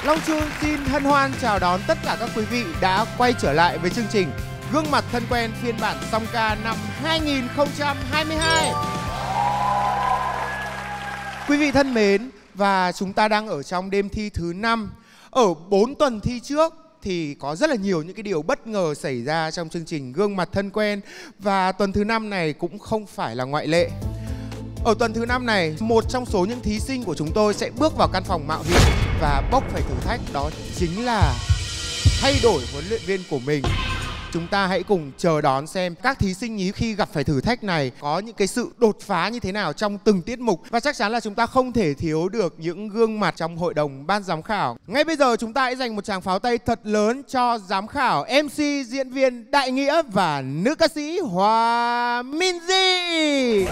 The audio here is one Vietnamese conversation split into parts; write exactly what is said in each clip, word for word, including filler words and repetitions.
Long Chu xin hân hoan chào đón tất cả các quý vị đã quay trở lại với chương trình Gương mặt thân quen phiên bản song ca năm hai nghìn không trăm hai mươi hai. Quý vị thân mến, và chúng ta đang ở trong đêm thi thứ năm. Ở bốn tuần thi trước thì có rất là nhiều những cái điều bất ngờ xảy ra trong chương trình Gương mặt thân quen, và tuần thứ năm này cũng không phải là ngoại lệ. Ở tuần thứ năm này, một trong số những thí sinh của chúng tôi sẽ bước vào căn phòng mạo hiểm và bốc phải thử thách, đó chính là thay đổi huấn luyện viên của mình. Chúng ta hãy cùng chờ đón xem các thí sinh nhí khi gặp phải thử thách này có những cái sự đột phá như thế nào trong từng tiết mục. Và chắc chắn là chúng ta không thể thiếu được những gương mặt trong hội đồng ban giám khảo. Ngay bây giờ chúng ta hãy dành một tràng pháo tay thật lớn cho giám khảo, em xê, diễn viên Đại Nghĩa và nữ ca sĩ Hòa Minzy.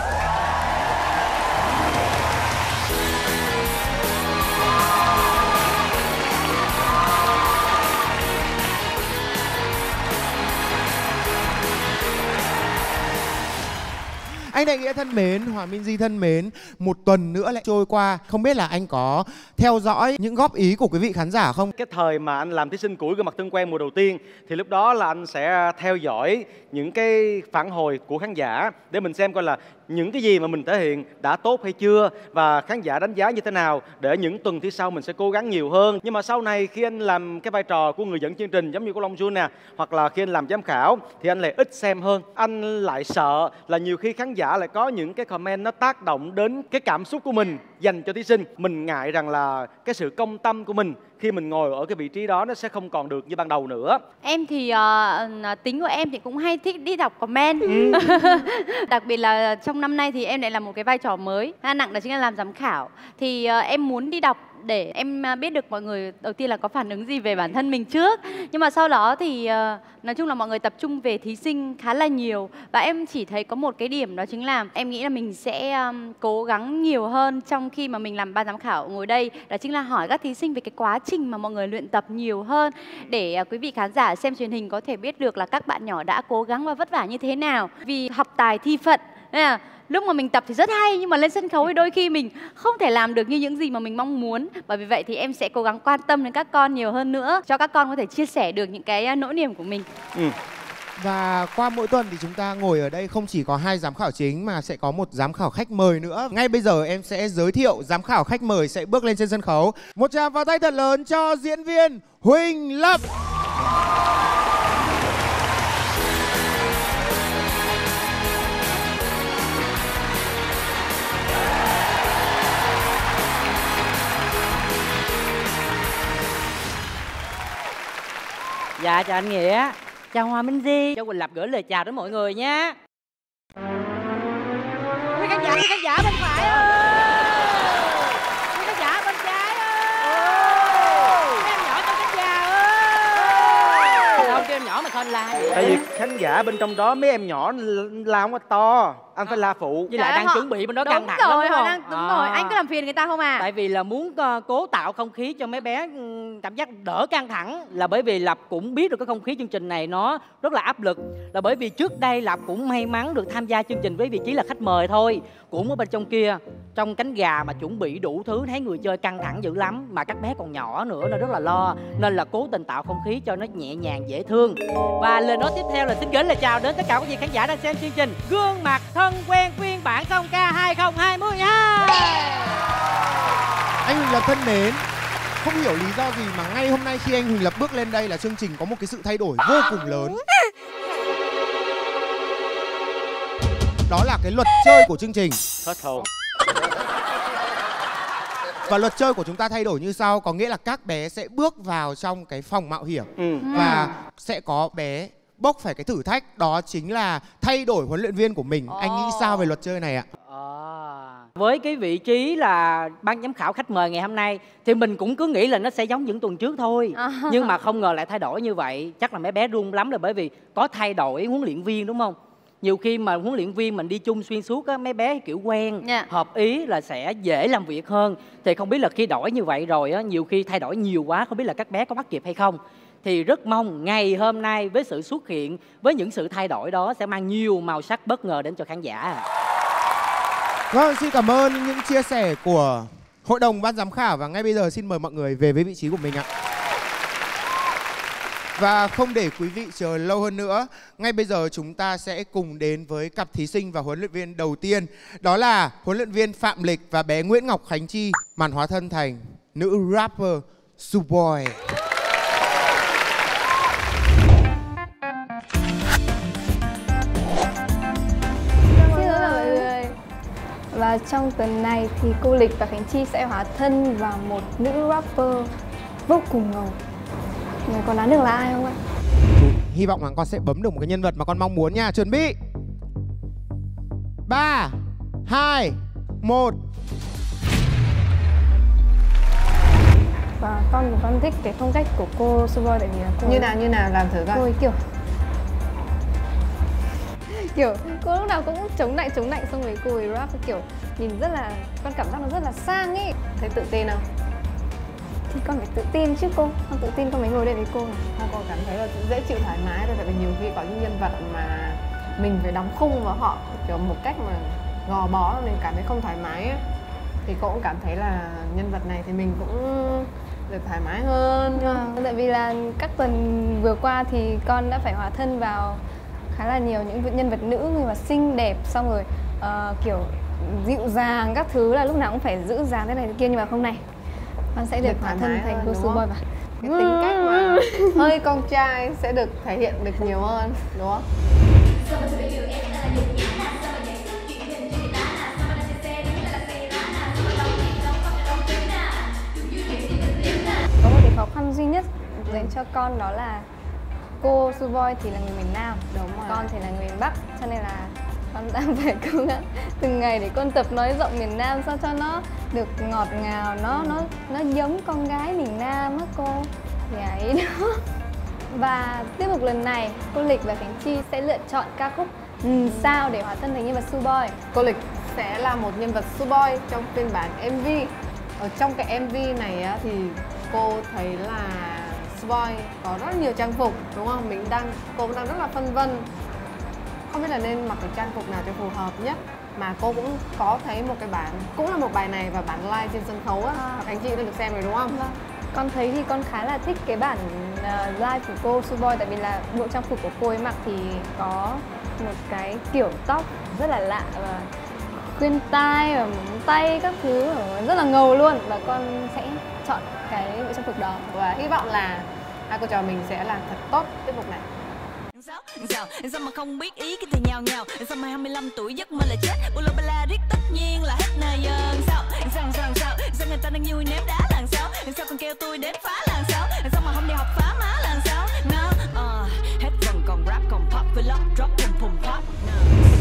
Anh Đại Nghĩa thân mến, Hòa Minzy thân mến, một tuần nữa lại trôi qua. Không biết là anh có theo dõi những góp ý của quý vị khán giả không? Cái thời mà anh làm thí sinh của Gương mặt thân quen mùa đầu tiên thì lúc đó là anh sẽ theo dõi những cái phản hồi của khán giả để mình xem coi là những cái gì mà mình thể hiện đã tốt hay chưa và khán giả đánh giá như thế nào, để những tuần thi sau mình sẽ cố gắng nhiều hơn. Nhưng mà sau này khi anh làm cái vai trò của người dẫn chương trình giống như của Long Jun nè, hoặc là khi anh làm giám khảo thì anh lại ít xem hơn. Anh lại sợ là nhiều khi khán giả lại có những cái comment nó tác động đến cái cảm xúc của mình dành cho thí sinh. Mình ngại rằng là cái sự công tâm của mình khi mình ngồi ở cái vị trí đó nó sẽ không còn được như ban đầu nữa. Em thì uh, tính của em thì cũng hay thích đi đọc comment. Ừ. Đặc biệt là trong năm nay thì em lại là một cái vai trò mới khá nặng, đó chính là làm giám khảo. Thì uh, em muốn đi đọc để em biết được mọi người đầu tiên là có phản ứng gì về bản thân mình trước. Nhưng mà sau đó thì uh, nói chung là mọi người tập trung về thí sinh khá là nhiều. Và em chỉ thấy có một cái điểm, đó chính là em nghĩ là mình sẽ um, cố gắng nhiều hơn trong khi mà mình làm ban giám khảo ngồi đây. Đó chính là hỏi các thí sinh về cái quá trình mà mọi người luyện tập nhiều hơn, để uh, quý vị khán giả xem truyền hình có thể biết được là các bạn nhỏ đã cố gắng và vất vả như thế nào. Vì học tài thi phận nên là lúc mà mình tập thì rất hay, nhưng mà lên sân khấu thì đôi khi mình không thể làm được như những gì mà mình mong muốn. Bởi vì vậy thì em sẽ cố gắng quan tâm đến các con nhiều hơn nữa, cho các con có thể chia sẻ được những cái nỗi niềm của mình. Ừ. Và qua mỗi tuần thì chúng ta ngồi ở đây không chỉ có hai giám khảo chính mà sẽ có một giám khảo khách mời nữa. Ngay bây giờ em sẽ giới thiệu giám khảo khách mời sẽ bước lên trên sân khấu. Một tràng pháo tay thật lớn cho diễn viên Huỳnh Lập. Dạ chào anh Nghĩa, chào Hòa Minzy, cho Quỳnh Lập gửi lời chào đến mọi người nha. Quý khán giả, quý khán giả bên phải ơi, quý khán giả bên trái ơi, mấy em nhỏ trong khán giả ơi. Đâu kêu em nhỏ mà thôi la. Tại vì khán giả bên trong đó mấy em nhỏ la không có to, anh phải la phụ. Với lại đang họ... chuẩn bị bên đó đúng căng thẳng rồi, lắm đúng không? Đang, đúng à. rồi, anh cứ làm phiền người ta không à? Tại vì là muốn uh, cố tạo không khí cho mấy bé cảm giác đỡ căng thẳng, là bởi vì Lập cũng biết được cái không khí chương trình này nó rất là áp lực, là bởi vì trước đây Lập cũng may mắn được tham gia chương trình với vị trí là khách mời thôi, cũng ở bên trong kia trong cánh gà mà chuẩn bị đủ thứ, thấy người chơi căng thẳng dữ lắm, mà các bé còn nhỏ nữa nên rất là lo, nên là cố tình tạo không khí cho nó nhẹ nhàng dễ thương. Và lời nói tiếp theo là xin gửi lời chào đến tất cả quý vị khán giả đang xem chương trình Gương mặt thân quen phiên bản song ca hai không hai hai. Anh Huỳnh Lập thân mến, không hiểu lý do gì mà ngay hôm nay khi anh Huỳnh Lập bước lên đây là chương trình có một cái sự thay đổi vô cùng lớn. Đó là cái luật chơi của chương trình. Hết hồn. Và luật chơi của chúng ta thay đổi như sau, có nghĩa là các bé sẽ bước vào trong cái phòng mạo hiểm. Ừ. Và sẽ có bé bốc phải cái thử thách, đó chính là thay đổi huấn luyện viên của mình. Oh. Anh nghĩ sao về luật chơi này ạ? À, với cái vị trí là ban giám khảo khách mời ngày hôm nay thì mình cũng cứ nghĩ là nó sẽ giống những tuần trước thôi. À. Nhưng mà không ngờ lại thay đổi như vậy. Chắc là mấy bé run lắm, là bởi vì có thay đổi huấn luyện viên đúng không? Nhiều khi mà huấn luyện viên mình đi chung xuyên suốt á, mấy bé kiểu quen, yeah. hợp ý là sẽ dễ làm việc hơn. Thì không biết là khi đổi như vậy rồi á, nhiều khi thay đổi nhiều quá, không biết là các bé có bắt kịp hay không. Thì rất mong ngày hôm nay với sự xuất hiện, với những sự thay đổi đó sẽ mang nhiều màu sắc bất ngờ đến cho khán giả. Vâng, xin cảm ơn những chia sẻ của Hội đồng ban giám khảo và ngay bây giờ xin mời mọi người về với vị trí của mình ạ. Và không để quý vị chờ lâu hơn nữa, ngay bây giờ chúng ta sẽ cùng đến với cặp thí sinh và huấn luyện viên đầu tiên. Đó là huấn luyện viên Phạm Lịch và bé Nguyễn Ngọc Khánh Chi, màn hóa thân thành nữ rapper Suboi. Xin lỗi mọi người. Và trong tuần này thì cô Lịch và Khánh Chi sẽ hóa thân vào một nữ rapper vô cùng ngầu. Người còn đoán được là ai không ạ? Hy vọng là con sẽ bấm được một cái nhân vật mà con mong muốn nha. Chuẩn bị ba, hai, một. Và con thì con thích cái phong cách của cô Suboi tại vì là cô Như nào như nào làm thử cô coi. ấy kiểu kiểu cô lúc nào cũng chống nạnh chống nạnh, xong rồi cô ấy rap kiểu nhìn rất là, con cảm giác nó rất là sang ấy. Thấy tự tin không? Thì con phải tự tin chứ cô, con tự tin con mới ngồi đây với cô mà. Sao con cảm thấy là dễ chịu thoải mái thôi, tại vì nhiều khi có những nhân vật mà mình phải đóng khung vào họ kiểu một cách mà gò bó nên cảm thấy không thoải mái á. Thì cô cũng cảm thấy là nhân vật này thì mình cũng được thoải mái hơn. À, tại vì là các tuần vừa qua thì con đã phải hóa thân vào khá là nhiều những nhân vật nữ nhưng mà xinh đẹp, xong rồi uh, kiểu dịu dàng các thứ, là lúc nào cũng phải giữ dáng thế này thế kia, nhưng mà hôm nay con sẽ được, được hóa thân thành cô Suboi mà cái tính cách mà hơi con trai sẽ được thể hiện được nhiều hơn, đúng không? Có một cái khó khăn duy nhất dành cho con, đó là cô Suboi thì là người miền Nam, Đúng rồi. con thì là người miền Bắc, cho nên là con đang phải cố gắng từng ngày để con tập nói giọng miền Nam sao cho nó được ngọt ngào, nó nó nó giống con gái miền Nam á cô. Vậy đó. Và tiết mục lần này cô Lịch và Khánh Chi sẽ lựa chọn ca khúc ừ, sao để hóa thân thành nhân vật Suboi. Cô Lịch sẽ là một nhân vật Suboi trong phiên bản em vê. Ở trong cái em vê này á, thì cô thấy là Suboi có rất nhiều trang phục, đúng không? Mình đang cô cũng đang rất là phân vân, không biết là nên mặc cái trang phục nào cho phù hợp nhất. Mà cô cũng có thấy một cái bản, cũng là một bài này và bản live trên sân khấu á, À. Khánh Chị đã được xem rồi đúng không? Vâng. Con thấy thì con khá là thích cái bản uh, live của cô Suboi, tại vì là bộ trang phục của cô ấy mặc thì có một cái kiểu tóc rất là lạ và khuyên tai và móng tay các thứ rất là ngầu luôn, và con sẽ chọn cái bộ trang phục đó. Và hy vọng là hai cô trò mình sẽ làm thật tốt tiết mục này. Sao, sao, sao mà không biết ý cái thì nhào nhào. Sao mà hai mươi lăm tuổi giấc mơ là chết. Bula bala riết tất nhiên là hết nà giờ. Sao, sao, sao, sao, sao người ta đang vui ném đá làm sao. Sao còn kêu tôi đến phá làm sao. Sao mà không đi học phá má làm sao. No, uh, hết phần còn rap còn pop với lock drop pum pum pop. No.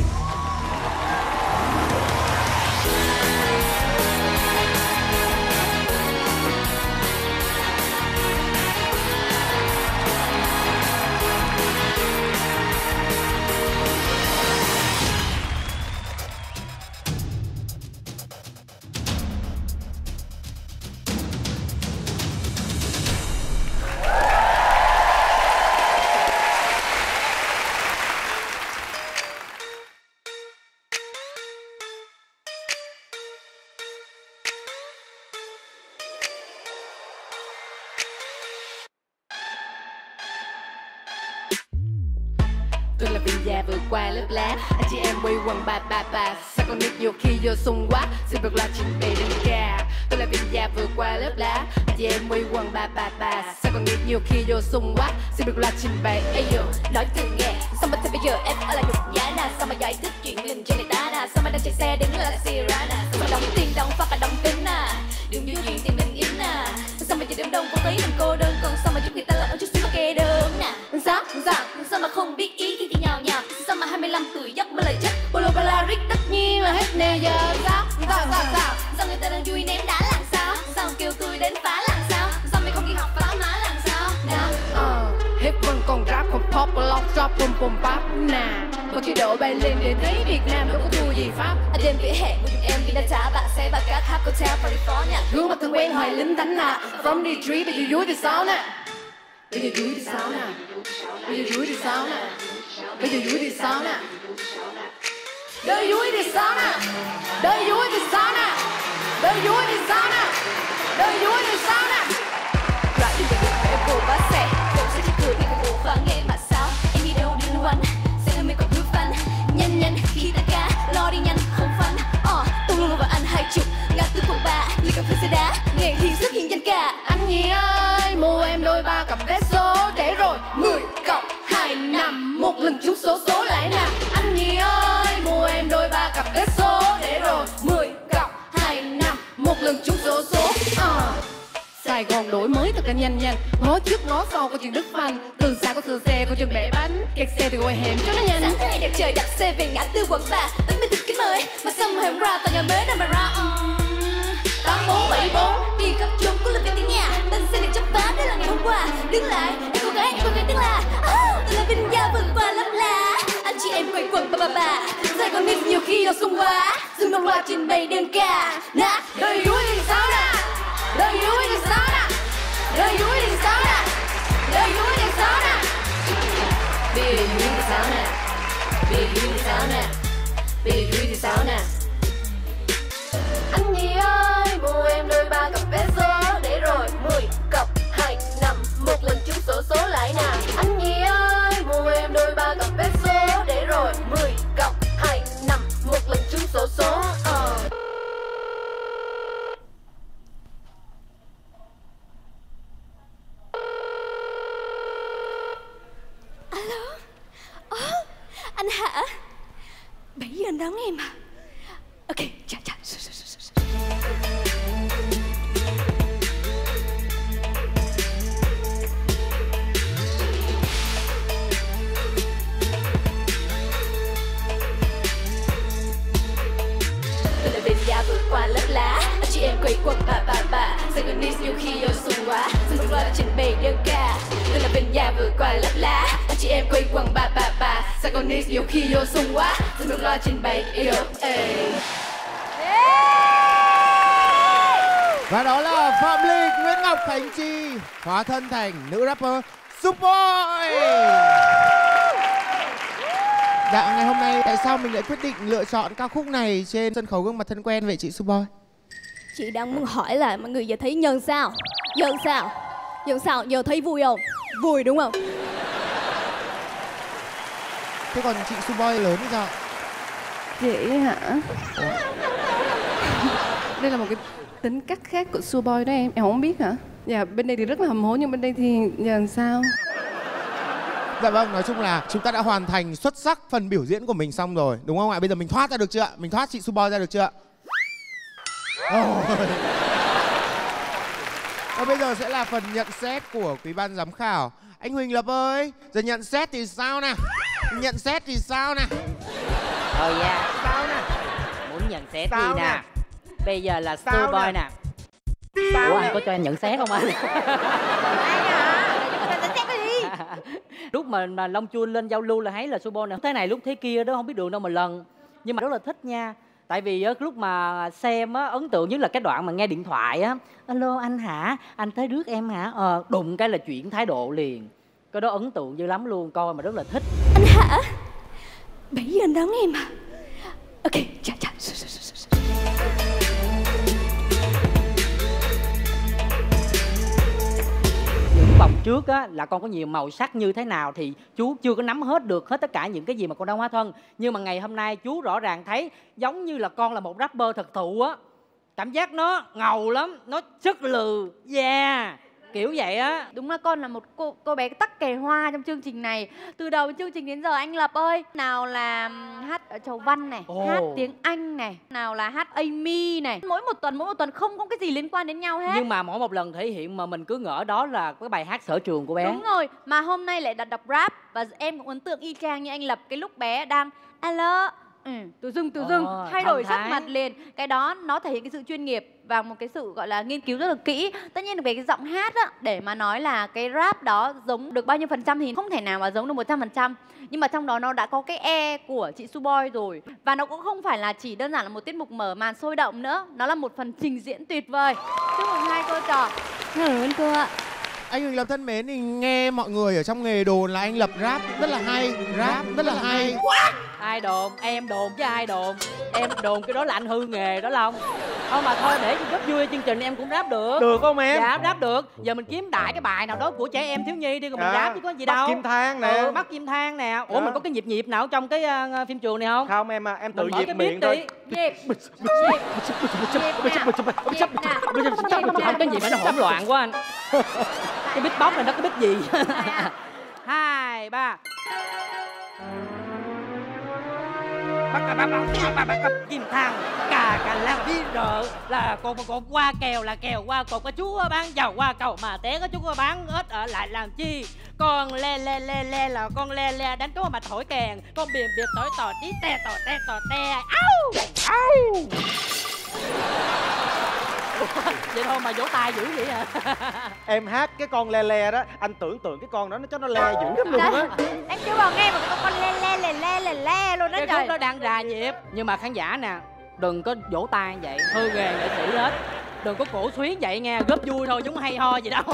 Tôi là vị già vượt qua lớp lá, anh chị em quay quần ba ba ba. Sao con nít nhiều khi vô sung quá, xin được là trình bày đến ca. Tôi là vị già vượt qua lớp lá, anh chị em quay quần ba ba ba. Sao con nít nhiều khi vô sung quá, xin được là trình bày. Ê yo, nói từng nghe, sao mà thế bây giờ em ở lại nhục nhã nè. Sao mà giải thích chuyện mình cho người ta nè. Sao mà đang chạy xe đứng là Sierra nè. Sao mà đóng tiền đóng phát là đóng kính nè. Đừng vô chuyện tìm mình in nè. Sao mà giờ đêm đông có thấy mình cô đơn, còn sao mà giúp người ta là chút xíu mà kê đơn nè. Sao, sao, sao mà không biết ý khi thì nhào nhào. Sao mà hai mươi lăm tuổi giấc mơ lại chết. Bolo bala riết tất nhiên là hết nè giờ. Sao, sao, sao, sao, sao người ta đang vui ném đá làm sao. Sao kêu tôi đến phá làm sao. Sao mày không đi học phá má làm sao. Ờ, hết vẫn còn rap còn pop lock drop pum pum pop nè. Một chế độ bay lên để thấy Việt Nam đâu có thua gì Pháp. Ở đêm vỉa hè của chúng em đi đã trả bạn xe và các hát hotel California. Gương mặt thân quen hoài lính đánh nạ. From the tree bây giờ vui thì sao nè. Bây giờ vui thì sao nè. Bây giờ vui thì sao nè. Bây giờ vui thì sao nè. Đời vui thì sao nè. Đời vui thì sao nè. Đời vui thì sao nè, đời vui thì sao nè. Loại đừng để em vô bá xe, cậu sẽ chỉ cười khi cậu bộ và nghe mà sao. Em đi đâu đừng quanh, sẽ là mấy con hứa văn. Nhanh nhanh khi ta cá, lo đi nhanh không phanh. Ờ, tôi luôn và anh hai chục, ngã tư phòng ba, ly cà phê xe đá, ngày thì xuất hiện danh ca. Anh Nhi ơi, mua em đôi ba cặp vé số để rồi mười cộng hai năm một lần trúng số số lại nè. Anh Nhi ơi, mua em đôi ba cặp vé số để rồi mười cộng hai năm một lần trúng số số. Ờ. Sài Gòn đổi mới thật là nhanh nhanh, ngó trước ngó sau có chuyện đứt phanh, từ xa có sửa xe có chuyện bể bánh, kẹt xe thì gọi hẻm cho nó nhanh. Sáng nay đẹp trời đặt xe về ngã tư quận ba, tính mới thích cái mới mà xong hẻm ra tòa nhà mới đâu mà ra. Tám bốn bảy bốn đi khắp chung có lần về tiếng nhà, tên xe được chấp phá đó là ngày hôm qua. Đứng lại em cô gái em cô gái đứng là oh, tôi là Vinh Gia vượt qua lấp lá. Anh chị em quay quần ba ba ba, Sài Gòn nít nhiều khi nó sung quá, dừng đồng loạt trình bày đơn ca. Nè đời vui thì sao nè, đời vui thì sao nè, đời vui thì sao nè, đời vui thì sao nè. Đời vui thì sao nè, đời vui thì sao nè, đời vui thì sao nè. Anh Nhi ơi, mua em đôi ba cặp vé số để rồi mười cặp hai năm một lần trúng số số lại nè. Anh Nhi ơi, mua em đôi ba cặp vé số để rồi mười cặp hai năm một lần trúng số số. Ờ. Alo, oh, anh hả? bảy giờ anh đón em à? Ok, chà chà. Tôi là bên gia vượt qua lớp lá, anh chị em quay quần bà bà bà, Sài Gòn nít nhiều khi yêu sung quá, xin một loạt trình bày đơn ca. Tôi là bên gia vượt qua lớp lá, anh chị em quay quần bà bà bà, Sài Gòn nít nhiều khi yêu sung quá, xin một loạt trình bày yêu. Và đó là Phạm Ly, Nguyễn Ngọc Khánh Chi hóa thân thành nữ rapper Superboy. Dạ, ngày hôm nay tại sao mình lại quyết định lựa chọn ca khúc này trên sân khấu Gương Mặt Thân Quen vậy chị Superboy? Chị đang muốn hỏi là mọi người giờ thấy Nhân sao? Nhân sao? Nhân sao? Giờ thấy vui không? Vui đúng không? Thế còn chị Superboy lớn thì sao? Chị hả? Đây là một cái tính cách khác của Superboy đó em, em không biết hả? Dạ, bên đây thì rất là hầm hố nhưng bên đây thì giờ làm sao? Dạ vâng, nói chung là chúng ta đã hoàn thành xuất sắc phần biểu diễn của mình xong rồi, đúng không ạ? Bây giờ mình thoát ra được chưa ạ? Mình thoát chị Superboy ra được chưa ạ? Oh. Và bây giờ sẽ là phần nhận xét của quý ban giám khảo. Anh Huỳnh Lập ơi, giờ nhận xét thì sao nè? Nhận xét thì sao nè? Ờ dạ, sao nè? Muốn nhận xét sao gì nè? nè? Bây giờ là Superboy nè. Sao Ủa nè? Anh có cho em nhận xét không anh? Lúc mà, mà Long Chuông lên giao lưu là thấy là Superboy nè, thế này lúc thế kia đó, không biết đường đâu mà lần. Nhưng mà rất là thích nha. Tại vì á, lúc mà xem á, ấn tượng nhất là cái đoạn mà nghe điện thoại á. Alo anh hả? Anh tới rước em hả? Ờ, đụng cái là chuyển thái độ liền. Cái đó ấn tượng dữ lắm luôn, coi mà rất là thích. Anh hả? bảy giờ anh đón em à? Ok, chà chà. Những vòng trước á là con có nhiều màu sắc như thế nào thì chú chưa có nắm hết được hết tất cả những cái gì mà con đang hóa thân. Nhưng mà ngày hôm nay chú rõ ràng thấy giống như là con là một rapper thật thụ á. Cảm giác nó ngầu lắm, nó chất lừ, yeah, kiểu vậy á. Đúng là con là một cô cô bé tắc kè hoa trong chương trình này. Từ đầu chương trình đến giờ anh Lập ơi, nào là hát ở Chầu Văn này, oh. hát tiếng Anh này, nào là hát Amy này. Mỗi một tuần mỗi một tuần không có cái gì liên quan đến nhau hết. Nhưng mà mỗi một lần thể hiện mà mình cứ ngỡ đó là cái bài hát sở trường của bé. Đúng rồi, mà hôm nay lại đặt đọc rap và em cũng ấn tượng y chang như anh Lập. Cái lúc bé đang alo, ừ, tự dưng tự dưng oh, thay đổi sắc mặt liền. Cái đó nó thể hiện cái sự chuyên nghiệp và một cái sự gọi là nghiên cứu rất là kỹ. Tất nhiên về cái giọng hát á, để mà nói là cái rap đó giống được bao nhiêu phần trăm thì không thể nào mà giống được một trăm phần trăm. Nhưng mà trong đó nó đã có cái e của chị Superboy rồi. Và nó cũng không phải là chỉ đơn giản là một tiết mục mở màn sôi động nữa. Nó là một phần trình diễn tuyệt vời. Chúc mừng hai cô trò. Cảm ơn cô ạ. Anh Huỳnh Lập thân mến, thì nghe mọi người ở trong nghề đồn là anh Lập rap rất là hay, rap rất là hay. Ai đồn? Em đồn chứ ai đồn? Em đồn cái đó là anh hư nghề đó Long. Thôi mà thôi để góp vui chương trình em cũng ráp được. Được không em? Dạ ráp được. Giờ mình kiếm đại cái bài nào đó của trẻ em thiếu nhi đi rồi mình À, ráp chứ có gì Bắt đâu. Kim Thang nè. Ừ, Bắt Kim Thang nè. Ủa Đó. mình có cái nhịp nhịp nào trong cái uh, phim trường này không? Không em à, em tự Mình mở dịp cái miệng beat thôi. đi. Nhịp. Không cái gì mà nó hỗn loạn quá anh. Cái beatbox này nó cái beat gì? Hai ba. Bắt bắt bắt bắt bắt bắt Kim Thang cà cà la đi rợ là cột mà cột qua kèo là kèo qua cột có chúa bán dầu qua cầu mà té có chúa bán ếch ở lại làm chi con le le le le là con le le đánh có mà thổi kèn con biển biệt thổi tò tí te tò te tò te áo áo vậy thôi mà vỗ tay dữ vậy hả? Em hát cái con le le đó, anh tưởng tượng cái con đó nó cho nó le dữ lắm luôn á. Em chưa vào nghe mà cái con le le le le le le luôn đó Cái trời. khúc nó đang ra nhịp. Nhưng mà khán giả nè, đừng có vỗ tay vậy, hư nghề nghệ sĩ hết. Đừng có cổ xuyến vậy nghe, góp vui thôi chúng hay ho gì đâu.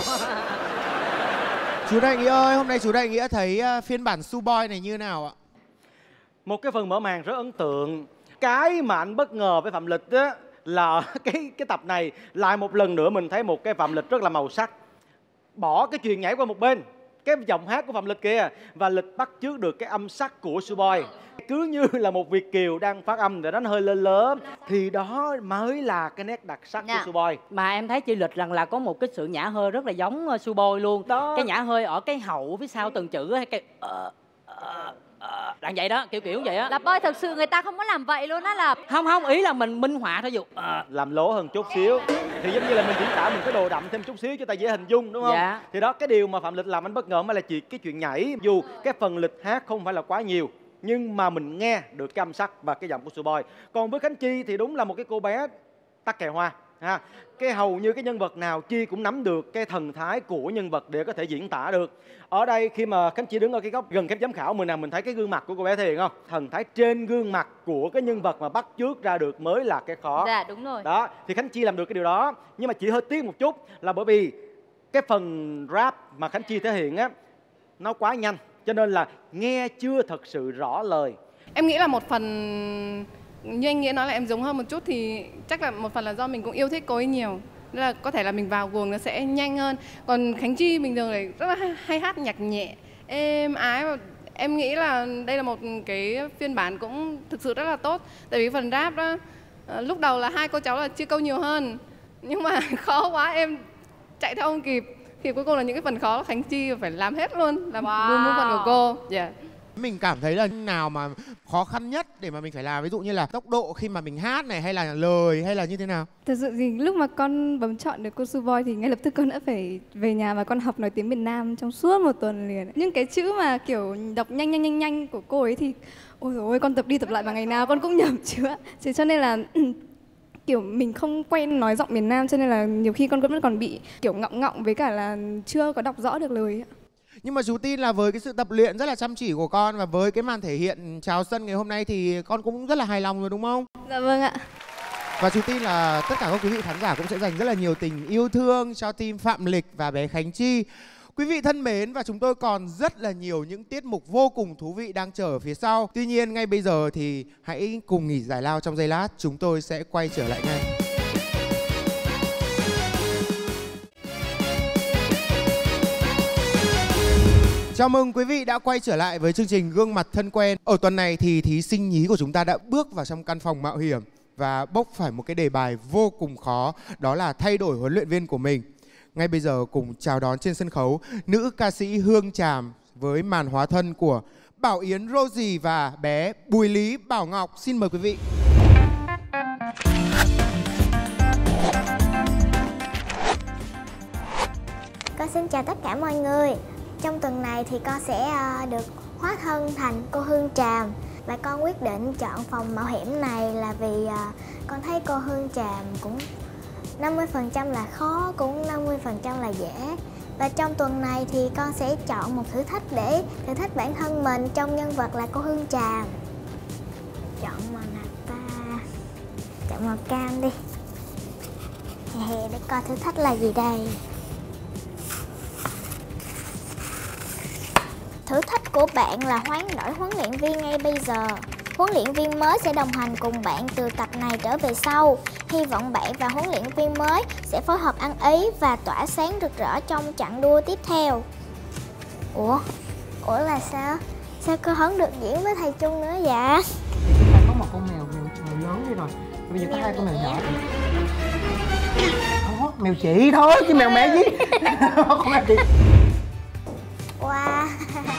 Chú Đại Nghĩa ơi, hôm nay chú Đại Nghĩa thấy uh, phiên bản Su Boy này như nào ạ? Một cái phần mở màn rất ấn tượng. Cái mà anh bất ngờ với Phạm Lịch á là cái cái tập này lại một lần nữa mình thấy một cái Phạm Lịch rất là màu sắc. Bỏ cái chuyện nhảy qua một bên, cái giọng hát của Phạm Lịch kìa, và Lịch bắt chước được cái âm sắc của Su Boy. Cứ như là một Việt kiều đang phát âm để đánh hơi lơ lớ, thì đó mới là cái nét đặc sắc Dạ. của Su Boy. Mà em thấy chị Lịch rằng là có một cái sự nhả hơi rất là giống uh, Su Boy luôn. Đó. Cái nhả hơi ở cái hậu phía sau từng chữ hay cái ờ ờ ờ đang vậy đó, kiểu kiểu vậy á. Là Boy thực sự người ta không có làm vậy luôn á, là Không không, ý là mình minh họa thôi dù ờ. Làm lố hơn chút xíu thì giống như là mình diễn tả mình cái đồ đậm thêm chút xíu cho ta dễ hình dung, đúng không? Dạ. Thì đó, cái điều mà Phạm Lịch làm anh bất ngờ mới là chị cái chuyện nhảy. Dù cái phần Lịch hát không phải là quá nhiều, nhưng mà mình nghe được cái âm sắc và cái giọng của Su Boy. Còn với Khánh Chi thì đúng là một cái cô bé tắc kè hoa ha. Cái hầu như cái nhân vật nào Chi cũng nắm được cái thần thái của nhân vật để có thể diễn tả được. Ở đây khi mà Khánh Chi đứng ở cái góc gần khép giám khảo mình nào mình thấy cái gương mặt của cô bé thể hiện không? Thần thái trên gương mặt của cái nhân vật mà bắt chước ra được mới là cái khó. dạ đúng rồi. Đó, thì Khánh Chi làm được cái điều đó. Nhưng mà chị hơi tiếc một chút là bởi vì cái phần rap mà Khánh Chi thể hiện á, nó quá nhanh, cho nên là nghe chưa thật sự rõ lời. Em nghĩ là một phần như anh Nghĩa nói là em giống hơn một chút thì chắc là một phần là do mình cũng yêu thích cô ấy nhiều. Nên là có thể là mình vào guồng nó sẽ nhanh hơn. Còn Khánh Chi bình thường này rất là hay, hay hát nhạc nhẹ, êm ái. Và em nghĩ là đây là một cái phiên bản cũng thực sự rất là tốt. Tại vì phần rap đó, lúc đầu là hai cô cháu là chia câu nhiều hơn. Nhưng mà khó quá em chạy theo không kịp. Thì cuối cùng là những cái phần khó Khánh Chi phải làm hết luôn, làm Wow. luôn phần của cô. Yeah. Mình cảm thấy là nào mà khó khăn nhất để mà mình phải làm, ví dụ như là tốc độ khi mà mình hát này, hay là lời, hay là như thế nào? Thật sự thì lúc mà con bấm chọn được cô Su Boy thì ngay lập tức con đã phải về nhà và con học nói tiếng miền Nam trong suốt một tuần liền. Nhưng cái chữ mà kiểu đọc nhanh nhanh nhanh nhanh của cô ấy thì ôi dồi ôi, con tập đi tập lại vào ngày nào con cũng nhầm chữ. Thế cho nên là kiểu mình không quen nói giọng miền Nam cho nên là nhiều khi con vẫn còn bị kiểu ngọng ngọng với cả là chưa có đọc rõ được lời. Nhưng mà chú tin là với cái sự tập luyện rất là chăm chỉ của con và với cái màn thể hiện chào sân ngày hôm nay thì con cũng rất là hài lòng rồi đúng không? Dạ vâng ạ. Và chú tin là tất cả các quý vị khán giả cũng sẽ dành rất là nhiều tình yêu thương cho team Phạm Lịch và bé Khánh Chi. Quý vị thân mến, và chúng tôi còn rất là nhiều những tiết mục vô cùng thú vị đang chờ ở phía sau. Tuy nhiên ngay bây giờ thì hãy cùng nghỉ giải lao trong giây lát, chúng tôi sẽ quay trở lại ngay. Chào mừng quý vị đã quay trở lại với chương trình Gương mặt thân quen. Ở tuần này thì thí sinh nhí của chúng ta đã bước vào trong căn phòng mạo hiểm và bốc phải một cái đề bài vô cùng khó, đó là thay đổi huấn luyện viên của mình. Ngay bây giờ cùng chào đón trên sân khấu nữ ca sĩ Hương Tràm với màn hóa thân của Bảo Yến Rosie và bé Bùi Lý Bảo Ngọc. Xin mời quý vị. Con xin chào tất cả mọi người. Trong tuần này thì con sẽ uh, được hóa thân thành cô Hương Tràm. Và con quyết định chọn phòng mạo hiểm này là vì uh, con thấy cô Hương Tràm cũng năm mươi phần trăm là khó, cũng năm mươi phần trăm là dễ. Và trong tuần này thì con sẽ chọn một thử thách để thử thách bản thân mình trong nhân vật là cô Hương Tràm. Chọn màu nào ta? Chọn màu cam đi. Để coi thử thách là gì đây. Thử thách của bạn là hoán đổi huấn luyện viên ngay bây giờ. Huấn luyện viên mới sẽ đồng hành cùng bạn từ tập này trở về sau. Hy vọng bạn và huấn luyện viên mới sẽ phối hợp ăn ý và tỏa sáng rực rỡ trong chặng đua tiếp theo. Ủa? Ủa là sao? Sao cô không được diễn với thầy Trung nữa vậy? Chúng ta có một con mèo, mèo, mèo lớn đi rồi. Bây giờ có hai con mèo nhỏ. Đó, mèo chị thôi chứ mèo mẹ gì. Con mèo chị. Wow.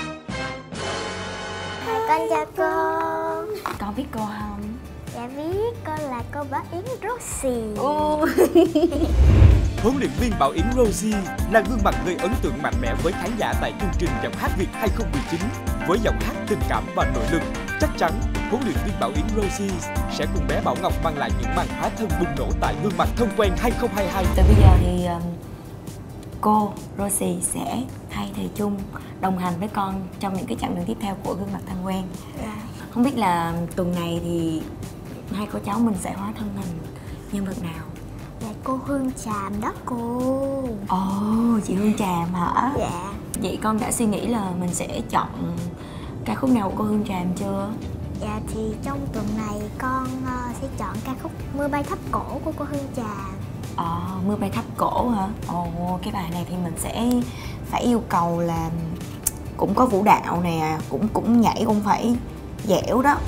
Con chào cô. Con biết cô không? Dạ biết, con là cô Bảo Yến Rosie. Ồ. Huấn luyện viên Bảo Yến Rosie là gương mặt gây ấn tượng mạnh mẽ với khán giả tại chương trình Giọng hát Việt hai không một chín. Với giọng hát tình cảm và nội lực, chắc chắn huấn luyện viên Bảo Yến Rosie sẽ cùng bé Bảo Ngọc mang lại những màn hóa thân bùng nổ tại Gương mặt thân quen hai không hai hai. Từ bây giờ thì um, cô Rosie sẽ thay thầy Trung đồng hành với con trong những cái chặng đường tiếp theo của Gương mặt thân quen. Dạ. Không biết là tuần này thì hai cô cháu mình sẽ hóa thân thành nhân vật nào? Dạ cô Hương Tràm đó cô. Ồ, oh, chị Hương Tràm hả? Dạ. Vậy con đã suy nghĩ là mình sẽ chọn ca khúc nào của cô Hương Tràm chưa? Dạ thì trong tuần này con uh, sẽ chọn ca khúc Mưa bay thấp cổ của cô Hương Tràm. Ờ, à, Mưa bay thấp cổ hả? Ồ, oh, cái bài này thì mình sẽ phải yêu cầu là cũng có vũ đạo nè, cũng cũng nhảy cũng phải dẻo đó.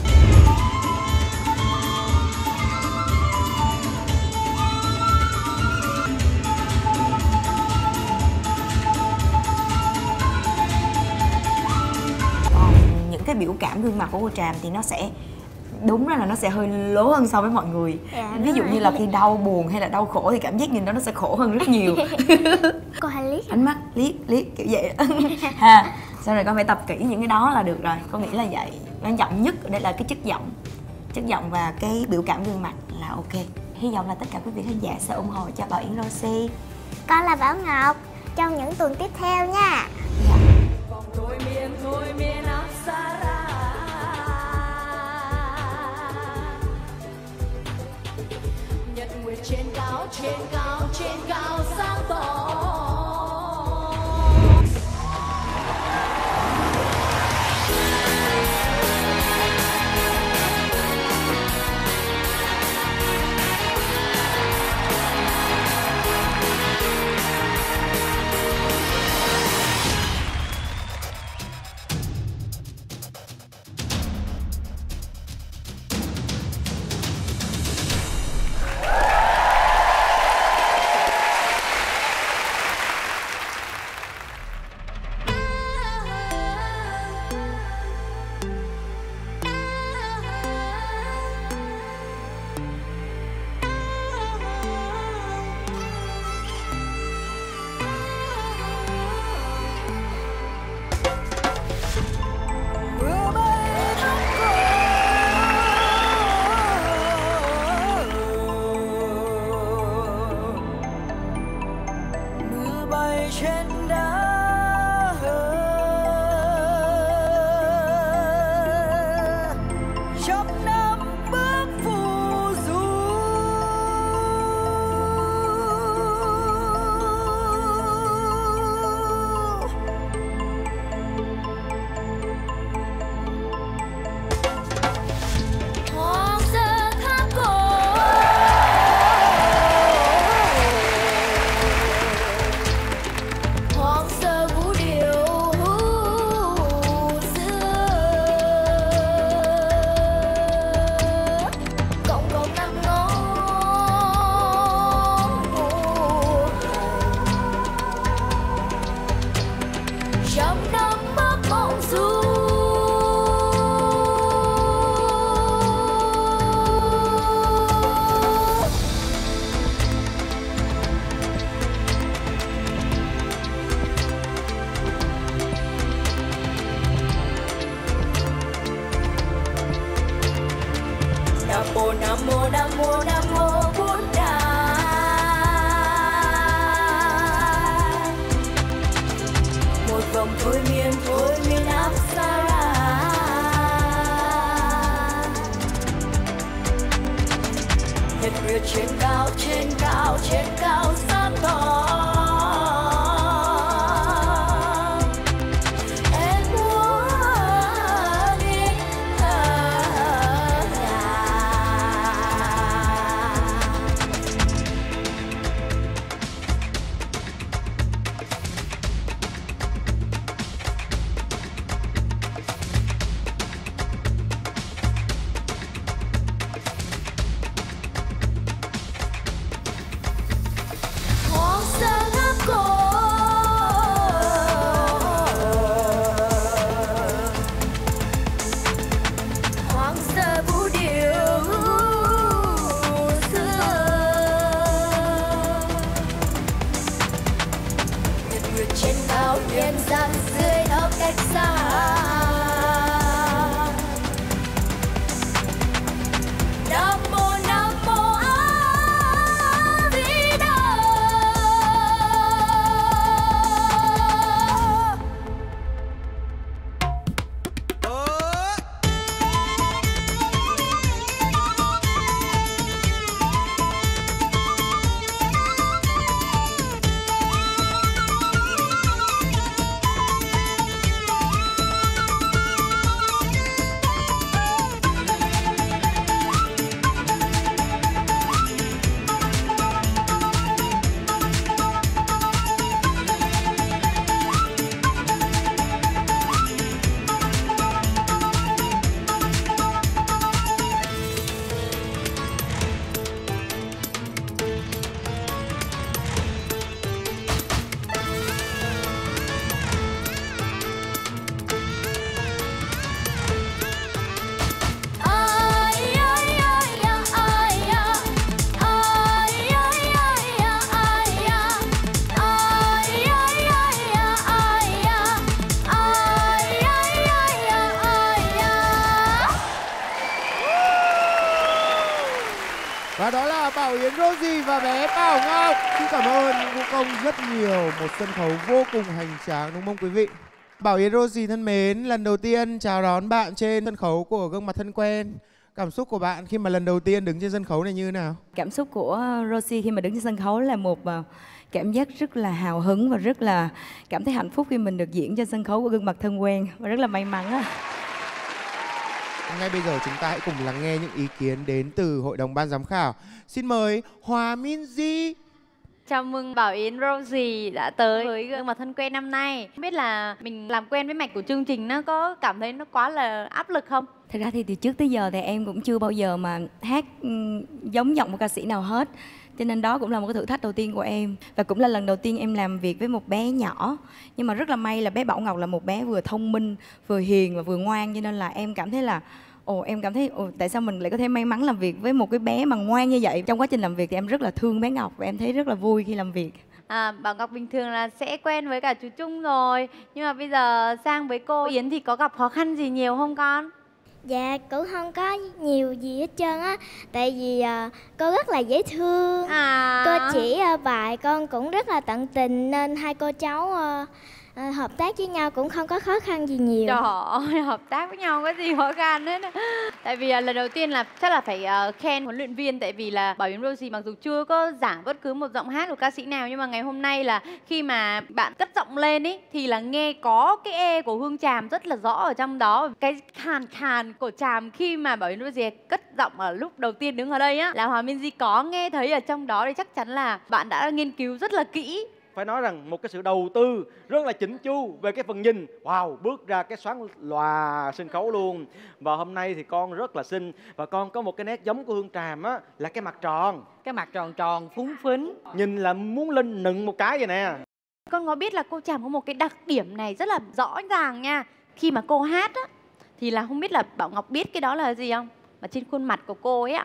Cái biểu cảm gương mặt của cô Tràm thì nó sẽ đúng ra là nó sẽ hơi lố hơn so với mọi người. Dạ, ví dụ như là khi đau buồn hay là đau khổ thì cảm giác nhìn đó nó sẽ khổ hơn rất nhiều. Cô hay liếc ánh mắt liếc liếc kiểu vậy đó. Ha, sau này con phải tập kỹ những cái đó là được rồi, con nghĩ là vậy. Quan trọng nhất ở đây là cái chất giọng chất giọng và cái biểu cảm gương mặt là ok. Hy vọng là tất cả quý vị khán giả sẽ ủng hộ cho Bảo Yến Rosie. Con là Bảo Ngọc trong những tuần tiếp theo nha. Dạ. Thôi miên thôi miên áp xa ra, nhật nguyệt trên cao trên cao trên cao sáng tỏ. xa. Nam mô Nam mô A Di Đà. Và đó là Bảo Yến Rosie và bé Bảo Ngọc. Xin cảm ơn những vũ công rất nhiều, một sân khấu vô cùng hoành tráng đúng không quý vị? Bảo Yến Rosie thân mến, lần đầu tiên chào đón bạn trên sân khấu của Gương Mặt Thân Quen. Cảm xúc của bạn khi mà lần đầu tiên đứng trên sân khấu này như thế nào? Cảm xúc của Rosie khi mà đứng trên sân khấu là một uh, cảm giác rất là hào hứng và rất là cảm thấy hạnh phúc khi mình được diễn trên sân khấu của Gương Mặt Thân Quen và rất là may mắn á. Ngay bây giờ chúng ta hãy cùng lắng nghe những ý kiến đến từ hội đồng ban giám khảo. Xin mời Hòa Minzy. Chào mừng Bảo Yến Rosie đã tới với Gương Mặt Thân Quen năm nay. Không biết là mình làm quen với mạch của chương trình nó có cảm thấy nó quá là áp lực không? Thật ra thì từ trước tới giờ thì em cũng chưa bao giờ mà hát um, giống giọng một ca sĩ nào hết. Cho nên đó cũng là một cái thử thách đầu tiên của em. Và cũng là lần đầu tiên em làm việc với một bé nhỏ. Nhưng mà rất là may là bé Bảo Ngọc là một bé vừa thông minh, vừa hiền và vừa ngoan. Cho nên là em cảm thấy là Ồ, em cảm thấy ồ, tại sao mình lại có thể may mắn làm việc với một cái bé mà ngoan như vậy. Trong quá trình làm việc thì em rất là thương bé Ngọc và em thấy rất là vui khi làm việc. À, Bảo Ngọc bình thường là sẽ quen với cả chú Trung rồi. Nhưng mà bây giờ sang với cô Yến thì có gặp khó khăn gì nhiều không con? Dạ cũng không có nhiều gì hết trơn á. Tại vì uh, cô rất là dễ thương. à. Cô chỉ uh, bài con cũng rất là tận tình. Nên hai cô cháu uh, uh, hợp tác với nhau cũng không có khó khăn gì nhiều. Trời ơi, hợp tác với nhau có gì khó khăn hết. Tại vì uh, lần đầu tiên là chắc là phải uh, khen huấn luyện viên. Tại vì là Bảo Yến Rosie mặc dù chưa có giảng bất cứ một giọng hát của ca sĩ nào, nhưng mà ngày hôm nay là khi mà bạn cất giọng lên ý thì là nghe có cái e của Hương Tràm rất là rõ ở trong đó. Cái khàn khàn của Tràm khi mà Bảo Yến Rosie cất giọng ở lúc đầu tiên đứng ở đây á là Hòa Minzy có nghe thấy ở trong đó, thì chắc chắn là bạn đã nghiên cứu rất là kỹ. Phải nói rằng một cái sự đầu tư rất là chỉnh chu về cái phần nhìn. Wow, bước ra cái xoắn lòa sân khấu luôn. Và hôm nay thì con rất là xinh. Và con có một cái nét giống của Hương Tràm á, là cái mặt tròn. Cái mặt tròn tròn, phúng phính. Nhìn là muốn lên nựng một cái vậy nè. Con có biết là cô Tràm có một cái đặc điểm này rất là rõ ràng nha. Khi mà cô hát á, thì là không biết là Bảo Ngọc biết cái đó là gì không? Mà trên khuôn mặt của cô ấy ạ.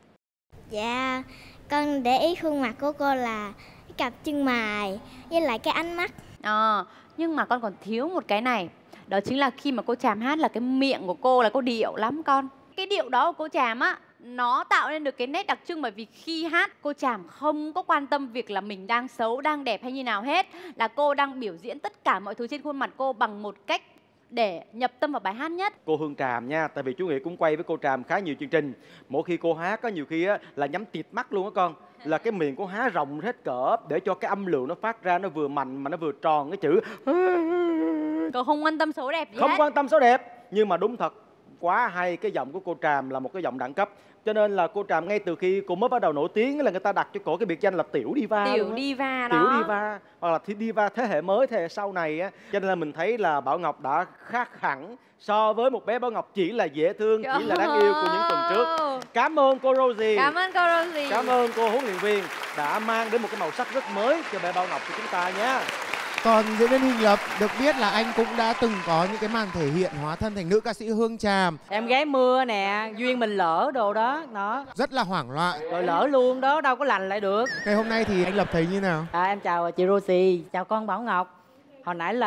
Dạ, con để ý khuôn mặt của cô là cái cặp chân mày với lại cái ánh mắt. À, nhưng mà con còn thiếu một cái này. Đó chính là khi mà cô Tràm hát là cái miệng của cô là cô điệu lắm con. Cái điệu đó của cô Tràm á, nó tạo nên được cái nét đặc trưng. Bởi vì khi hát cô Tràm không có quan tâm việc là mình đang xấu, đang đẹp hay như nào hết. Là cô đang biểu diễn tất cả mọi thứ trên khuôn mặt cô bằng một cách để nhập tâm vào bài hát nhất. Cô Hương Tràm nha, tại vì chú Nghĩa cũng quay với cô Tràm khá nhiều chương trình. Mỗi khi cô hát có nhiều khi á, là nhắm tịt mắt luôn á con. Là cái miệng cô há rộng hết cỡ để cho cái âm lượng nó phát ra nó vừa mạnh mà nó vừa tròn cái chữ. Cô không quan tâm xấu đẹp gì Không hết. quan tâm xấu đẹp. Nhưng mà đúng thật, quá hay, cái giọng của cô Tràm là một cái giọng đẳng cấp. Cho nên là cô Tràm ngay từ khi cô mới bắt đầu nổi tiếng là người ta đặt cho cổ cái biệt danh là Tiểu Diva. Tiểu Diva đó. Tiểu Diva hoặc là Diva thế hệ mới, thế hệ sau này á. Cho nên là mình thấy là Bảo Ngọc đã khác hẳn so với một bé Bảo Ngọc chỉ là dễ thương, chỉ là đáng yêu của những tuần trước. Cảm ơn cô Rosie. Cảm ơn cô Rosie. Cảm ơn cô huấn luyện viên đã mang đến một cái màu sắc rất mới cho bé Bảo Ngọc của chúng ta nhé. Còn diễn viên Huỳnh Lập, được biết là anh cũng đã từng có những cái màn thể hiện hóa thân thành nữ ca sĩ Hương Tràm. Em gái mưa nè, duyên mình lỡ đồ đó, đó. Rất là hoảng loạn. Rồi lỡ luôn đó, đâu có lành lại được. Ngày hôm nay thì anh Lập thấy như nào? À, em chào chị Rosie, chào con Bảo Ngọc. Hồi nãy là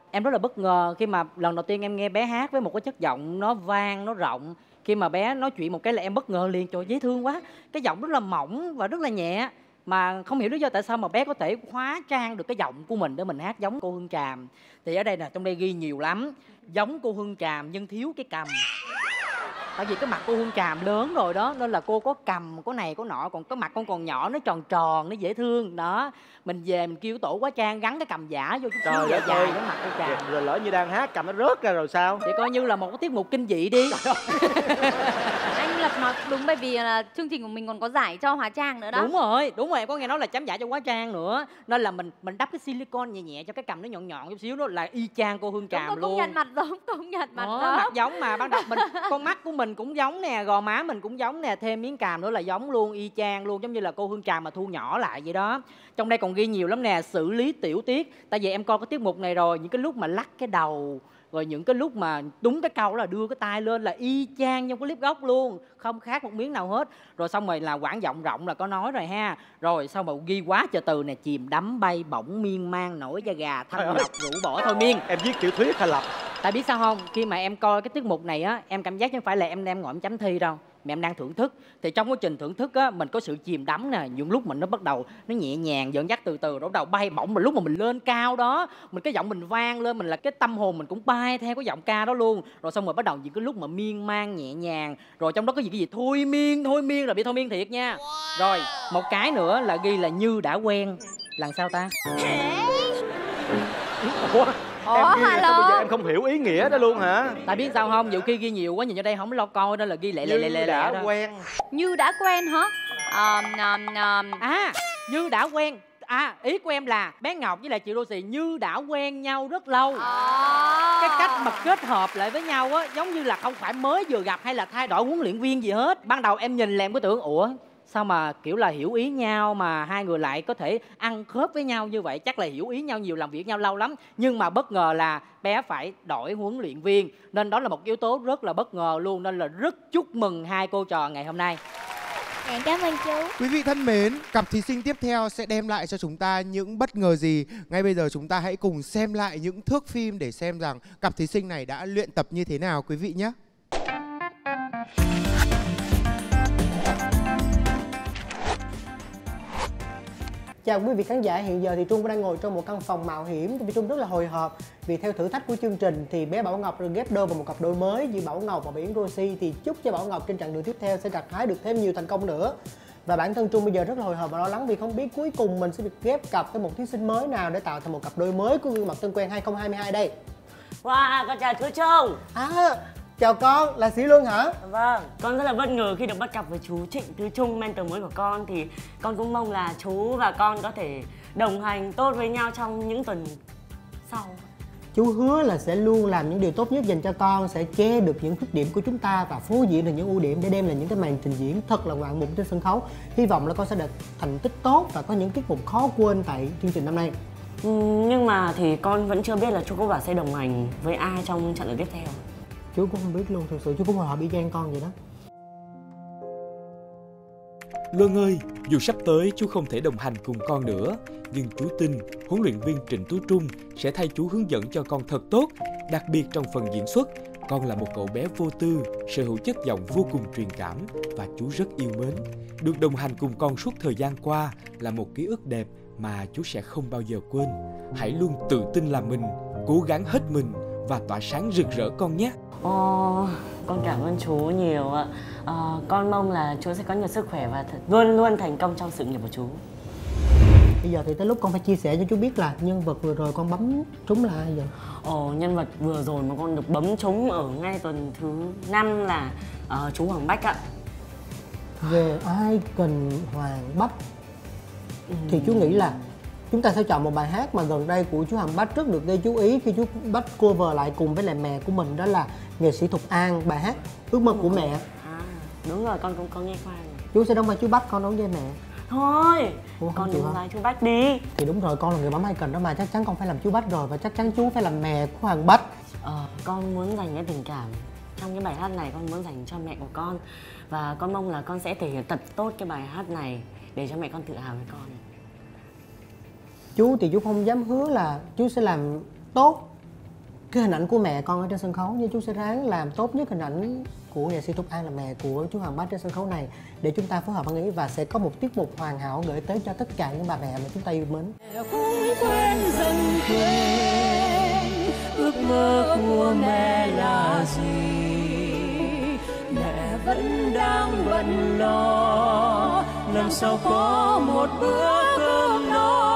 Em rất là bất ngờ khi mà lần đầu tiên em nghe bé hát với một cái chất giọng nó vang, nó rộng. Khi mà bé nói chuyện một cái là em bất ngờ liền, trời dễ thương quá. Cái giọng rất là mỏng và rất là nhẹ. Mà không hiểu lý do tại sao mà bé có thể hóa trang được cái giọng của mình để mình hát giống cô Hương Tràm. Thì ở đây nè, trong đây ghi nhiều lắm. Giống cô Hương Tràm nhưng thiếu cái cằm. Tại vì cái mặt cô Hương Tràm lớn rồi đó, nên là cô có cằm, có này, có nọ. Còn cái mặt con còn nhỏ, nó tròn tròn, nó dễ thương. Đó, mình về mình kêu tổ hóa trang gắn cái cằm giả vô chút xíu dài dài cái mặt cô Tràm. Rồi lỡ như đang hát cằm nó rớt ra rồi sao? Thì coi như là một cái tiết mục kinh dị đi. Anh Lập nói đúng, bởi vì là chương trình của mình còn có giải cho hóa trang nữa đó. Đúng rồi, đúng rồi, em có nghe nói là chấm giải cho hóa trang nữa. Nên là mình mình đắp cái silicone nhẹ nhẹ cho cái cằm nó nhọn nhọn chút xíu, đó là y chang cô Hương Tràm đúng, luôn. Công nhận mặt giống, công nhận mặt đó, giống. mặt giống mà ban đầu mình con mắt của mình cũng giống nè, gò má mình cũng giống nè, thêm miếng cằm nữa là giống luôn, y chang luôn, giống như là cô Hương Tràm mà thu nhỏ lại vậy đó. Trong đây còn ghi nhiều lắm nè, xử lý tiểu tiết. Tại vì em coi cái tiết mục này rồi, những cái lúc mà lắc cái đầu, rồi những cái lúc mà đúng cái câu là đưa cái tay lên là y chang trong cái clip gốc luôn, không khác một miếng nào hết. Rồi xong rồi là quãng giọng rộng là có nói rồi ha. Rồi xong rồi ghi quá trời từ nè, chìm đắm bay bổng miên man nổi da gà thanh lọc rũ bỏ thôi miên. Em viết tiểu thuyết hay Lập? Tại biết sao không, khi mà em coi cái tiết mục này á, em cảm giác chứ không phải là em đang ngồi em chấm thi đâu, mà em đang thưởng thức. Thì trong quá trình thưởng thức á, mình có sự chìm đắm nè, những lúc mình nó bắt đầu nó nhẹ nhàng dẫn dắt từ từ, bắt đầu bay bổng, mà lúc mà mình lên cao đó, mình cái giọng mình vang lên, mình là cái tâm hồn mình cũng bay theo cái giọng ca đó luôn. Rồi xong rồi bắt đầu những cái lúc mà miên man nhẹ nhàng, rồi trong đó có gì cái gì thôi miên thôi miên là bị thôi miên thiệt nha. Rồi một cái nữa là ghi là như đã quen, làm sao ta? Ủa? Ủa, Em ghi là sao hello. bây giờ em không hiểu ý nghĩa đó luôn hả? Tại biết sao không, nhiều khi ghi nhiều quá nhìn ở đây không lo coi, đó là ghi lẹ lẹ lẹ lẹ đã đó. quen. Như đã quen hả? Um, um, um. À, như đã quen. À, ý của em là bé Ngọc với lại chị Rosie như đã quen nhau rất lâu. À. Cái cách mà kết hợp lại với nhau á, giống như là không phải mới vừa gặp hay là thay đổi huấn luyện viên gì hết. Ban đầu em nhìn là em có tưởng, ủa sao mà kiểu là hiểu ý nhau mà hai người lại có thể ăn khớp với nhau như vậy, chắc là hiểu ý nhau nhiều, làm việc với nhau lâu lắm. Nhưng mà bất ngờ là bé phải đổi huấn luyện viên, nên đó là một yếu tố rất là bất ngờ luôn. Nên là rất chúc mừng hai cô trò ngày hôm nay. Dạ, cảm ơn chú. Quý vị thân mến, cặp thí sinh tiếp theo sẽ đem lại cho chúng ta những bất ngờ gì? Ngay bây giờ chúng ta hãy cùng xem lại những thước phim để xem rằng cặp thí sinh này đã luyện tập như thế nào quý vị nhé. Chào quý vị khán giả, hiện giờ thì Trung đang ngồi trong một căn phòng mạo hiểm và Trung rất là hồi hộp vì theo thử thách của chương trình thì bé Bảo Ngọc được ghép đôi vào một cặp đôi mới giữa Bảo Ngọc và Yến Rosie, thì chúc cho Bảo Ngọc trên chặng đường tiếp theo sẽ gặt hái được thêm nhiều thành công nữa. Và bản thân Trung bây giờ rất là hồi hộp và lo lắng vì không biết cuối cùng mình sẽ được ghép cặp với một thí sinh mới nào để tạo thành một cặp đôi mới của gương mặt thân quen hai không hai hai đây. Wow, con chào chú Trung. À, chào con, là Sĩ Luân hả? Vâng, con rất là bất ngờ khi được bắt cặp với chú Trịnh Tứ Trung, mentor mới của con. Thì con cũng mong là chú và con có thể đồng hành tốt với nhau trong những tuần sau. Chú hứa là sẽ luôn làm những điều tốt nhất dành cho con, sẽ che được những khuyết điểm của chúng ta và phô diễn được những ưu điểm để đem lại những cái màn trình diễn thật là ngoạn mục trên sân khấu. Hy vọng là con sẽ đạt thành tích tốt và có những tiết mục khó quên tại chương trình năm nay. Ừ, nhưng mà thì con vẫn chưa biết là chú có bảo sẽ đồng hành với ai trong trận đấu tiếp theo. Chú cũng không biết luôn, thực sự chú cũng hồi hộp y chang con vậy đó. Luân ơi, dù sắp tới chú không thể đồng hành cùng con nữa, nhưng chú tin huấn luyện viên Trịnh Tú Trung sẽ thay chú hướng dẫn cho con thật tốt. Đặc biệt trong phần diễn xuất, con là một cậu bé vô tư, sở hữu chất giọng vô cùng truyền cảm và chú rất yêu mến. Được đồng hành cùng con suốt thời gian qua là một ký ức đẹp mà chú sẽ không bao giờ quên. Hãy luôn tự tin là mình, cố gắng hết mình và tỏa sáng rực rỡ con nhé. Ồ, con cảm ơn chú nhiều ạ. À, con mong là chú sẽ có nhiều sức khỏe và thật, luôn luôn thành công trong sự nghiệp của chú. Bây giờ thì tới lúc con phải chia sẻ cho chú biết là nhân vật vừa rồi con bấm trúng là ai vậy? Ồ, nhân vật vừa rồi mà con được bấm trúng ở ngay tuần thứ năm là uh, chú Hoàng Bách ạ. Về Icon Hoàng Bách ừ. thì chú nghĩ là chúng ta sẽ chọn một bài hát mà gần đây của chú Hoàng Bách rất được gây chú ý khi chú Bách cover lại cùng với lại mẹ của mình, đó là nghệ sĩ Thục An, bài hát Ước Mơ Của Mẹ. À, đúng rồi, con cũng có nghe qua. Chú sẽ đóng vai chú Bách, con đóng vai mẹ. Thôi, Ủa, con đóng vai chú Bách đi. Thì đúng rồi, con là người bấm icon đó mà, chắc chắn con phải làm chú Bách rồi, và chắc chắn chú phải làm mẹ của Hoàng Bách. Ờ, con muốn dành cái tình cảm trong cái bài hát này, con muốn dành cho mẹ của con. Và con mong là con sẽ thể hiện thật tốt cái bài hát này để cho mẹ con tự hào với con. Chú thì chú không dám hứa là chú sẽ làm tốt cái hình ảnh của mẹ con ở trên sân khấu, nhưng chú sẽ ráng làm tốt nhất hình ảnh của nghệ sĩ Túc An là mẹ của chú Hoàng Bách trên sân khấu này để chúng ta phối hợp ăn ý và sẽ có một tiết mục hoàn hảo gửi tới cho tất cả những bà mẹ mà chúng ta yêu mến. Cũng quên dần quên ước mơ của mẹ là gì, mẹ vẫn đang bận lo làm sao có một bữa cơm no.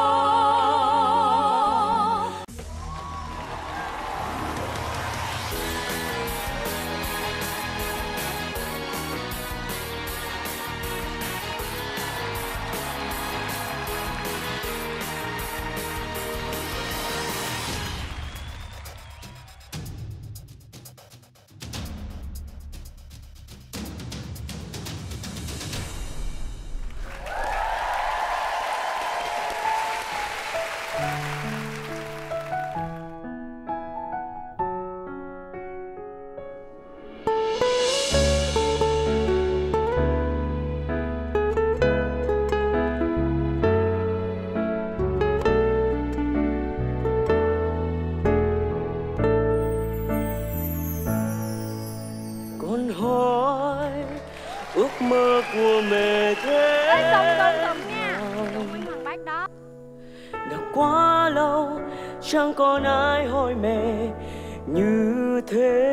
Của mẹ thế ơi, sống, sống, sống nha. Đúng Hoàng Bách đó. Đã quá lâu chẳng còn ai hỏi mẹ như thế.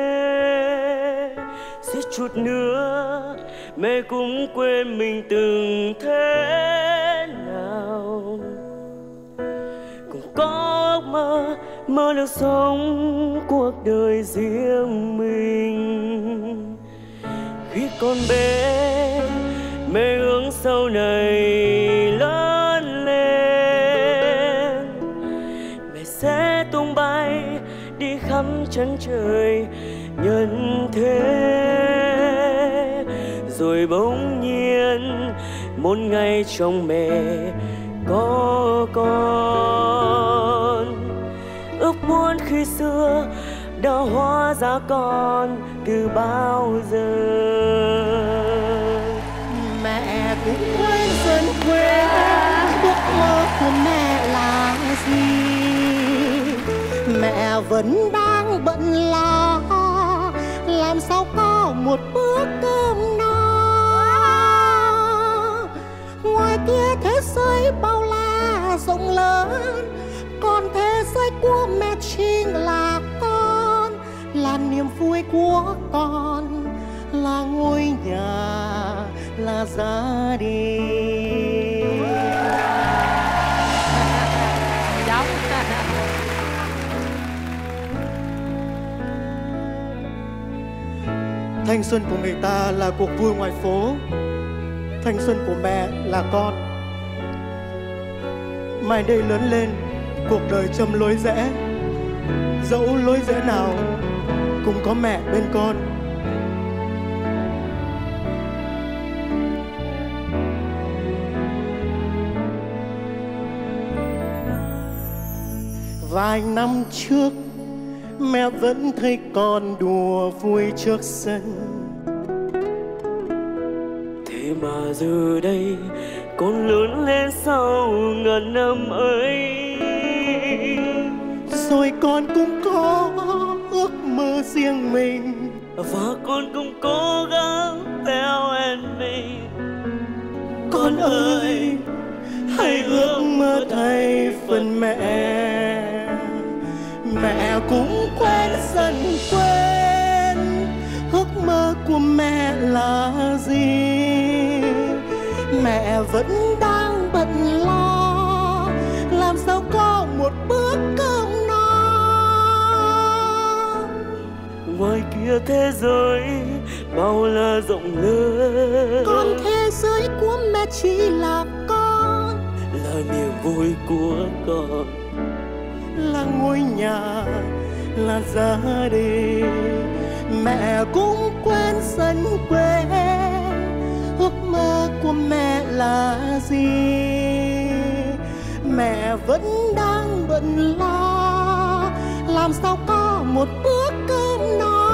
Suýt chút nữa mẹ cũng quên mình từng thế nào. Cũng có ước mơ, mơ được sống cuộc đời riêng mình. Khi còn bé mẹ hướng sau này lớn lên, mẹ sẽ tung bay đi khắp chân trời nhân thế. Rồi bỗng nhiên một ngày trong mẹ có con, ước muốn khi xưa đã hóa ra con từ bao giờ. Mẹ cũng quên dần quên ước mơ của mẹ là gì, mẹ vẫn đang bận lo làm sao có một bữa cơm no. Ngoài kia thế giới bao la rộng lớn, còn thế giới của mẹ chính là con, là niềm vui của con, là ngôi nhà, là gia đình. Thanh xuân của người ta là cuộc vui ngoài phố, thanh xuân của mẹ là con. Mai đây lớn lên, cuộc đời châm lối rẽ, dẫu lối rẽ nào cũng có mẹ bên con. Vài năm trước mẹ vẫn thấy con đùa vui trước sân, thế mà giờ đây con lớn lên sau ngàn năm ấy. Rồi con cũng có ước mơ riêng mình, và con cũng cố gắng theo em mình. Con ơi, hãy ước mơ thay phần mẹ. Mẹ cũng quên dần quên ước mơ của mẹ là gì, mẹ vẫn đang bận lo làm sao có một bữa cơm no. Ngoài kia thế giới bao la rộng lớn, còn thế giới của mẹ chỉ là con, là niềm vui của con, là ngôi nhà, là gia đình. Mẹ cũng quên dần quên ước mơ của mẹ là gì, mẹ vẫn đang bận lo làm sao có một bữa cơm no.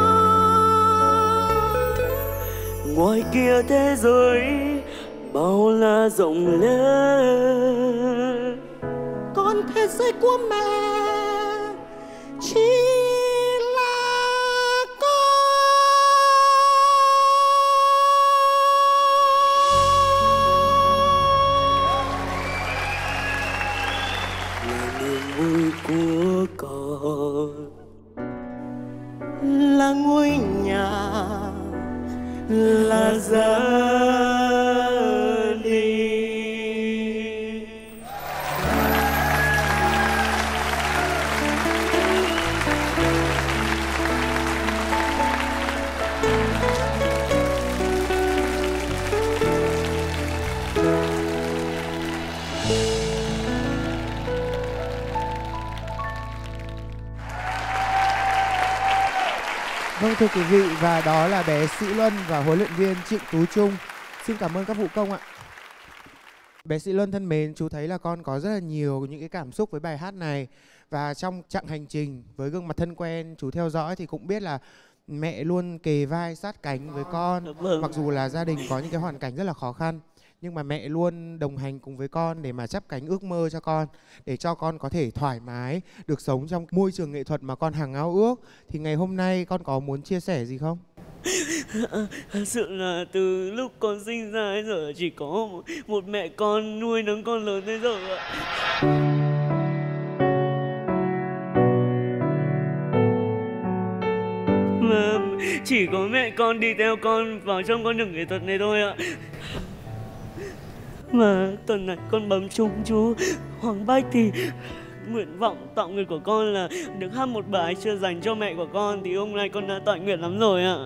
Ngoài kia thế giới bao la rộng lớn, còn thế giới của mẹ chỉ là gia đình. Vâng, thưa quý vị, và đó là bé Sĩ Luân và huấn luyện viên Trịnh Tú Trung. Xin cảm ơn các vũ công ạ. Bé Sĩ Luân thân mến, chú thấy là con có rất là nhiều những cái cảm xúc với bài hát này. Và trong chặng hành trình với gương mặt thân quen, chú theo dõi thì cũng biết là mẹ luôn kề vai sát cánh với con. Mặc dù là gia đình có những cái hoàn cảnh rất là khó khăn, nhưng mà mẹ luôn đồng hành cùng với con để mà chắp cánh ước mơ cho con, để cho con có thể thoải mái được sống trong môi trường nghệ thuật mà con hằng ao ước. Thì ngày hôm nay con có muốn chia sẻ gì không? Thật sự là từ lúc con sinh ra đến giờ chỉ có một, một mẹ con nuôi nấng con lớn đến giờ ạ. Mà chỉ có mẹ con đi theo con vào trong con đường nghệ thuật này thôi ạ. Mà tuần này con bấm trúng chú Hoàng Bách thì nguyện vọng tọng nguyện của con là được hát một bài chưa dành cho mẹ của con, thì hôm nay con đã tọa nguyện lắm rồi ạ.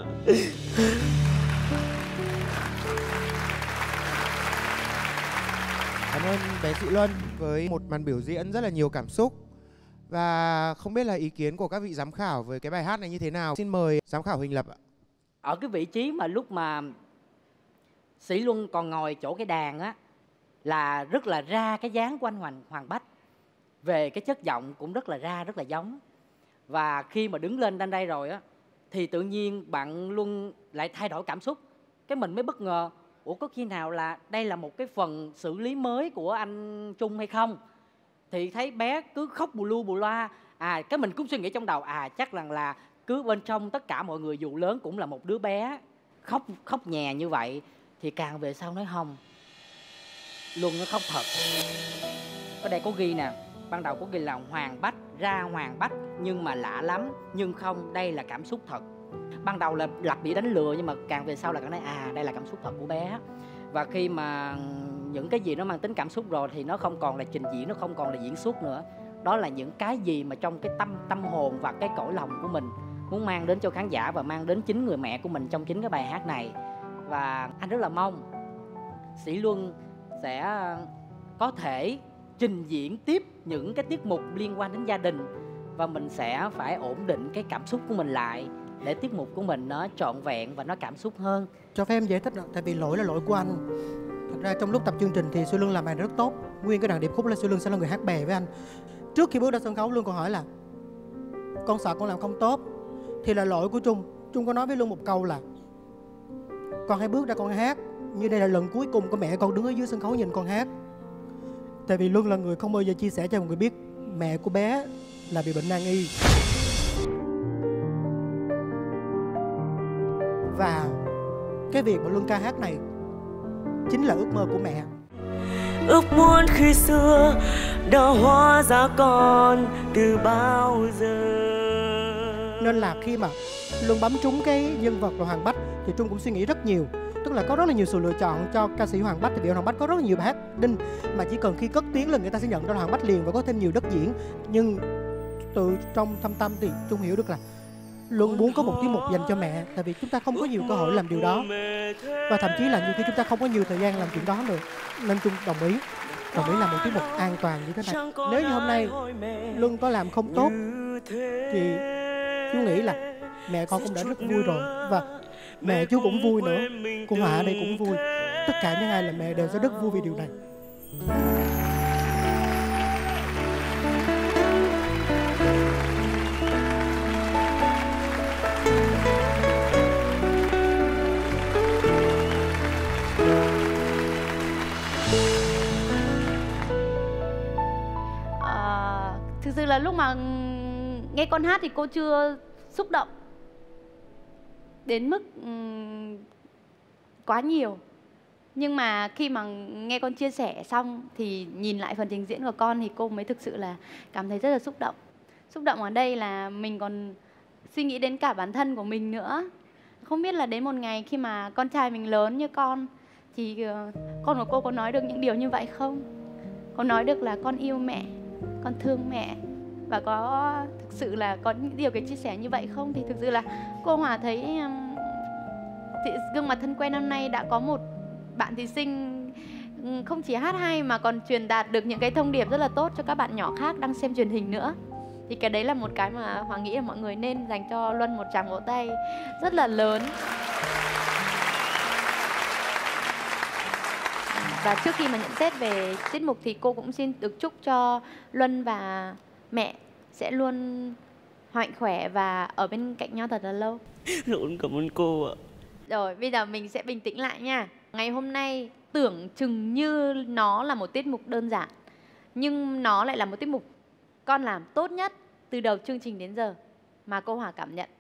Cảm ơn bé Sĩ Luân với một màn biểu diễn rất là nhiều cảm xúc. Và không biết là ý kiến của các vị giám khảo với cái bài hát này như thế nào? Xin mời giám khảo Huỳnh Lập ạ. Ở cái vị trí mà lúc mà Sĩ Luân còn ngồi chỗ cái đàn á, là rất là ra cái dáng của anh Hoàng, Hoàng Bách. Về cái chất giọng cũng rất là ra, rất là giống. Và khi mà đứng lên đến đây rồi á, thì tự nhiên bạn Luân lại thay đổi cảm xúc. Cái mình mới bất ngờ, ủa có khi nào là đây là một cái phần xử lý mới của anh Trung hay không? Thì thấy bé cứ khóc bù lu bù loa. À, cái mình cũng suy nghĩ trong đầu, à chắc rằng là cứ bên trong tất cả mọi người dù lớn cũng là một đứa bé khóc khóc nhè như vậy. Thì càng về sau nói không, Luân nó khóc thật. Ở đây có ghi nè, ban đầu có ghi là Hoàng Bách, ra Hoàng Bách, nhưng mà lạ lắm. Nhưng không, đây là cảm xúc thật. Ban đầu là Lập bị đánh lừa, nhưng mà càng về sau là cảm thấy à đây là cảm xúc thật của bé. Và khi mà những cái gì nó mang tính cảm xúc rồi thì nó không còn là trình diễn, nó không còn là diễn xuất nữa. Đó là những cái gì mà trong cái tâm tâm hồn và cái cõi lòng của mình muốn mang đến cho khán giả và mang đến chính người mẹ của mình trong chính cái bài hát này. Và anh rất là mong Sĩ Luân sẽ có thể trình diễn tiếp những cái tiết mục liên quan đến gia đình, và mình sẽ phải ổn định cái cảm xúc của mình lại để tiết mục của mình nó trọn vẹn và nó cảm xúc hơn. Cho phép em giải thích được, tại vì lỗi là lỗi của anh. Thật ra trong lúc tập chương trình thì Sư Luân làm bài rất tốt. Nguyên cái đoạn điệp khúc là Sư Luân sẽ là người hát bè với anh. Trước khi bước ra sân khấu, Luân còn hỏi là con sợ con làm không tốt, thì là lỗi của Trung. Trung có nói với Luân một câu là con hãy bước ra con hát, như đây là lần cuối cùng của mẹ con đứng ở dưới sân khấu nhìn con hát. Tại vì Luân là người không bao giờ chia sẻ cho mọi người biết mẹ của bé là bị bệnh nan y. Và cái việc mà Luân ca hát này chính là ước mơ của mẹ. Ước muốn khi xưa đã hóa ra con từ bao giờ. Nên là khi mà Luân bấm trúng cái nhân vật là Hoàng Bách thì Trung cũng suy nghĩ rất nhiều. Tức là có rất là nhiều sự lựa chọn cho ca sĩ Hoàng Bách. Thì vì Hoàng Bách có rất là nhiều bài hát đinh mà chỉ cần khi cất tiếng lên người ta sẽ nhận ra là Hoàng Bách liền và có thêm nhiều đất diễn. Nhưng từ trong thâm tâm thì Trung hiểu được là Luân muốn có một tiết mục dành cho mẹ. Tại vì chúng ta không có nhiều cơ hội làm điều đó, và thậm chí là nhiều khi chúng ta không có nhiều thời gian làm chuyện đó nữa. Nên Trung đồng ý Đồng ý làm một tiết mục an toàn như thế này. Nếu như hôm nay Luân có làm không tốt thì chú nghĩ là mẹ con cũng đã rất vui rồi, và mẹ chú cũng vui nữa, cô Hạ đây cũng vui. Tất cả những ai là mẹ đều sẽ rất vui vì điều này. À, thực sự là lúc mà nghe con hát thì cô chưa xúc động đến mức um, quá nhiều. Nhưng mà khi mà nghe con chia sẻ xong thì nhìn lại phần trình diễn của con thì cô mới thực sự là cảm thấy rất là xúc động. Xúc động ở đây là mình còn suy nghĩ đến cả bản thân của mình nữa. Không biết là đến một ngày khi mà con trai mình lớn như con thì uh, con của cô có nói được những điều như vậy không? Có nói được là con yêu mẹ, con thương mẹ và có thực sự là có những điều cái chia sẻ như vậy không? Thì thực sự là cô Hòa thấy um, thì gương mặt thân quen năm nay đã có một bạn thí sinh không chỉ hát hay mà còn truyền đạt được những cái thông điệp rất là tốt cho các bạn nhỏ khác đang xem truyền hình nữa. Thì cái đấy là một cái mà Hoàng nghĩ là mọi người nên dành cho Luân một tràng vỗ tay rất là lớn. Và trước khi mà nhận xét về tiết mục thì cô cũng xin được chúc cho Luân và mẹ sẽ luôn mạnh khỏe và ở bên cạnh nhau thật là lâu. Luôn cảm ơn cô ạ. Rồi bây giờ mình sẽ bình tĩnh lại nha. Ngày hôm nay tưởng chừng như nó là một tiết mục đơn giản, nhưng nó lại là một tiết mục con làm tốt nhất từ đầu chương trình đến giờ mà cô Hòa cảm nhận.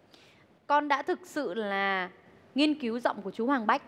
Con đã thực sự là nghiên cứu giọng của chú Hoàng Bách.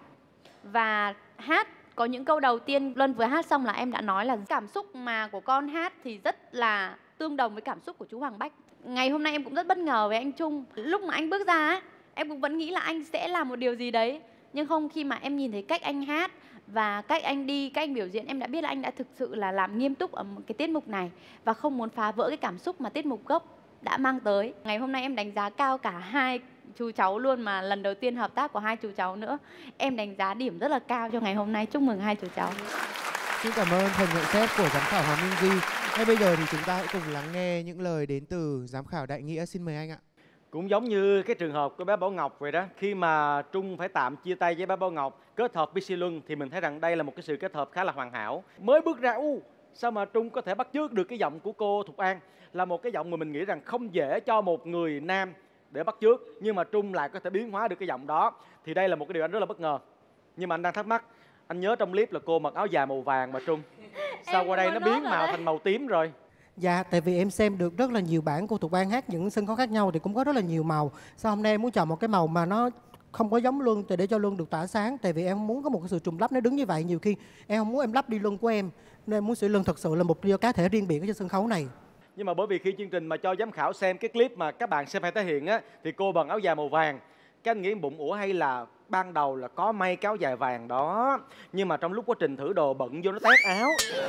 Và hát có những câu đầu tiên Luân vừa hát xong là em đã nói là cảm xúc mà của con hát thì rất là tương đồng với cảm xúc của chú Hoàng Bách. Ngày hôm nay em cũng rất bất ngờ với anh Trung. Lúc mà anh bước ra em cũng vẫn nghĩ là anh sẽ làm một điều gì đấy. Nhưng không, khi mà em nhìn thấy cách anh hát và cách anh đi, cách anh biểu diễn, em đã biết là anh đã thực sự là làm nghiêm túc ở một cái tiết mục này và không muốn phá vỡ cái cảm xúc mà tiết mục gốc đã mang tới. Ngày hôm nay em đánh giá cao cả hai chú cháu luôn, mà lần đầu tiên hợp tác của hai chú cháu nữa. Em đánh giá điểm rất là cao cho ngày hôm nay. Chúc mừng hai chú cháu. Xin cảm ơn phần nhận xét của giám khảo Hoàng Minh Di. Ngay bây giờ thì chúng ta hãy cùng lắng nghe những lời đến từ giám khảo Đại Nghĩa. Xin mời anh ạ. Cũng giống như cái trường hợp của bé Bảo Ngọc vậy đó. Khi mà Trung phải tạm chia tay với bé Bảo Ngọc, kết hợp với Pixie Luân thì mình thấy rằng đây là một cái sự kết hợp khá là hoàn hảo. Mới bước ra, u sao mà Trung có thể bắt chước được cái giọng của cô Thục An. Là một cái giọng mà mình nghĩ rằng không dễ cho một người nam để bắt chước, nhưng mà Trung lại có thể biến hóa được cái giọng đó. Thì đây là một cái điều anh rất là bất ngờ. Nhưng mà anh đang thắc mắc, anh nhớ trong clip là cô mặc áo dài màu vàng mà Trung, sao qua đây nó biến màu thành màu tím rồi? Dạ, tại vì em xem được rất là nhiều bản cô Thục An hát những sân khấu khác nhau thì cũng có rất là nhiều màu. Sao hôm nay em muốn chọn một cái màu mà nó không có giống Luân để cho Luân được tỏa sáng. Tại vì em không muốn có một cái sự trùng lắp, nó đứng như vậy nhiều khi em không muốn em lắp đi Luân của em, nên em muốn sửa Luân thật sự là một cá thể riêng biệt ở trên sân khấu này. Nhưng mà bởi vì khi chương trình mà cho giám khảo xem cái clip mà các bạn xem hay thể hiện á, thì cô bằng áo dài màu vàng, cái anh nghĩ bụng ủa hay là ban đầu là có may cái áo dài vàng đó, nhưng mà trong lúc quá trình thử đồ bận vô nó tét áo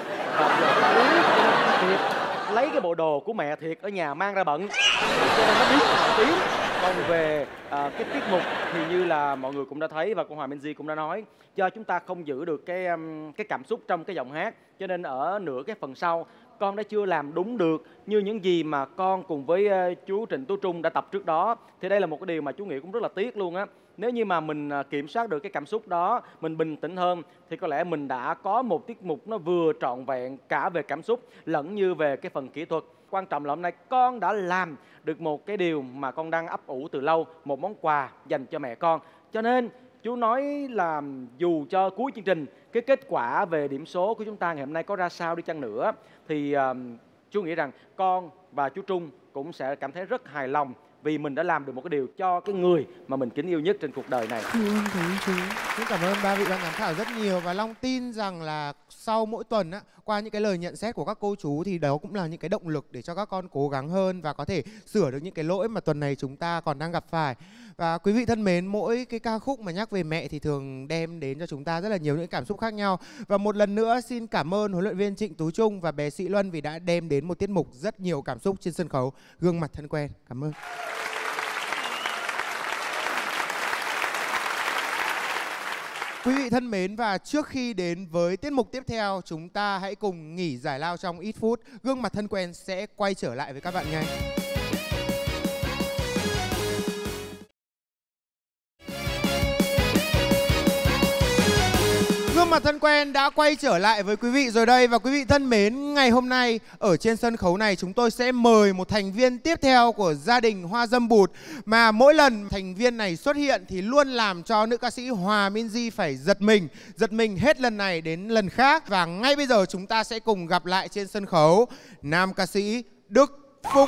và lấy cái bộ đồ của mẹ thiệt ở nhà mang ra bận, cho nên nó biến màu tím. Còn về à, cái tiết mục thì như là mọi người cũng đã thấy và cô Hòa Minh Di cũng đã nói, do chúng ta không giữ được cái um, cái cảm xúc trong cái giọng hát, cho nên ở nửa cái phần sau con đã chưa làm đúng được như những gì mà con cùng với uh, chú Trịnh Tú Trung đã tập trước đó. Thì đây là một cái điều mà chú nghĩ cũng rất là tiếc luôn á. Nếu như mà mình uh, kiểm soát được cái cảm xúc đó, mình bình tĩnh hơn thì có lẽ mình đã có một tiết mục nó vừa trọn vẹn cả về cảm xúc lẫn như về cái phần kỹ thuật. Quan trọng là hôm nay con đã làm được một cái điều mà con đang ấp ủ từ lâu, một món quà dành cho mẹ con. Cho nên chú nói là dù cho cuối chương trình cái kết quả về điểm số của chúng ta ngày hôm nay có ra sao đi chăng nữa thì uh, chú nghĩ rằng con và chú Trung cũng sẽ cảm thấy rất hài lòng vì mình đã làm được một cái điều cho cái người mà mình kính yêu nhất trên cuộc đời này. Xin cảm ơn ba vị ban giám khảo rất nhiều, và Long tin rằng là sau mỗi tuần á, qua những cái lời nhận xét của các cô chú thì đó cũng là những cái động lực để cho các con cố gắng hơn và có thể sửa được những cái lỗi mà tuần này chúng ta còn đang gặp phải. Và quý vị thân mến, mỗi cái ca khúc mà nhắc về mẹ thì thường đem đến cho chúng ta rất là nhiều những cảm xúc khác nhau. Và một lần nữa xin cảm ơn huấn luyện viên Trịnh Tú Trung và bé Sĩ Luân vì đã đem đến một tiết mục rất nhiều cảm xúc trên sân khấu Gương Mặt Thân Quen. Cảm ơn. Quý vị thân mến, và trước khi đến với tiết mục tiếp theo, chúng ta hãy cùng nghỉ giải lao trong ít phút. Gương Mặt Thân Quen sẽ quay trở lại với các bạn ngay. Gương Mặt Thân Quen đã quay trở lại với quý vị rồi đây. Và quý vị thân mến, ngày hôm nay ở trên sân khấu này chúng tôi sẽ mời một thành viên tiếp theo của gia đình Hoa Dâm Bụt. Mà mỗi lần thành viên này xuất hiện thì luôn làm cho nữ ca sĩ Hòa Minh Di phải giật mình. Giật mình hết lần này đến lần khác. Và ngay bây giờ chúng ta sẽ cùng gặp lại trên sân khấu nam ca sĩ Đức Phúc.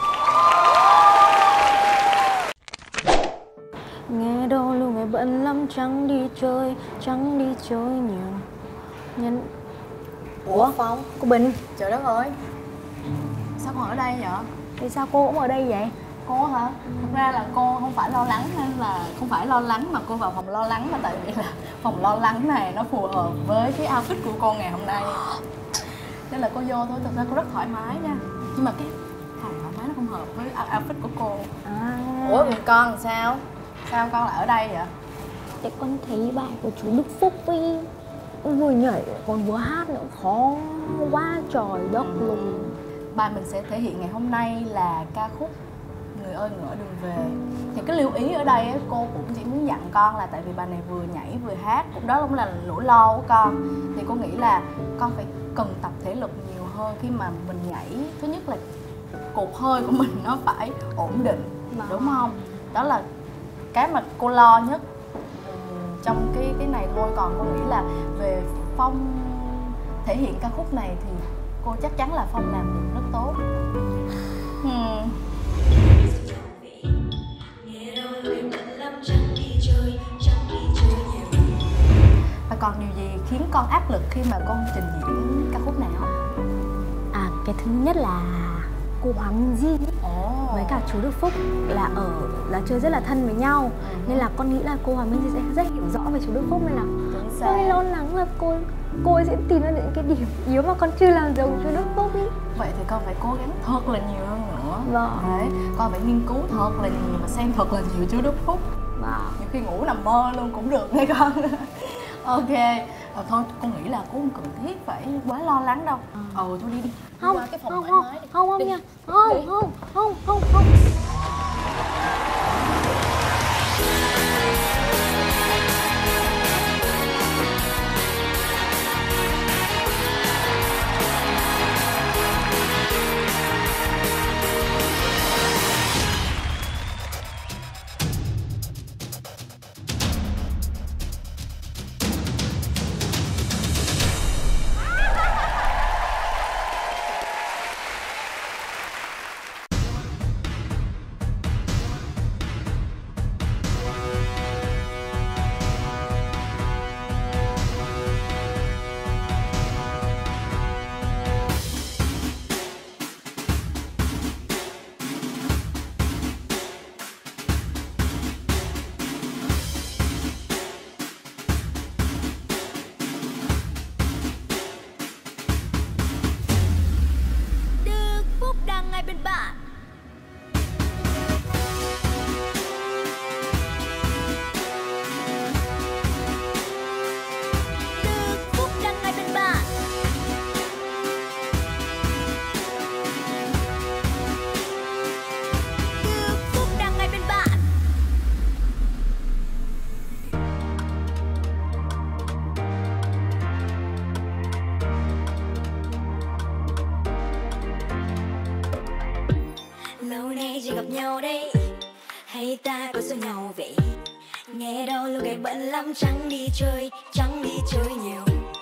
Nghe đâu lúc ngày bận lắm chẳng đi chơi, chẳng đi chơi nhiều nhân... Ủa Phong, cô Bình, trời đất ơi, sao con ở đây vậy? Thì sao cô cũng ở đây vậy? Cô hả? Thực ra là cô không phải lo lắng nên là không phải lo lắng mà cô vào phòng lo lắng, mà tại vì là phòng lo lắng này nó phù hợp với cái outfit của cô ngày hôm nay. Nên là cô vô thôi, thực ra cô rất thoải mái nha. Nhưng mà cái thoải mái nó không hợp với outfit của cô. À. Ủa thì con làm sao? Sao con lại ở đây vậy? Để con thấy bài của chú Đức Phúc đi, vừa nhảy còn vừa hát nữa, khó quá trời đất ừ. luôn. Bài mình sẽ thể hiện ngày hôm nay là ca khúc Người ơi ngỡ đừng về. Thì cái lưu ý ở đây ấy, cô cũng chỉ muốn dặn con là tại vì bài này vừa nhảy vừa hát, cũng đó cũng là nỗi lo của con. Thì cô nghĩ là con phải cần tập thể lực nhiều hơn khi mà mình nhảy. Thứ nhất là cột hơi của mình nó phải ổn định, đúng không? Đó là cái mà cô lo nhất trong cái cái này thôi. Còn cô nghĩ là về Phong thể hiện ca khúc này thì cô chắc chắn là Phong làm được rất tốt. Hmm. Và còn điều gì khiến con áp lực khi mà con trình diễn ca khúc này không? À, cái thứ nhất là cô Hoàng Minh Di oh. với cả chú Đức Phúc là ở là chơi rất là thân với nhau, ừ. nên là con nghĩ là cô Hoàng Minh Di sẽ rất hiểu rõ về chú Đức Phúc, nên là tôi lo lắng là cô cô ấy sẽ tìm ra những cái điểm yếu mà con chưa làm giống chú Đức Phúc ý. Vậy thì con phải cố gắng thật là nhiều hơn nữa. Vâng. Đấy, con phải nghiên cứu thật là nhiều và xem thật là nhiều chú Đức Phúc. Vâng. Nhiều khi ngủ nằm mơ luôn cũng được nghe con. Ok. À, thôi con nghĩ là cô không cần thiết phải quá lo lắng đâu. Ờ, ừ, thôi đi đi. Không, cái phòng không, thoải không, mái đi. không, không đi. nha. Không, đi. không, không, không, không. Chỉ gặp nhau đây hay ta có sao nhau vậy, nghe đâu lúc ngày bận lắm chẳng đi chơi chẳng đi chơi nhiều,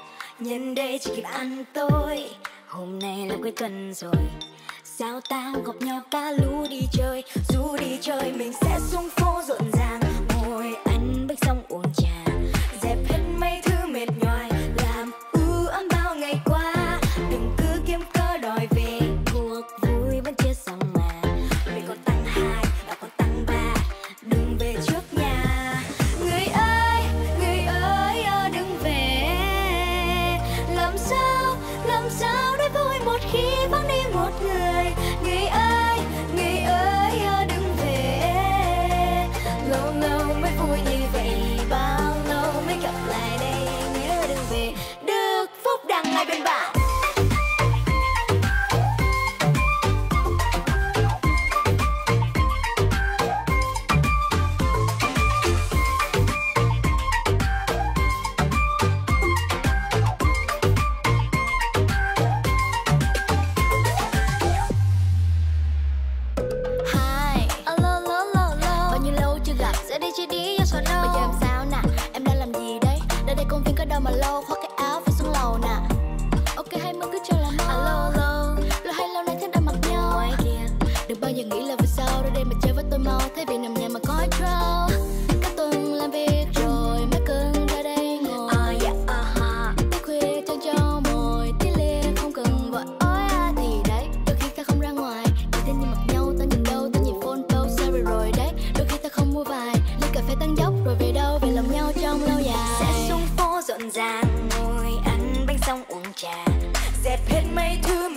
nhân đây chỉ kịp ăn tối, hôm nay là cuối tuần rồi sao ta không gặp nhau cả lũ đi chơi, dù đi chơi mình sẽ xuống phố rộn ràng ngồi ăn bánh xong uống trà, dẹp hết mấy thứ mệt nhoài làm ưu ấm bao ngày qua, đừng cứ kiếm cớ đòi về cuộc vui vẫn chưa xong mà. Còn tăng hai, đã còn tăng ba, đừng về trước nhà. Người ơi, người ơi, đừng về. Làm sao, làm sao để vui một khi vắng đi một người. Người ơi, người ơi, đừng về. Lâu lâu mới vui như vậy, bao lâu mới gặp lại đây. Nhớ đừng về, Đức Phúc đang ngay bên bạn. Mà lâu khoác cái áo phía xuống lầu nè. Ok hai mươi cứ cho là mơ. Alo alo, lâu hay lâu nay thế đã mặc nhau. Ngoài kia, đừng bao giờ nghĩ là về sau ra đây mà chơi với tôi mau. Thay vì nằm nhà mà có draw. Các tuần làm việc rồi mấy cưng ra đây ngồi. À dạ à ha. Tới khuya chân cho mồi tí lia không cần vội ôi à thì đấy. Đôi khi ta không ra ngoài, thì thế nhưng mặc nhau ta nhìn đâu ta nhìn phone đâu.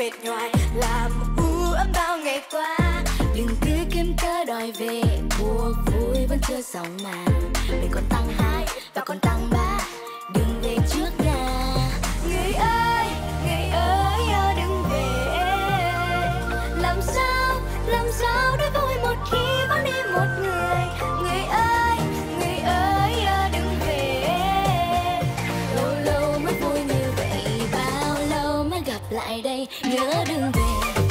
mệt nhoài, làm u ấm bao ngày qua. Đừng cứ kiếm cớ đòi về, buộc vui vẫn chưa xong mà. Mình còn tăng hai và còn tăng ba, đừng về trước nhà. Người ơi, người ơi, đừng về. Làm sao, làm sao để vui một khi vắng đi một người. Người ơi, người ơi, đừng về. Lâu lâu mới vui như vậy, bao lâu mới gặp lại đây. Nhớ đừng về.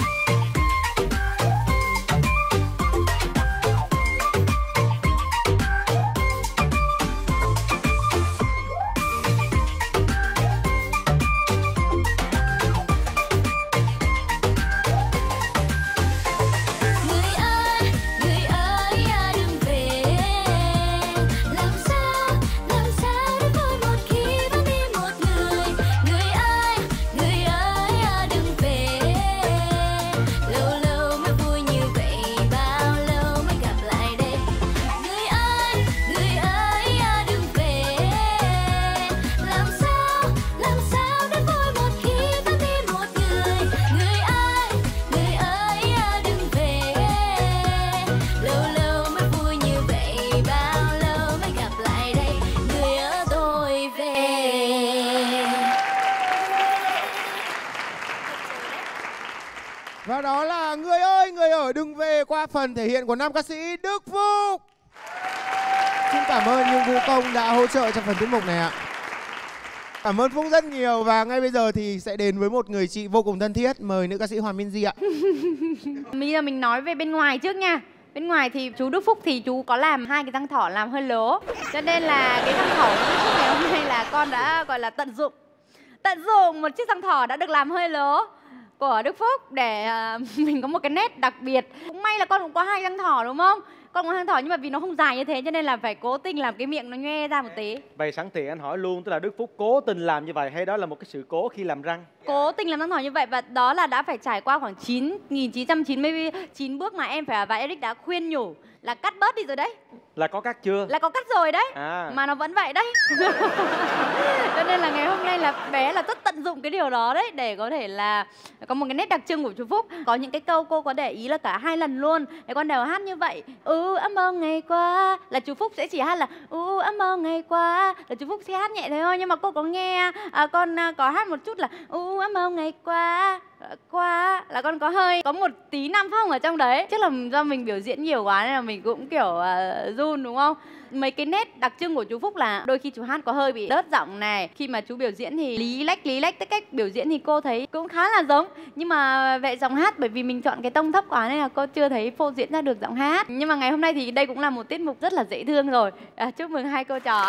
Và đó là Người ơi, người ở đừng về qua phần thể hiện của nam ca sĩ Đức Phúc. Xin cảm ơn những vũ công đã hỗ trợ trong phần tiết mục này ạ. Cảm ơn Phúc rất nhiều và ngay bây giờ thì sẽ đến với một người chị vô cùng thân thiết. Mời nữ ca sĩ Hoàng Minh Di ạ. Bây giờ mình nói về bên ngoài trước nha. Bên ngoài thì chú Đức Phúc thì chú có làm hai cái răng thỏ làm hơi lố. Cho nên là cái răng thỏ của Đức Phúc ngày hôm nay là con đã gọi là tận dụng. Tận dụng một chiếc răng thỏ đã được làm hơi lố của Đức Phúc để uh, mình có một cái nét đặc biệt. Cũng may là con cũng có hai răng thỏ đúng không? Con có răng thỏ nhưng mà vì nó không dài như thế cho nên là phải cố tình làm cái miệng nó nhoe ra một tí. Vậy sẵn tiện anh hỏi luôn, tức là Đức Phúc cố tình làm như vậy hay đó là một cái sự cố khi làm răng? Cố tình làm răng thỏ như vậy và đó là đã phải trải qua khoảng chín nghìn chín trăm chín mươi chín bước mà em phải và Eric đã khuyên nhủ là cắt bớt đi rồi đấy. Là có cắt chưa? Là có cắt rồi đấy. À. Mà nó vẫn vậy đấy. Cho nên là ngày hôm nay là bé là rất tận dụng cái điều đó đấy để có thể là có một cái nét đặc trưng của chú Phúc. Có những cái câu cô có để ý là cả hai lần luôn. Để con đều hát như vậy. Ừ ấm mơ ngày qua là chú Phúc sẽ chỉ hát là ừ ấm mơ ngày qua là chú Phúc sẽ hát nhẹ thế thôi. Nhưng mà cô có nghe à, con à, có hát một chút là ừ ấm mơ ngày qua qua là con có hơi có một tí Nam Phong ở trong đấy. Chắc là do mình biểu diễn nhiều quá nên là mình cũng kiểu uh, run đúng không? Mấy cái nét đặc trưng của chú Phúc là đôi khi chú hát có hơi bị đớt giọng này. Khi mà chú biểu diễn thì lý lách lý lách, tất cách biểu diễn thì cô thấy cũng khá là giống. Nhưng mà về giọng hát bởi vì mình chọn cái tông thấp quá nên là cô chưa thấy phô diễn ra được giọng hát. Nhưng mà ngày hôm nay thì đây cũng là một tiết mục rất là dễ thương rồi. À, chúc mừng hai cô trò.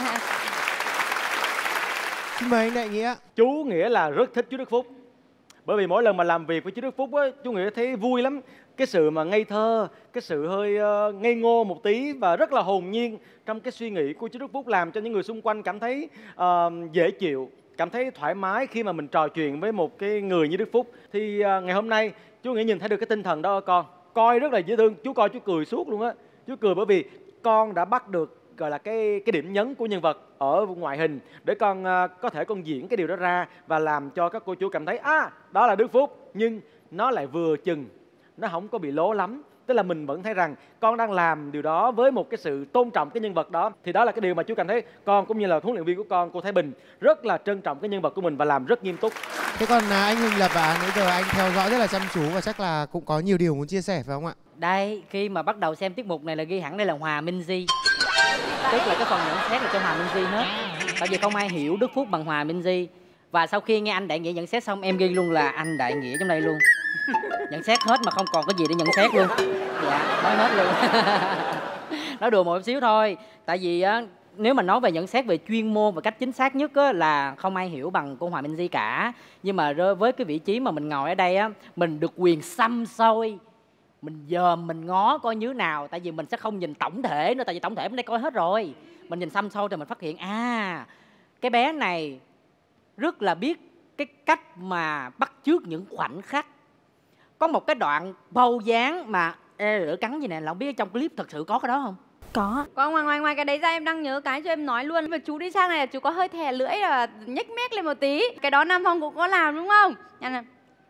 Xin mời anh Đại Nghĩa. Chú Nghĩa là rất thích chú Đức Phúc. Bởi vì mỗi lần mà làm việc với chú Đức Phúc á, chú Nghĩa thấy vui lắm. Cái sự mà ngây thơ, cái sự hơi uh, ngây ngô một tí và rất là hồn nhiên trong cái suy nghĩ của chú Đức Phúc làm cho những người xung quanh cảm thấy uh, dễ chịu, cảm thấy thoải mái khi mà mình trò chuyện với một cái người như Đức Phúc. Thì uh, ngày hôm nay chú Nghĩa nhìn thấy được cái tinh thần đó ở con. Coi rất là dễ thương, chú coi chú cười suốt luôn á. Chú cười bởi vì con đã bắt được gọi là cái cái điểm nhấn của nhân vật ở ngoại hình để con uh, có thể con diễn cái điều đó ra và làm cho các cô chú cảm thấy à đó là Đức Phúc, nhưng nó lại vừa chừng, nó không có bị lố lắm. Tức là mình vẫn thấy rằng con đang làm điều đó với một cái sự tôn trọng cái nhân vật đó. Thì đó là cái điều mà chú cảm thấy con cũng như là huấn luyện viên của con, cô Thái Bình rất là trân trọng cái nhân vật của mình và làm rất nghiêm túc. Thế còn à, anh Huỳnh Lập à, nãy giờ anh theo dõi rất là chăm chú và chắc là cũng có nhiều điều muốn chia sẻ phải không ạ? Đây, khi mà bắt đầu xem tiết mục này là ghi hẳn đây là Hòa Minh Di. Tức là cái phần nhận xét là cho Hòa Minh Di hết. Tại vì không ai hiểu Đức Phúc bằng Hòa Minh Di. Và sau khi nghe anh Đại Nghĩa nhận xét xong em ghi luôn là anh Đại Nghĩa trong đây luôn. Nhận xét hết mà không còn cái gì để nhận xét luôn. Dạ, nói hết luôn. Nói đùa một xíu thôi. Tại vì á, nếu mà nói về nhận xét về chuyên môn và cách chính xác nhất á, là không ai hiểu bằng cô Hòa Minh Di cả. Nhưng mà với cái vị trí mà mình ngồi ở đây á, mình được quyền xăm xôi, mình dòm mình ngó coi như nào. Tại vì mình sẽ không nhìn tổng thể nữa. Tại vì tổng thể bên đây coi hết rồi. Mình nhìn xăm xôi thì mình phát hiện à, cái bé này rất là biết cái cách mà bắt chước những khoảnh khắc. Có một cái đoạn bầu dáng mà ê, lửa cắn gì nè, là không biết trong clip thật sự có cái đó không? Có. Còn ngoài ngoài ngoài cái đấy ra em đang nhớ cái cho em nói luôn. Việc chú đi sang này là chú có hơi thè lưỡi là nhếch mép lên một tí. Cái đó Nam Phong cũng có làm đúng không? Nhanh này.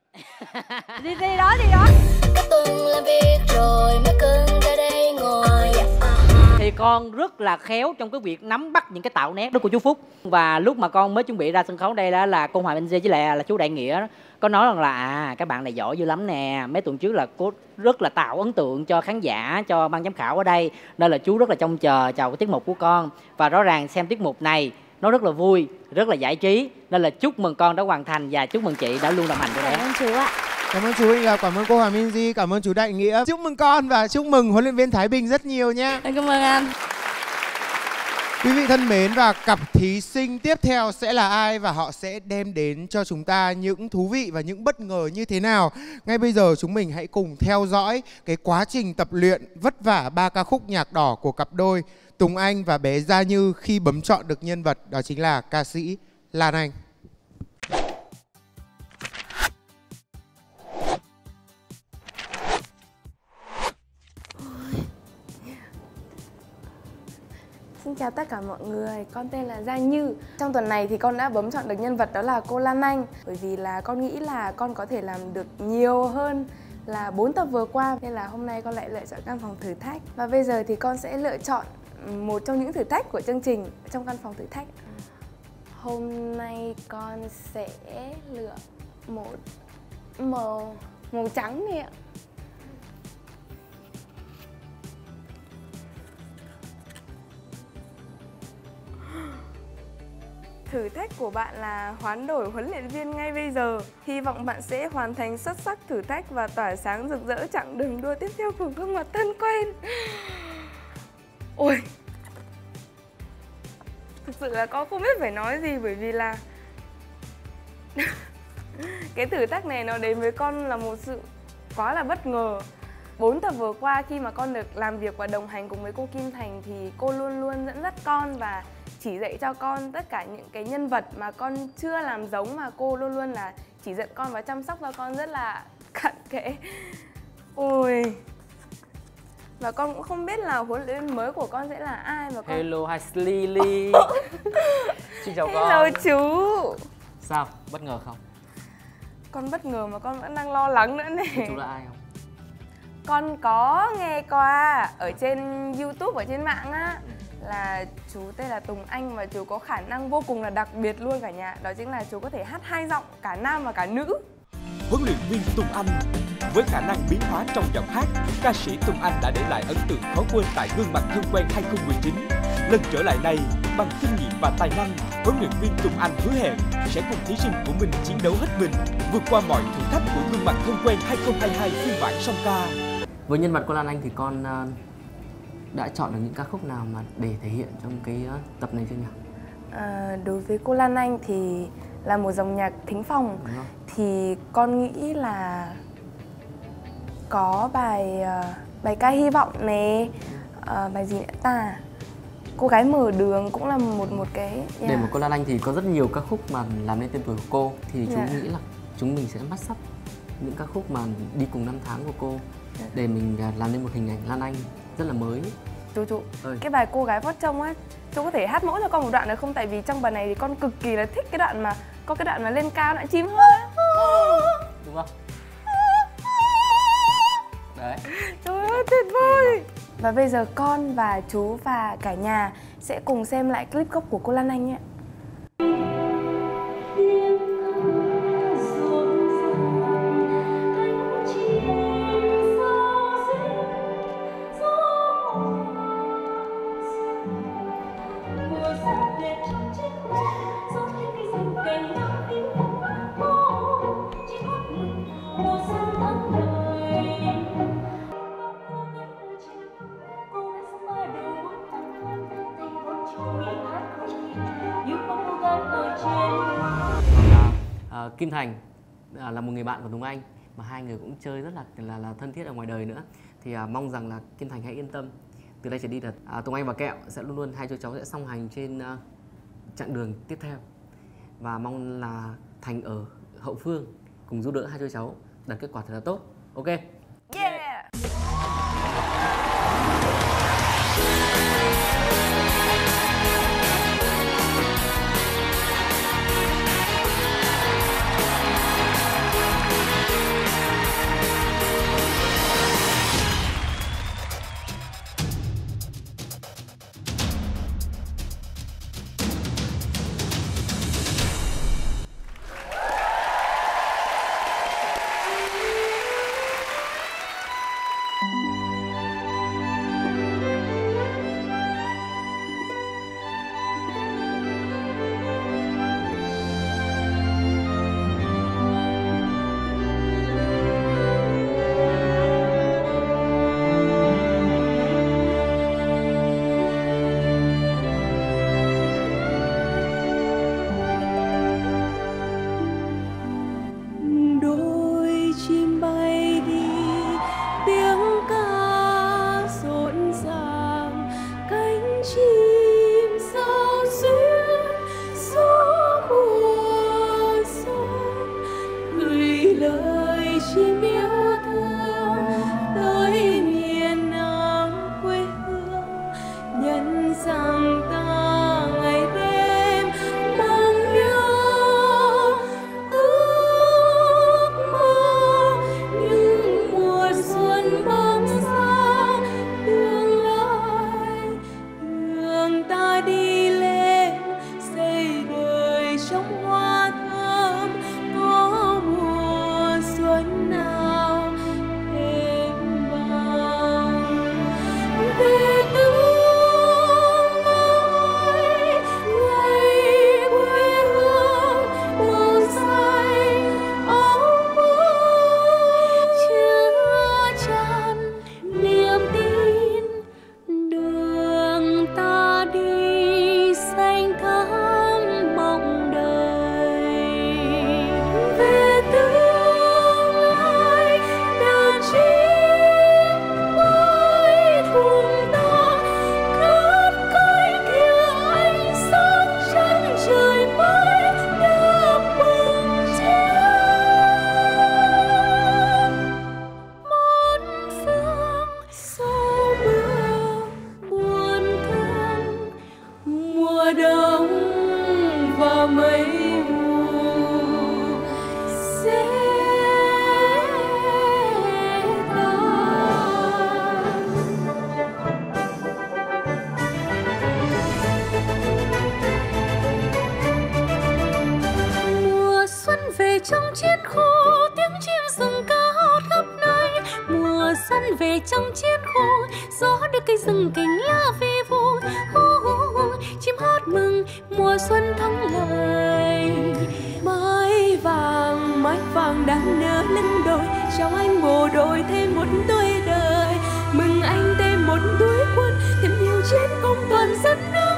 Đi đi đó, đi đó. Các tuần làm việc rồi mới cưng ra đây ngồi. Thì con rất là khéo trong cái việc nắm bắt những cái tạo nét đó của chú Phúc. Và lúc mà con mới chuẩn bị ra sân khấu đây đó là cô Hoàng Minh Dê với lại là chú Đại Nghĩa đó, có nói rằng là à các bạn này giỏi dữ lắm nè. Mấy tuần trước là cô rất là tạo ấn tượng cho khán giả, cho ban giám khảo ở đây, nên là chú rất là trông chờ chào cái tiết mục của con. Và rõ ràng xem tiết mục này nó rất là vui, rất là giải trí, nên là chúc mừng con đã hoàn thành và chúc mừng chị đã luôn đồng hành với bé. Cảm ơn chú ạ. Cảm ơn chú Anh Lập, cảm ơn cô Hoàng Minh Di, cảm ơn chú Đại Nghĩa. Chúc mừng con và chúc mừng huấn luyện viên Thái Bình rất nhiều nha. Cảm ơn anh. Quý vị thân mến, và cặp thí sinh tiếp theo sẽ là ai và họ sẽ đem đến cho chúng ta những thú vị và những bất ngờ như thế nào? Ngay bây giờ chúng mình hãy cùng theo dõi cái quá trình tập luyện vất vả ba ca khúc nhạc đỏ của cặp đôi Tùng Anh và bé Gia Như khi bấm chọn được nhân vật, đó chính là ca sĩ Lan Anh. Xin chào tất cả mọi người, con tên là Gia Như. Trong tuần này thì con đã bấm chọn được nhân vật đó là cô Lan Anh. Bởi vì là con nghĩ là con có thể làm được nhiều hơn là bốn tập vừa qua, nên là hôm nay con lại lựa chọn căn phòng thử thách. Và bây giờ thì con sẽ lựa chọn một trong những thử thách của chương trình trong căn phòng thử thách. Hôm nay con sẽ lựa một màu màu trắng đi ạ. Thử thách của bạn là hoán đổi huấn luyện viên ngay bây giờ. Hy vọng bạn sẽ hoàn thành xuất sắc thử thách và tỏa sáng rực rỡ chặng đường đua tiếp theo cùng gương mặt thân quen. Ôi, thực sự là con không biết phải nói gì, bởi vì là cái thử thách này nó đến với con là một sự quá là bất ngờ. Bốn tập vừa qua khi mà con được làm việc và đồng hành cùng với cô Kim Thành thì cô luôn luôn dẫn dắt con và chỉ dạy cho con tất cả những cái nhân vật mà con chưa làm giống, mà cô luôn luôn là chỉ dẫn con và chăm sóc cho con rất là cặn kẽ. Ôi, và con cũng không biết là huấn luyện viên mới của con sẽ là ai mà con... Hello, hi Lily. Xin chào con. Hello chú. Sao, bất ngờ không? Con bất ngờ mà con vẫn đang lo lắng nữa này. Chú là ai không? Con có nghe qua ở trên YouTube, ở trên mạng á, là chú tên là Tùng Anh và chú có khả năng vô cùng là đặc biệt luôn cả nhà. Đó chính là chú có thể hát hai giọng, cả nam và cả nữ. Huấn luyện viên Tùng Anh với khả năng biến hóa trong giọng hát, ca sĩ Tùng Anh đã để lại ấn tượng khó quên tại Gương Mặt Thân Quen hai không một chín. Lần trở lại này, bằng kinh nghiệm và tài năng, huấn luyện viên Tùng Anh hứa hẹn sẽ cùng thí sinh của mình chiến đấu hết mình, vượt qua mọi thử thách của Gương Mặt Thân Quen hai không hai hai phiên bản song ca. Với nhân vật của Lan Anh thì con uh, đã chọn được những ca khúc nào mà để thể hiện trong cái uh, tập này chưa nhỉ? À, đối với cô Lan Anh thì là một dòng nhạc thính phòng, thì con nghĩ là có bài uh, bài ca Hy Vọng này, uh, bài gì nữa ta, Cô Gái Mở Đường cũng là một một cái yeah. Để một cô Lan Anh thì có rất nhiều ca khúc mà làm nên tên tuổi của cô, thì chúng yeah. nghĩ là chúng mình sẽ bắt sắp những ca khúc mà đi cùng năm tháng của cô để mình làm nên một hình ảnh Lan Anh rất là mới. Chú chú, Ơi. cái bài Cô Gái Vót Trông á, chú có thể hát mẫu cho con một đoạn được không? Tại vì trong bài này thì con cực kỳ là thích cái đoạn mà có cái đoạn mà lên cao đoạn chim hơi. Đúng không? Đấy. Trời ơi, tuyệt vời. Và bây giờ con và chú và cả nhà sẽ cùng xem lại clip gốc của cô Lan Anh nhé. Uh, Kim Thành uh, là một người bạn của Tùng Anh mà hai người cũng chơi rất là là, là thân thiết ở ngoài đời nữa, thì uh, mong rằng là Kim Thành hãy yên tâm, từ đây trở đi là uh, Tùng Anh và Kẹo sẽ luôn luôn hai chú cháu sẽ song hành trên uh, chặng đường tiếp theo, và mong là Thành ở hậu phương cùng giúp đỡ hai chú cháu đạt kết quả thật là tốt. Ok. Yeah. mùa đông và mây mù sẽ về trong chiến khu, tiếng chim rừng ca hót khắp nơi. Mùa xuân về trong chiến khu, gió đưa cây rừng cành lá vi vu. Hu hu hu, chim hót mừng mùa xuân thắng lợi. Mái vàng, mái vàng đang nở lưng đồi, chào anh bộ đội thêm một tuổi đời. Mừng anh thêm một tuổi quân, thêm nhiều chiến công toàn dân nước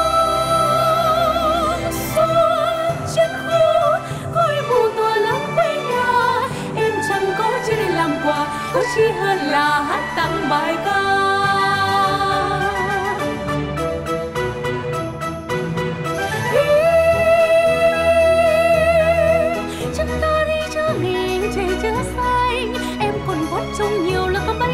mơ. Xuân chiến khu mù tỏa lớn quê nhà, em chẳng có chi để làm quà, có chi hơn là hát tặng bài ca. Chúng ta đi chợ miền trời chớ xanh, em còn vót trông nhiều là có bay.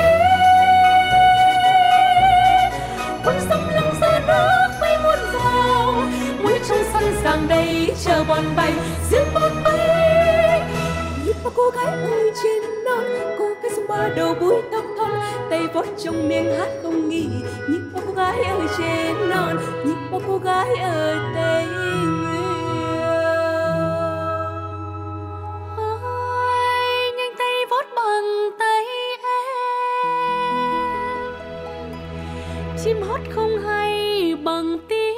Quân sông lưng ra nước bay muôn vào, muối trong sân sàng đây chờ bọn bay giết bọn bay. Nhìn vào cô gái ơi trên non, cô gái sông ba đầu búi tóc thon, tay vót trong miệng hát không nghỉ. Nhìn vào cô gái ở trên non, nhìn vào cô gái ở tây nguyên. Ôi, nhanh tay vót bằng tay em, chim hót không hay bằng tiếng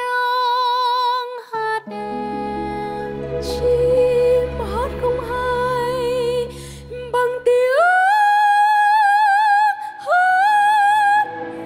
hát em. Chim hót không hay bằng tiếng hát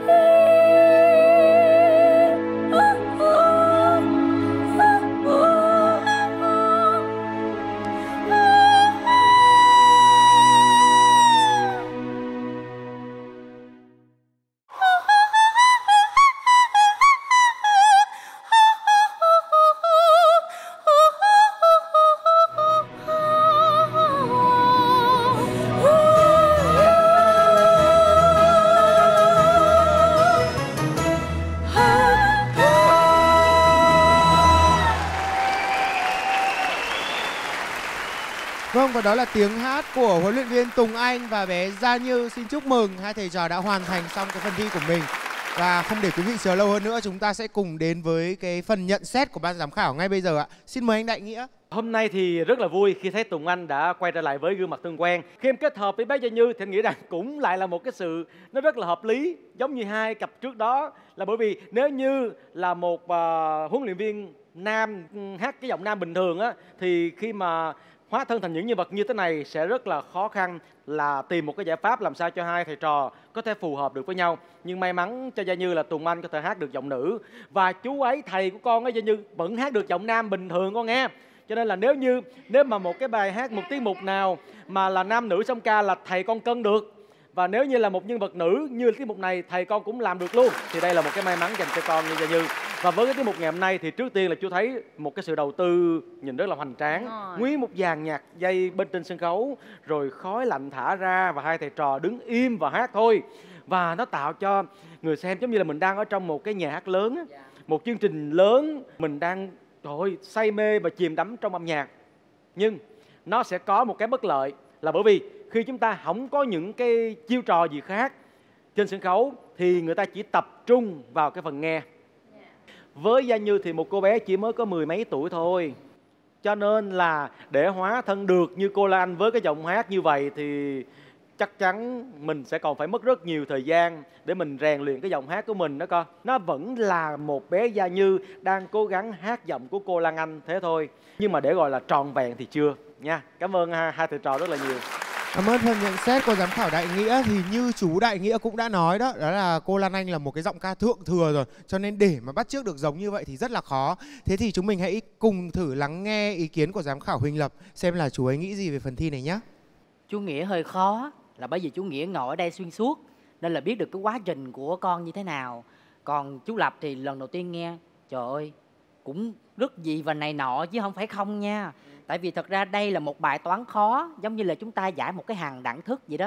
Vâng, và đó là tiếng hát của huấn luyện viên Tùng Anh và bé Gia Như. Xin chúc mừng hai thầy trò đã hoàn thành xong cái phần thi của mình. Và không để quý vị chờ lâu hơn nữa, chúng ta sẽ cùng đến với cái phần nhận xét của ban giám khảo ngay bây giờ ạ. Xin mời anh Đại Nghĩa. Hôm nay thì rất là vui khi thấy Tùng Anh đã quay trở lại với gương mặt thân quen. Khi em kết hợp với bé Gia Như thì anh nghĩ rằng cũng lại là một cái sự nó rất là hợp lý, giống như hai cặp trước đó. Là bởi vì nếu như là một uh, huấn luyện viên nam hát cái giọng nam bình thường á, thì khi mà hóa thân thành những nhân vật như thế này sẽ rất là khó khăn là tìm một cái giải pháp làm sao cho hai thầy trò có thể phù hợp được với nhau. Nhưng may mắn cho Gia Như là Tùng Anh có thể hát được giọng nữ, và chú ấy, thầy của con ấy, Gia Như vẫn hát được giọng nam bình thường con nghe. Cho nên là nếu như nếu mà một cái bài hát, một tiết mục nào mà là nam nữ song ca là thầy con cân được. Và nếu như là một nhân vật nữ như tiết mục này thầy con cũng làm được luôn, thì đây là một cái may mắn dành cho con như Gia Như. Và với cái tiết mục ngày hôm nay thì trước tiên là chú thấy một cái sự đầu tư nhìn rất là hoành tráng. Nguyên một dàn nhạc dây bên trên sân khấu, rồi khói lạnh thả ra và hai thầy trò đứng im và hát thôi. Và nó tạo cho người xem giống như là mình đang ở trong một cái nhà hát lớn, một chương trình lớn, mình đang trời ơi, say mê và chìm đắm trong âm nhạc. Nhưng nó sẽ có một cái bất lợi là bởi vì khi chúng ta không có những cái chiêu trò gì khác trên sân khấu thì người ta chỉ tập trung vào cái phần nghe. Với Gia Như thì một cô bé chỉ mới có mười mấy tuổi thôi, cho nên là để hóa thân được như cô Lan Anh với cái giọng hát như vậy thì chắc chắn mình sẽ còn phải mất rất nhiều thời gian để mình rèn luyện cái giọng hát của mình đó con. Nó vẫn là một bé Gia Như đang cố gắng hát giọng của cô Lan Anh thế thôi. Nhưng mà để gọi là tròn vẹn thì chưa nha. Cảm ơn hai, hai thầy trò rất là nhiều. Cảm ơn phần nhận xét của giám khảo Đại Nghĩa. Thì như chú Đại Nghĩa cũng đã nói đó, đó là cô Lan Anh là một cái giọng ca thượng thừa rồi, cho nên để mà bắt chước được giống như vậy thì rất là khó. Thế thì chúng mình hãy cùng thử lắng nghe ý kiến của giám khảo Huỳnh Lập, xem là chú ấy nghĩ gì về phần thi này nhé. Chú Nghĩa hơi khó là bởi vì chú Nghĩa ngồi ở đây xuyên suốt nên là biết được cái quá trình của con như thế nào. Còn chú Lập thì lần đầu tiên nghe, trời ơi, cũng rất gì và này nọ chứ không phải không nha. Tại vì thật ra đây là một bài toán khó, giống như là chúng ta giải một cái hàng đẳng thức vậy đó.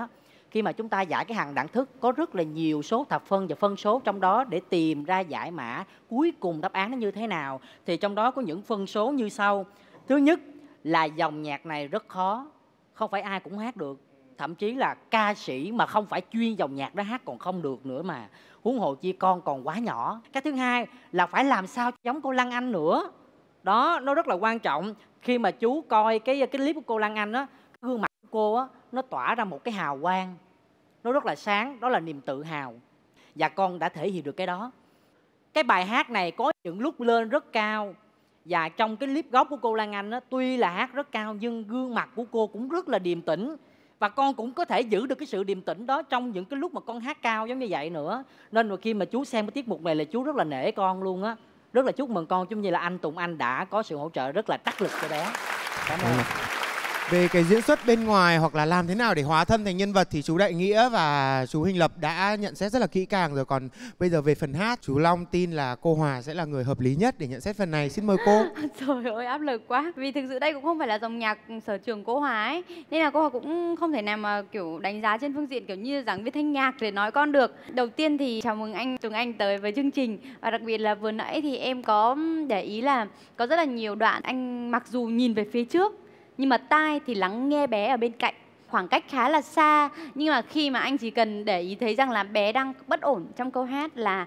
Khi mà chúng ta giải cái hàng đẳng thức có rất là nhiều số thập phân và phân số trong đó để tìm ra giải mã cuối cùng đáp án nó như thế nào. Thì trong đó có những phân số như sau. Thứ nhất là dòng nhạc này rất khó, không phải ai cũng hát được. Thậm chí là ca sĩ mà không phải chuyên dòng nhạc đó hát còn không được nữa mà, huống hồ chi con còn quá nhỏ. Cái thứ hai là phải làm sao giống cô Lan Anh nữa. Đó, nó rất là quan trọng. Khi mà chú coi cái cái clip của cô Lan Anh á, gương mặt của cô á, nó tỏa ra một cái hào quang, nó rất là sáng, đó là niềm tự hào. Và con đã thể hiện được cái đó. Cái bài hát này có những lúc lên rất cao. Và trong cái clip gốc của cô Lan Anh á, tuy là hát rất cao nhưng gương mặt của cô cũng rất là điềm tĩnh. Và con cũng có thể giữ được cái sự điềm tĩnh đó trong những cái lúc mà con hát cao giống như vậy nữa. Nên mà khi mà chú xem cái tiết mục này là chú rất là nể con luôn á. Rất là chúc mừng con, giống như là anh Tùng Anh đã có sự hỗ trợ rất là đắc lực cho bé. Cảm ơn. Về cái diễn xuất bên ngoài hoặc là làm thế nào để hóa thân thành nhân vật thì chú Đại Nghĩa và chú Huỳnh Lập đã nhận xét rất là kỹ càng rồi. Còn bây giờ về phần hát, chú Long tin là cô Hòa sẽ là người hợp lý nhất để nhận xét phần này. Xin mời cô. Trời ơi, áp lực quá. Vì thực sự đây cũng không phải là dòng nhạc sở trường cô Hòa ấy. Nên là cô Hòa cũng không thể nào mà kiểu đánh giá trên phương diện kiểu như giảng viên thanh nhạc để nói con được. Đầu tiên thì chào mừng anh Tùng Anh tới với chương trình. Và đặc biệt là vừa nãy thì em có để ý là có rất là nhiều đoạn anh mặc dù nhìn về phía trước nhưng mà tai thì lắng nghe bé ở bên cạnh, khoảng cách khá là xa. Nhưng mà khi mà anh chỉ cần để ý thấy rằng là bé đang bất ổn trong câu hát là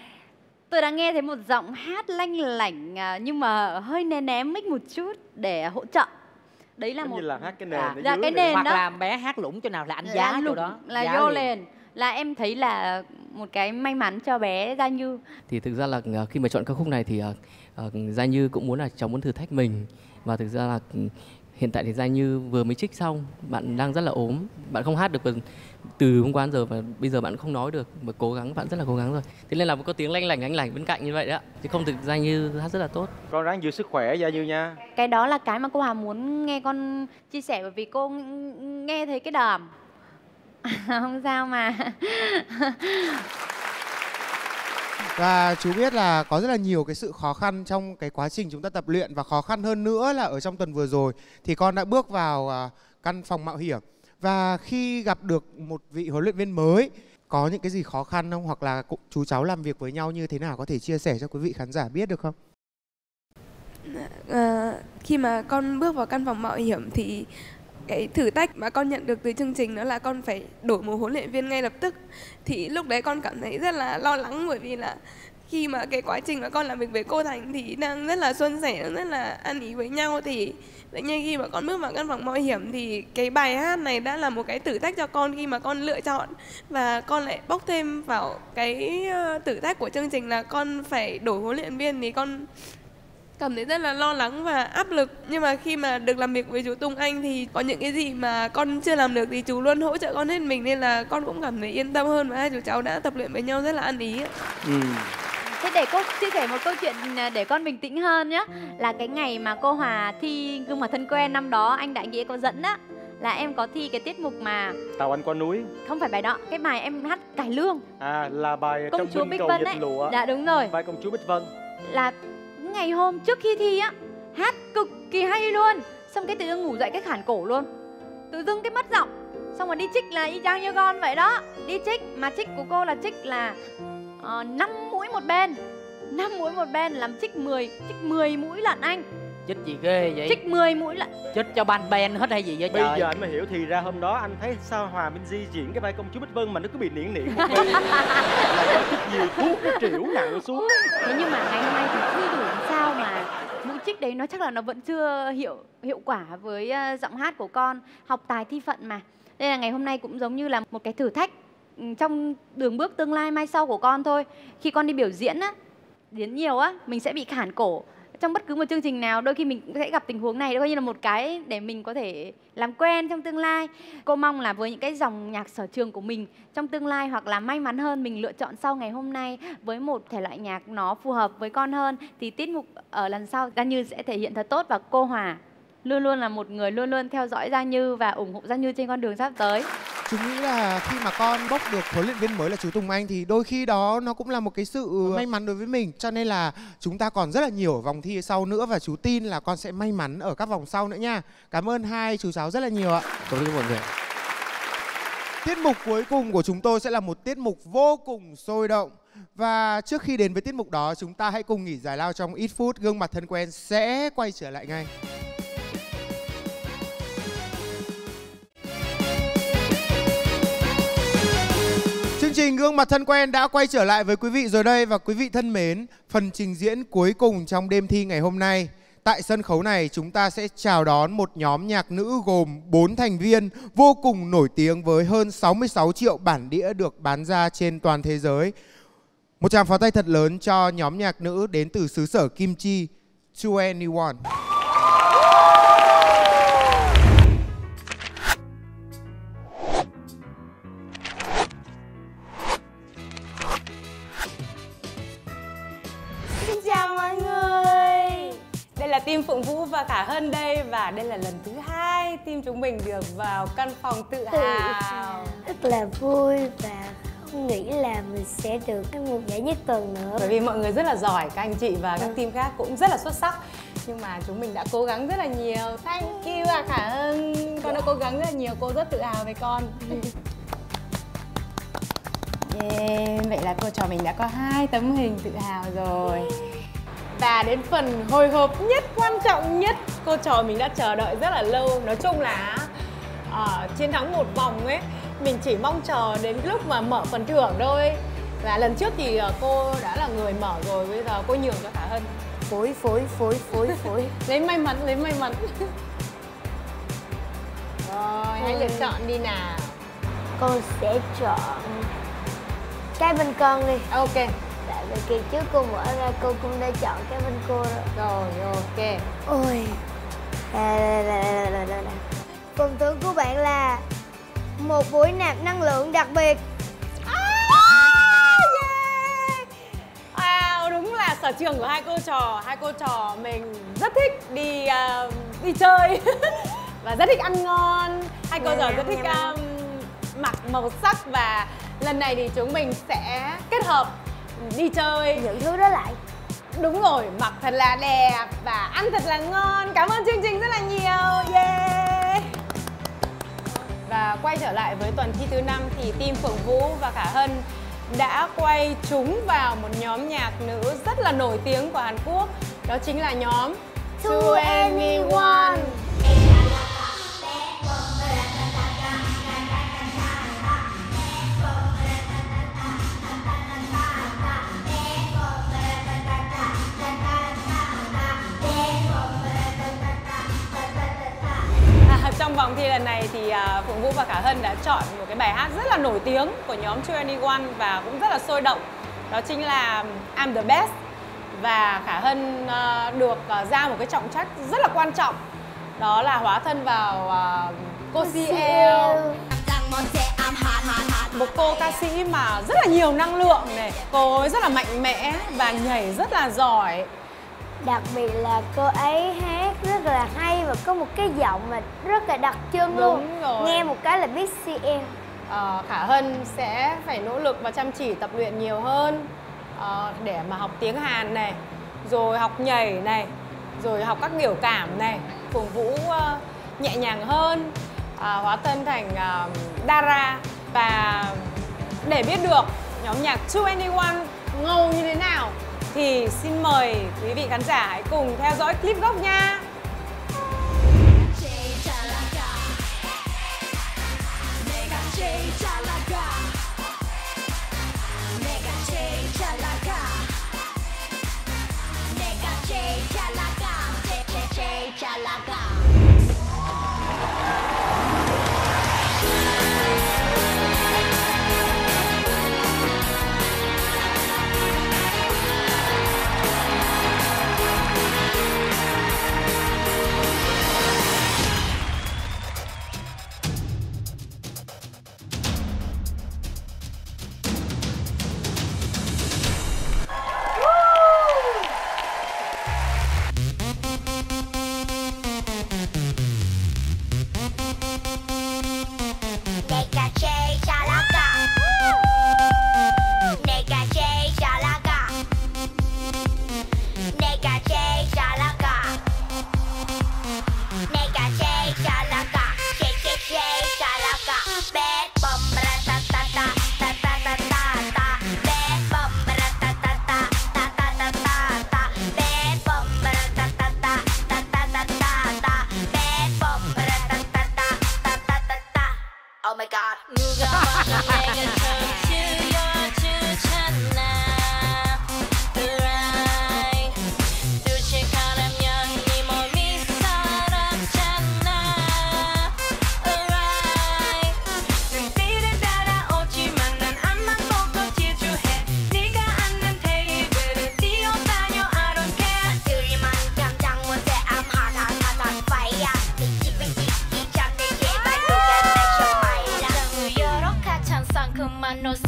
tôi đã nghe thấy một giọng hát lanh lảnh nhưng mà hơi nén ném mic một chút để hỗ trợ. Đấy là giống một như là hát cái nền à, ở ra dưới cái này. nền Hoặc đó là bé hát lủng chỗ nào là anh giá chỗ lủng, đó. là Giá vô liền. lên. Là em thấy là một cái may mắn cho bé Gia Như. Thì thực ra là khi mà chọn ca khúc này thì uh, Gia Như cũng muốn là cháu muốn thử thách mình. Và thực ra là hiện tại thì Gia Như vừa mới trích xong, bạn đang rất là ốm, bạn không hát được từ hôm qua đến giờ và bây giờ bạn không nói được, mà cố gắng, bạn rất là cố gắng rồi. Thế nên là có tiếng lanh lảnh lanh lảnh bên cạnh như vậy đó, chứ không thực Gia Như hát rất là tốt. Con ráng giữ sức khỏe Gia Như nha. Cái đó là cái mà cô Hà muốn nghe con chia sẻ, bởi vì cô nghe thấy cái đờm. Không sao mà. Và chú biết là có rất là nhiều cái sự khó khăn trong cái quá trình chúng ta tập luyện, và khó khăn hơn nữa là ở trong tuần vừa rồi thì con đã bước vào uh, căn phòng mạo hiểm. Và khi gặp được một vị huấn luyện viên mới, có những cái gì khó khăn không? Hoặc là chú cháu làm việc với nhau như thế nào, có thể chia sẻ cho quý vị khán giả biết được không? À, khi mà con bước vào căn phòng mạo hiểm thì cái thử thách mà con nhận được từ chương trình đó là con phải đổi một huấn luyện viên ngay lập tức. Thì lúc đấy con cảm thấy rất là lo lắng, bởi vì là khi mà cái quá trình mà con làm việc với cô Thành thì đang rất là suôn sẻ, rất là ăn ý với nhau, thì tự nhiên khi mà con bước vào căn phòng mạo hiểm thì cái bài hát này đã là một cái thử thách cho con khi mà con lựa chọn, và con lại bốc thêm vào cái thử thách của chương trình là con phải đổi huấn luyện viên, thì con cảm thấy rất là lo lắng và áp lực. Nhưng mà khi mà được làm việc với chú Tùng Anh thì có những cái gì mà con chưa làm được thì chú luôn hỗ trợ con hết mình, nên là con cũng cảm thấy yên tâm hơn, và hai chú cháu đã tập luyện với nhau rất là ăn ý. Ừ. Thế để cô chia sẻ một câu chuyện để con bình tĩnh hơn nhé. Là cái ngày mà cô Hòa thi Gương Mặt Thân Quen năm đó, anh Đại Nghĩa có dẫn á, là em có thi cái tiết mục mà Tàu Anh Qua Núi. Không phải bài đó, cái bài em hát cải lương. À, là bài Công trong chúa Binh Bích Cầu Vân Dịch ấy. Lụa. Dạ đúng rồi. Vai công chúa Bích Vân. Là ngày hôm trước khi thi á, hát cực kỳ hay luôn. Xong cái tự dưng ngủ dậy cái khản cổ luôn, tự dưng cái mất giọng. Xong rồi đi trích là y chang như con vậy đó. Đi trích, mà trích của cô là trích là uh, năm mũi một bên. năm mũi một bên, làm trích mười, trích mười mũi lận anh. Chích gì ghê vậy? Trích mười mũi lận. Chích cho ban ben hết hay gì vậy Bây trời? giờ anh mới hiểu, thì ra hôm đó anh thấy sao Hòa Minzy diễn cái vai công chúa Bích Vân mà nó cứ bị niễn niễn một bên. Là do chích nhiều thuốc nó trĩu nặng xuống. Thế nhưng mà ngày hôm nay thì chưa đủ làm sao mà mũi trích đấy nó chắc là nó vẫn chưa hiệu hiệu quả với uh, giọng hát của con. Học tài thi phận mà. Nên là ngày hôm nay cũng giống như là một cái thử thách trong đường bước tương lai mai sau của con thôi. Khi con đi biểu diễn á, diễn nhiều á, mình sẽ bị khản cổ. Trong bất cứ một chương trình nào, đôi khi mình cũng sẽ gặp tình huống này, coi như là một cái để mình có thể làm quen trong tương lai. Cô mong là với những cái dòng nhạc sở trường của mình trong tương lai, hoặc là may mắn hơn mình lựa chọn sau ngày hôm nay với một thể loại nhạc nó phù hợp với con hơn, thì tiết mục ở lần sau Gia Như sẽ thể hiện thật tốt. Và cô Hòa luôn luôn là một người luôn luôn theo dõi Gia Như và ủng hộ Gia Như trên con đường sắp tới. Chú nghĩ là khi mà con bốc được huấn luyện viên mới là chú Tùng Anh thì đôi khi đó nó cũng là một cái sự may mắn đối với mình. Cho nên là chúng ta còn rất là nhiều vòng thi sau nữa, và chú tin là con sẽ may mắn ở các vòng sau nữa nha. Cảm ơn hai chú cháu rất là nhiều ạ. Cảm ơn mọi người. Tiết mục cuối cùng của chúng tôi sẽ là một tiết mục vô cùng sôi động. Và trước khi đến với tiết mục đó, chúng ta hãy cùng nghỉ giải lao trong ít phút. Gương mặt thân quen sẽ quay trở lại ngay. Chương trình Gương mặt thân quen đã quay trở lại với quý vị rồi đây. Và quý vị thân mến, phần trình diễn cuối cùng trong đêm thi ngày hôm nay. Tại sân khấu này chúng ta sẽ chào đón một nhóm nhạc nữ gồm bốn thành viên vô cùng nổi tiếng với hơn sáu mươi sáu triệu bản đĩa được bán ra trên toàn thế giới. Một tràng pháo tay thật lớn cho nhóm nhạc nữ đến từ xứ sở Kim Chi, hai en e one. Xin chào mọi người. Đây là team Phượng Vũ và Khả Hân đây. Và đây là lần thứ hai team chúng mình được vào căn phòng tự hào. Rất là vui và không nghĩ là mình sẽ được một giải nhất tuần nữa. Bởi vì mọi người rất là giỏi, các anh chị và các team khác cũng rất là xuất sắc. Nhưng mà chúng mình đã cố gắng rất là nhiều. Thank you à Khả Hân. Con đã cố gắng rất là nhiều, cô rất tự hào về con. Yeah, vậy là cô trò mình đã có hai tấm hình tự hào rồi. Và đến phần hồi hộp nhất, quan trọng nhất, cô trò mình đã chờ đợi rất là lâu. Nói chung là uh, chiến thắng một vòng ấy, mình chỉ mong chờ đến lúc mà mở phần thưởng thôi. Và lần trước thì uh, cô đã là người mở rồi, bây giờ cô nhường cho Khả Hân. Phối, phối, phối, phối, phối. Lấy may mắn, lấy may mắn. Rồi, hãy lựa chọn đi nào. Con sẽ chọn cái bên con đi. Ok. Tại vì kỳ trước cô mở ra cô cũng đã chọn cái bên cô rồi. Rồi, ok. Ôi. Đây, đây, đây, đây, đây. Phần thưởng của bạn là một buổi nạp năng lượng đặc biệt. Ah, yeah. Wow, đúng là sở trường của hai cô trò. Hai cô trò mình rất thích đi uh, đi chơi và rất thích ăn ngon. Hai cô trò rất thích um, mặc màu sắc. Và lần này thì chúng mình sẽ kết hợp đi chơi những thứ đó lại. Đúng rồi, mặc thật là đẹp và ăn thật là ngon. Cảm ơn chương trình rất là nhiều. Yeah. Và quay trở lại với tuần thi thứ năm thì team Phượng Vũ và Khả Hân đã quay chúng vào một nhóm nhạc nữ rất là nổi tiếng của Hàn Quốc. Đó chính là nhóm hai en e one. Trong vòng thi lần này thì Phượng Vũ và Khả Hân đã chọn một cái bài hát rất là nổi tiếng của nhóm hai en e one và cũng rất là sôi động. Đó chính là I'm the Best. Và Khả Hân được ra một cái trọng trách rất là quan trọng. Đó là hóa thân vào cô xê lờ, một cô ca sĩ mà rất là nhiều năng lượng này. Cô ấy rất là mạnh mẽ và nhảy rất là giỏi. Đặc biệt là cô ấy hát rất là hay và có một cái giọng mà rất là đặc trưng luôn. Đúng rồi. Nghe một cái là biết xê em. à, Khả Hân sẽ phải nỗ lực và chăm chỉ tập luyện nhiều hơn à, để mà học tiếng Hàn này, rồi học nhảy này, rồi học các biểu cảm này. Phượng Vũ uh, nhẹ nhàng hơn, uh, hóa thân thành uh, Dara. Và để biết được nhóm nhạc hai en e one ngầu như thế nào thì xin mời quý vị khán giả hãy cùng theo dõi clip gốc nha.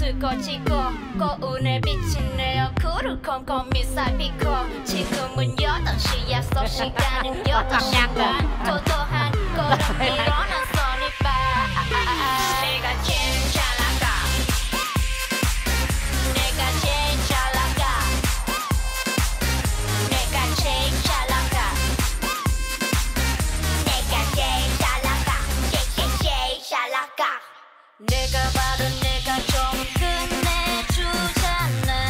꺼지고 거울에 비친 내 얼굴을 컴컴이 살피고 지금은 여덟 시 약속 시간은 여덟 시간 도도한 걸음 일어난 선입봐 내가 제일 잘 나가 내가 제일 잘 나가 내가 제일 잘 나가 내가 제일 잘 나가 제일 제일 잘 나가 내가 바로 내가 좀 끝내주잖아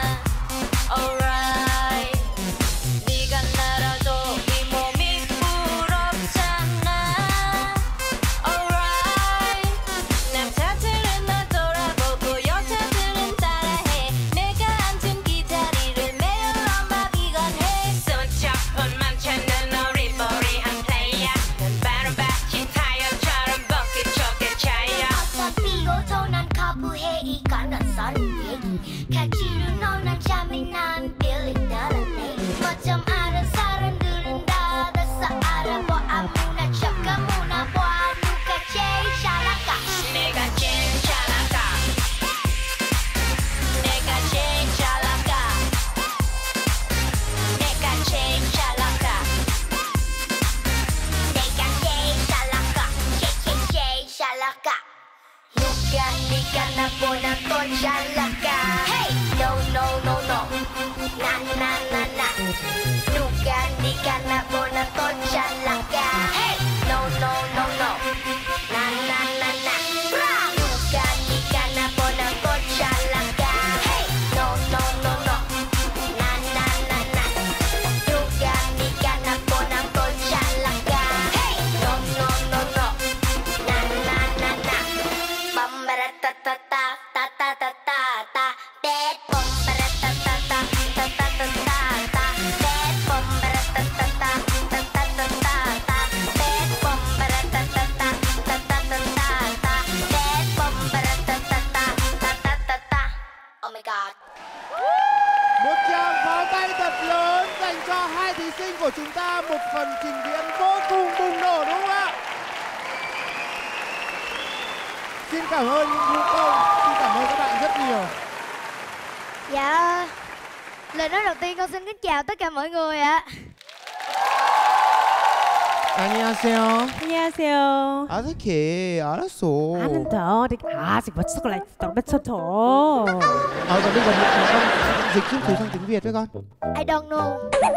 Alright 네가 날아도 이 몸이 부럽잖아 Alright 남자들은 날 돌아보고 여자들은 따라해 내가 앉은 이 자리를 매일 엄마 비관해 손잡은만 찾는 어리버리한 플레이어 난 바로 바퀴 타이어처럼 벙긋 좁게 차여 어차피고도 난 거부해 이건 낯선 얘기 가지로 논한 잠이 난 빌리더라네 뭐좀 아는 사람들은 다 됐어 알아봐 아무나 척 아무나 봐 누가 제일 잘 나가 내가 제일 잘 나가 내가 제일 잘 나가 내가 제일 잘 나가 내가 제일 잘 나가 제일 제일 잘 나가 누가 네가 나보다 더 잘 나가 Hey no no no no na na na na 누가 네가 나보다 더 잘 나가 Hey no no no no na na na na 누가 네가 나보다 더 잘 나가 Hey no no no no na na na na 누가 네가 나보다 더 잘 나가 Hey no no no no na na na na bum ba da ta ta ta ta ta ta ta ta bad bum ba da ta ta ta ta ta ta ta ta bad bum ba da ta ta ta ta ta ta ta ta bad bum ba da ta ta ta ta ta ta ta ta bad bum ba da ta ta ta ta ta ta ta oh my god Một tràng pháo tay thật lớn dành cho hai thí sinh của chúng ta, một phần trình diễn vô cùng bùng nổ đúng không ạ? Xin cảm ơn những vũ công, xin cảm ơn các bạn rất nhiều. Dạ, lời nói đầu tiên con xin kính chào tất cả mọi người ạ. 안녕하세요. 안녕하세요. 아, 이렇게 알았어. 아는 더, 아직 mất sức lại tao biết sốt thổ. Ờ, còn bây giờ con dịch giúp thử sang tiếng Việt với con. I don't know.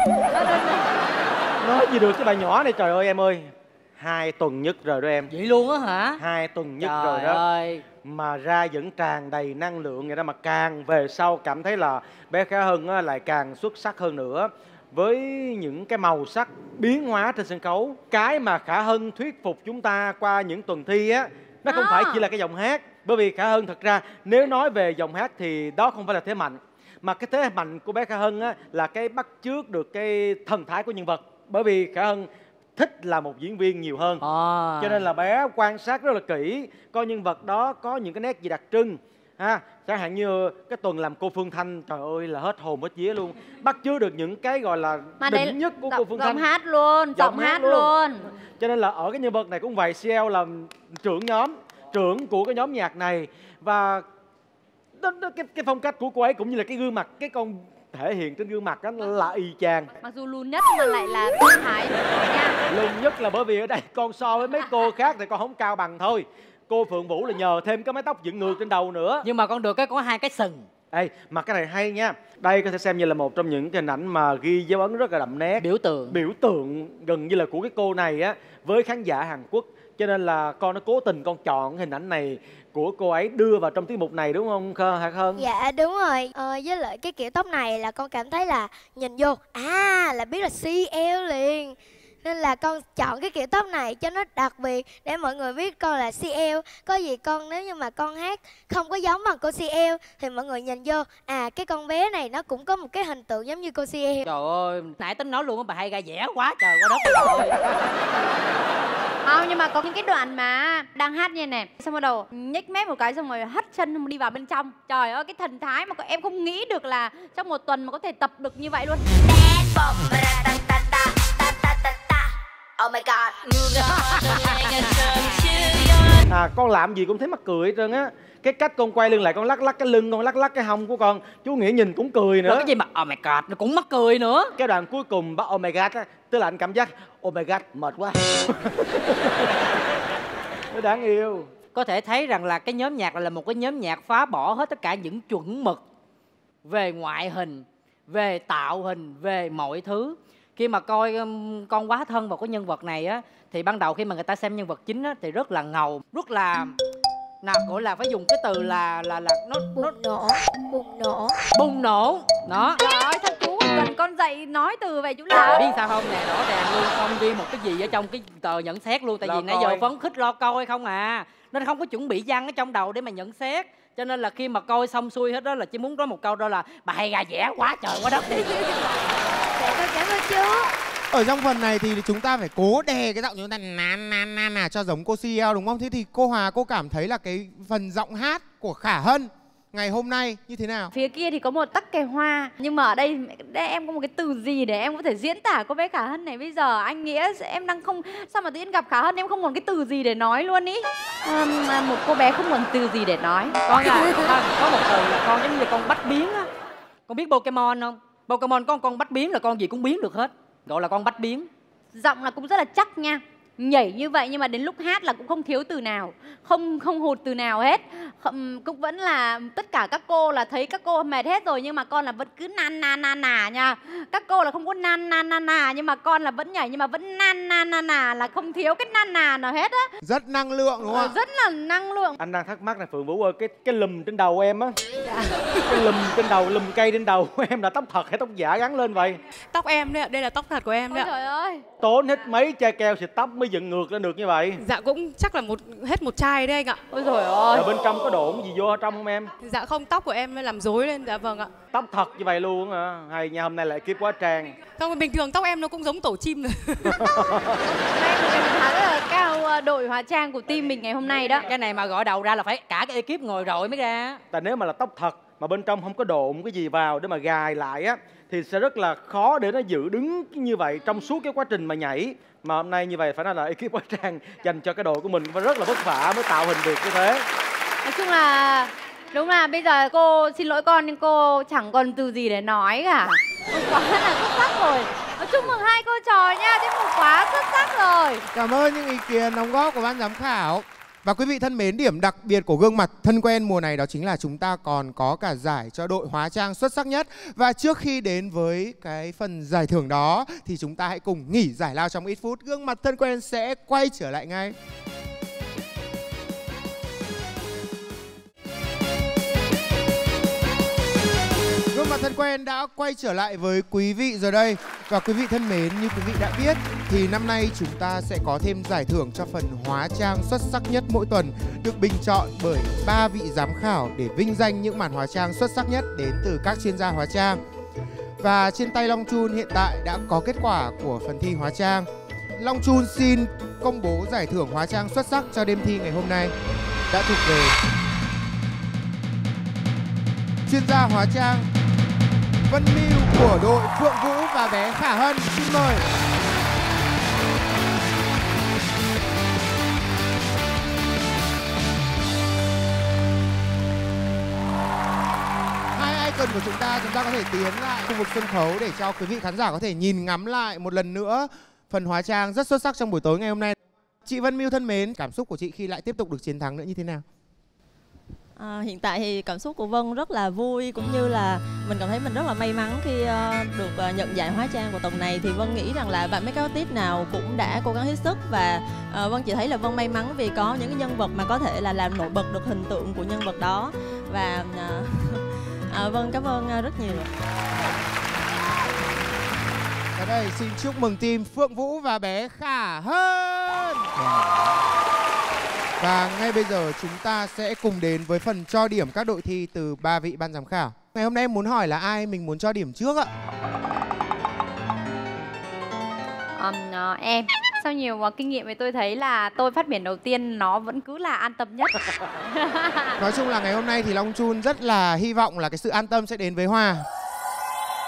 Nói gì được cái bà nhỏ này, trời ơi em ơi. Hai tuần nhất rồi đó em. Vậy luôn á hả? Hai tuần nhất Trời rồi đó. ơi. Mà ra vẫn tràn đầy năng lượng vậy đó, mà càng về sau cảm thấy là bé Khả Hân á, lại càng xuất sắc hơn nữa. Với những cái màu sắc biến hóa trên sân khấu. Cái mà Khả Hân thuyết phục chúng ta qua những tuần thi á, nó không À. phải chỉ là cái giọng hát. Bởi vì Khả Hân thật ra nếu nói về giọng hát thì đó không phải là thế mạnh. Mà cái thế mạnh của bé Khả Hân á, là cái bắt chước được cái thần thái của nhân vật. Bởi vì Khả Hân thích là một diễn viên nhiều hơn, à. cho nên là bé quan sát rất là kỹ coi nhân vật đó có những cái nét gì đặc trưng ha. Chẳng hạn như cái tuần làm cô Phương Thanh, trời ơi là hết hồn hết vía luôn, bắt chước được những cái gọi là Mà đỉnh đấy, nhất của giọng, cô Phương giọng Thanh. hát luôn, giọng hát luôn. Cho nên là ở cái nhân vật này cũng vậy, xê lờ làm trưởng nhóm, trưởng của cái nhóm nhạc này. Và đó, đó, cái, cái phong cách của cô ấy cũng như là cái gương mặt, cái con thể hiện trên gương mặt đó là y chang. Mặc dù lùn nhất mà lại là tư thái nha. Lùn nhất là bởi vì ở đây con so với mấy cô khác thì con không cao bằng thôi. Cô Phượng Vũ là nhờ thêm cái mái tóc dựng ngược trên đầu nữa. Nhưng mà con được cái có hai cái sừng. Ê, mà cái này hay nha. Đây có thể xem như là một trong những cái hình ảnh mà ghi dấu ấn rất là đậm nét. Biểu tượng. Biểu tượng gần như là của cái cô này á với khán giả Hàn Quốc. Cho nên là con nó cố tình con chọn hình ảnh này của cô ấy đưa vào trong tiết mục này đúng không Khơ Hạt Hân? Dạ đúng rồi. Ờ, với lại cái kiểu tóc này là con cảm thấy là nhìn vô à là biết là xê lờ liền. Nên là con chọn cái kiểu tóc này cho nó đặc biệt để mọi người biết con là xê lờ. Có gì con nếu như mà con hát không có giống bằng cô xê lờ thì mọi người nhìn vô à cái con bé này nó cũng có một cái hình tượng giống như cô xê lờ. Trời ơi, nãy tính nói luôn á, bà hay ra vẽ quá trời quá đất rồi. Không, nhưng mà có những cái đoạn mà đang hát như này, xong bắt đầu nhếch mép một cái xong rồi hất chân đi vào bên trong. Trời ơi, cái thần thái mà em không nghĩ được là trong một tuần mà có thể tập được như vậy luôn. Oh my god. À, con làm gì cũng thấy mắc cười hết trơn á. Cái cách con quay lưng lại, con lắc lắc cái lưng, con lắc lắc cái hông của con, chú Nghĩa nhìn cũng cười nữa. Rồi cái gì mà oh my god, nó cũng mắc cười nữa. Cái đoạn cuối cùng bắt oh my god á, tức là anh cảm giác oh my god mệt quá. Nó đáng yêu. Có thể thấy rằng là cái nhóm nhạc này là một cái nhóm nhạc phá bỏ hết tất cả những chuẩn mực về ngoại hình, về tạo hình, về mọi thứ. Khi mà coi um, con quá thân vào cái nhân vật này á, thì ban đầu khi mà người ta xem nhân vật chính á thì rất là ngầu, rất là nào gọi là phải dùng cái từ là là là nó bùng nổ, bùng nổ, bùng nổ đó. Trời ơi sao chú cần con dạy nói từ vậy chú Lộc? Biết sao không nè, rõ ràng luôn, không ghi một cái gì ở trong cái tờ nhận xét luôn. Tại Lo vì nãy coi. giờ phấn khích lo coi không à, nên không có chuẩn bị văn ở trong đầu để mà nhận xét. Cho nên là khi mà coi xong xuôi hết đó là chỉ muốn nói một câu đó là bà hay gà vẽ quá trời quá đất đi. Dạ con cảm ơn chú. Ở trong phần này thì chúng ta phải cố đè cái giọng chúng ta na na na na cho giống cô xê e o đúng không? Thế thì cô Hòa, cô cảm thấy là cái phần giọng hát của Khả Hân ngày hôm nay như thế nào? Phía kia thì có một tắc kè hoa, nhưng mà ở đây, đây em có một cái từ gì để em có thể diễn tả cô bé Khả Hân này bây giờ? Anh Nghĩa em đang không, sao mà tự nhiên gặp Khả Hân em không còn cái từ gì để nói luôn ý. À, một cô bé không còn từ gì để nói. Con là con, có một từ là con giống như con bách biến á. Con biết Pokemon không? Pokemon có con bách biến là con gì cũng biến được hết, gọi là con bách biến. Giọng là cũng rất là chắc nha, nhảy như vậy nhưng mà đến lúc hát là cũng không thiếu từ nào, không không hụt từ nào hết. Không, cũng vẫn là tất cả các cô là thấy các cô mệt hết rồi nhưng mà con là vẫn cứ nan na na nà nha. Các cô là không có nan na na nà nhưng mà con là vẫn nhảy nhưng mà vẫn nan na na nà, là không thiếu cái nan nà nào hết á. Rất năng lượng đúng không ạ? Rất là năng lượng. Anh đang thắc mắc này Phượng Vũ ơi, cái cái lùm trên đầu em á, cái lùm trên đầu, lùm cây trên đầu của em là tóc thật hay tóc giả gắn lên vậy? Tóc em đấy ạ, đây là tóc thật của em đấy ạ. Ôi trời ơi. Tốn hết mấy chai keo xịt tóc mới dựng ngược lên được như vậy? Dạ cũng chắc là một hết một chai đấy anh ạ. Ôi trời ơi. Ở bên trong có độn gì vô ở trong không em? Dạ không, tóc của em làm rối lên. Dạ vâng ạ. Tóc thật như vậy luôn hả? Hay nha, hôm nay lại kiếp quá trang. Không, bình thường tóc em nó cũng giống tổ chim rồi. Khá là cao đội hóa trang của team mình ngày hôm nay đó. Cái này mà gọi đầu ra là phải cả cái ekip ngồi rồi mới ra. Tại nếu mà là tóc thật mà bên trong không có độn cái gì vào để mà gài lại á thì sẽ rất là khó để nó giữ đứng như vậy trong suốt cái quá trình mà nhảy. Mà hôm nay như vậy phải nói là ekip hóa trang dành cho cái đội của mình và rất là vất vả mới tạo hình được như thế. Nói chung là đúng là bây giờ cô xin lỗi con nhưng cô chẳng còn từ gì để nói cả. Cô quá là xuất sắc rồi. Nói chúc mừng hai cô trò nha, tiết mục quá xuất sắc rồi. Cảm ơn những ý kiến đóng góp của ban giám khảo. Và quý vị thân mến, điểm đặc biệt của gương mặt thân quen mùa này đó chính là chúng ta còn có cả giải cho đội hóa trang xuất sắc nhất. Và trước khi đến với cái phần giải thưởng đó thì chúng ta hãy cùng nghỉ giải lao trong ít phút. Gương mặt thân quen sẽ quay trở lại ngay. Gương mặt thân quen đã quay trở lại với quý vị rồi đây. Và quý vị thân mến, như quý vị đã biết thì năm nay chúng ta sẽ có thêm giải thưởng cho phần hóa trang xuất sắc nhất mỗi tuần, được bình chọn bởi ba vị giám khảo để vinh danh những màn hóa trang xuất sắc nhất đến từ các chuyên gia hóa trang. Và trên tay Long Chun hiện tại đã có kết quả của phần thi hóa trang. Long Chun xin công bố giải thưởng hóa trang xuất sắc cho đêm thi ngày hôm nay đã thuộc về chuyên gia hóa trang Vân Mưu của đội Phượng Vũ và bé Khả Hân. Xin mời. Hai icon của chúng ta, chúng ta có thể tiến lại khu vực sân khấu để cho quý vị khán giả có thể nhìn ngắm lại một lần nữa phần hóa trang rất xuất sắc trong buổi tối ngày hôm nay. Chị Vân Mưu thân mến, cảm xúc của chị khi lại tiếp tục được chiến thắng nữa như thế nào? À, hiện tại thì cảm xúc của Vân rất là vui, cũng như là mình cảm thấy mình rất là may mắn khi uh, được uh, nhận giải hóa trang của tuần này. Thì Vân nghĩ rằng là bạn make artist nào cũng đã cố gắng hết sức, và uh, Vân chỉ thấy là Vân may mắn vì có những cái nhân vật mà có thể là làm nổi bật được hình tượng của nhân vật đó. Và uh, uh, Vân cảm ơn uh, rất nhiều. Ở đây xin chúc mừng team Phượng Vũ và bé Khả Hân. Và ngay bây giờ chúng ta sẽ cùng đến với phần cho điểm các đội thi từ ba vị ban giám khảo. Ngày hôm nay em muốn hỏi là ai mình muốn cho điểm trước ạ? Um, uh, em sau nhiều uh, kinh nghiệm thì tôi thấy là tôi phát biển đầu tiên nó vẫn cứ là an tâm nhất. Nói chung là ngày hôm nay thì Long Chun rất là hy vọng là cái sự an tâm sẽ đến với Hòa.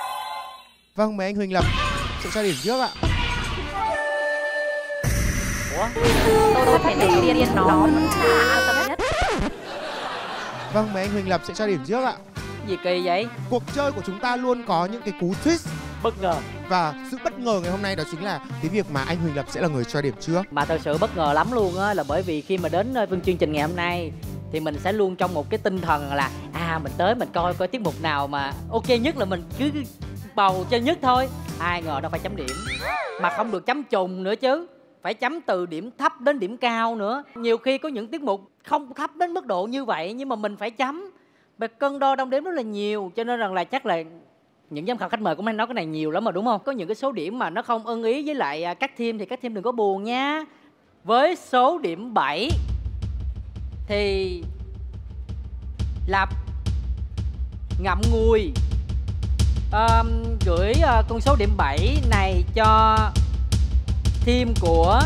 Vâng, mời anh Huỳnh Lập sẽ cho điểm trước ạ. Ủa? Tôi phải để tiền nó vẫn là an tâm nhất. Vâng, mời anh Huỳnh Lập sẽ cho điểm trước ạ. Gì kỳ vậy? Cuộc chơi của chúng ta luôn có những cái cú twist bất ngờ. Và sự bất ngờ ngày hôm nay đó chính là cái việc mà anh Huỳnh Lập sẽ là người cho điểm trước. Mà thật sự bất ngờ lắm luôn á, là bởi vì khi mà đến với chương trình ngày hôm nay thì mình sẽ luôn trong một cái tinh thần là à mình tới mình coi coi tiết mục nào mà ok nhất là mình cứ bầu cho nhất thôi. Ai ngờ đâu phải chấm điểm, mà không được chấm trùng nữa chứ, phải chấm từ điểm thấp đến điểm cao nữa. Nhiều khi có những tiết mục không thấp đến mức độ như vậy nhưng mà mình phải chấm, và cân đo đong đếm rất là nhiều, cho nên rằng là chắc là những giám khảo khách mời cũng hay nói cái này nhiều lắm mà đúng không? Có những cái số điểm mà nó không ưng ý với lại các team thì các team đừng có buồn nha. Với số điểm bảy thì Lập ngậm ngùi um, gửi uh, con số điểm bảy này cho team của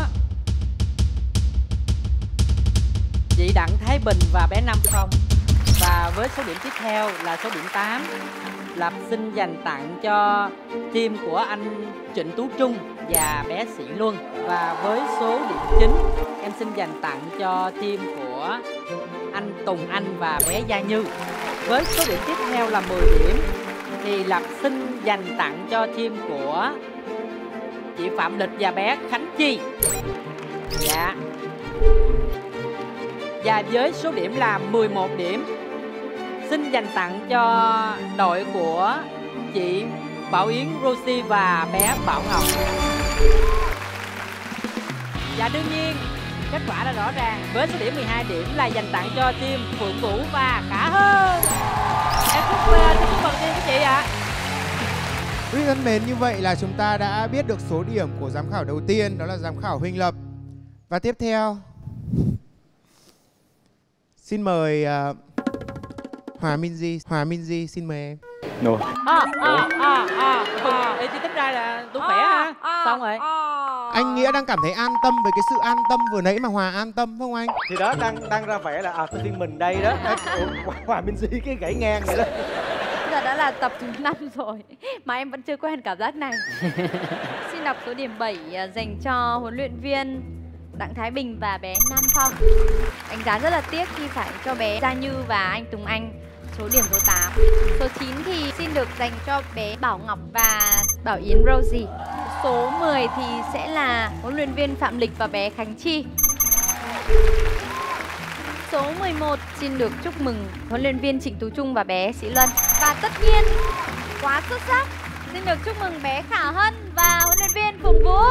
chị Đặng Thái Bình và bé Nam Phong. Và với số điểm tiếp theo là số điểm tám, Lập xin dành tặng cho team của anh Trịnh Tú Trung và bé Sĩ Luân. Và với số điểm chín, em xin dành tặng cho team của anh Tùng Anh và bé Gia Như. Với số điểm tiếp theo là mười điểm thì Lập xin dành tặng cho team của chị Phạm Lịch và bé Khánh Chi. Dạ. Và với số điểm là mười một điểm, xin dành tặng cho đội của chị Bảo Yến Rosie và bé Bảo Ngọc. Và đương nhiên kết quả đã rõ ràng, với số điểm mười hai điểm là dành tặng cho team Phượng Vũ và Khả Hơn. Em chúc chúc mừng team của chị ạ. Quý vị thân mến, như vậy là chúng ta đã biết được số điểm của giám khảo đầu tiên, đó là giám khảo Huỳnh Lập. Và tiếp theo xin mời uh, Hòa Minzy. Hòa Minzy xin mời em. No. À, à, à, à, à. Ê, tính ra là tôi khỏe ha. Xong rồi. Anh Nghĩa đang cảm thấy an tâm với cái sự an tâm vừa nãy mà Hòa an tâm không anh? Thì đó đang đang ra vẻ là à tới phiên mình đây đó. Hòa Minzy cái gãy ngang vậy đó. Giờ đã là tập thứ năm rồi mà em vẫn chưa quen cảm giác này. Xin đọc số điểm bảy dành cho huấn luyện viên Đặng Thái Bình và bé Nam Phong. Đánh giá rất là tiếc khi phải cho bé Gia Như và anh Tùng Anh số điểm số tám. Số chín thì xin được dành cho bé Bảo Ngọc và Bảo Yến Rosie. Số mười thì sẽ là huấn luyện viên Phạm Lịch và bé Khánh Chi. Số mười một xin được chúc mừng huấn luyện viên Trịnh Tú Trung và bé Sĩ Luân. Và tất nhiên quá xuất sắc, xin được chúc mừng bé Khả Hân và huấn luyện viên Phượng Vũ.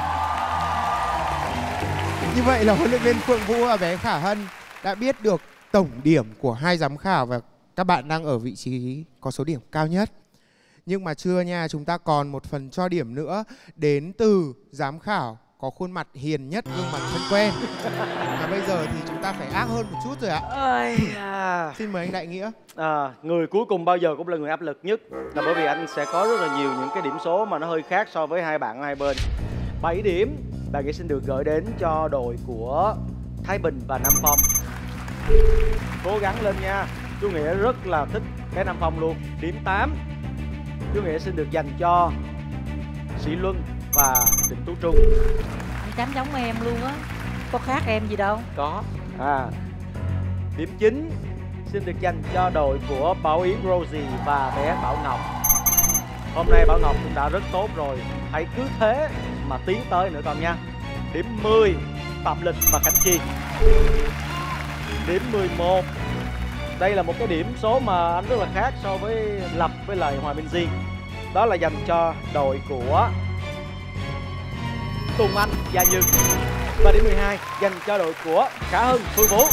Như vậy là huấn luyện viên Phượng Vũ và bé Khả Hân đã biết được tổng điểm của hai giám khảo và các bạn đang ở vị trí có số điểm cao nhất. Nhưng mà chưa nha, chúng ta còn một phần cho điểm nữa đến từ giám khảo có khuôn mặt hiền nhất, gương mặt thân quen. Và bây giờ thì chúng ta phải ác hơn một chút rồi ạ. À. Xin mời anh Đại Nghĩa. À, người cuối cùng bao giờ cũng là người áp lực nhất, là bởi vì anh sẽ có rất là nhiều những cái điểm số mà nó hơi khác so với hai bạn ở hai bên. bảy điểm Đại Nghĩa xin được gửi đến cho đội của Thái Bình và Nam Phong. Cố gắng lên nha. Chú Nghĩa rất là thích cái Nam Phong luôn. Điểm tám chú Nghĩa xin được dành cho Sĩ Luân và Trịnh Tú Trung. Anh chấm giống em luôn á, có khác em gì đâu. Có. À, điểm chín xin được dành cho đội của Bảo Yến Rosie và bé Bảo Ngọc. Hôm nay Bảo Ngọc cũng đã rất tốt rồi, hãy cứ thế mà tiến tới nữa con nha. Điểm mười Phạm Lịch và Khánh Chi. Điểm mười một, đây là một cái điểm số mà anh rất là khác so với Lập với lại Hòa Minzy. Đó là dành cho đội của Tùng Anh, Gia Như. Và điểm mười hai dành cho đội của Khả Hân, Phương Vũ.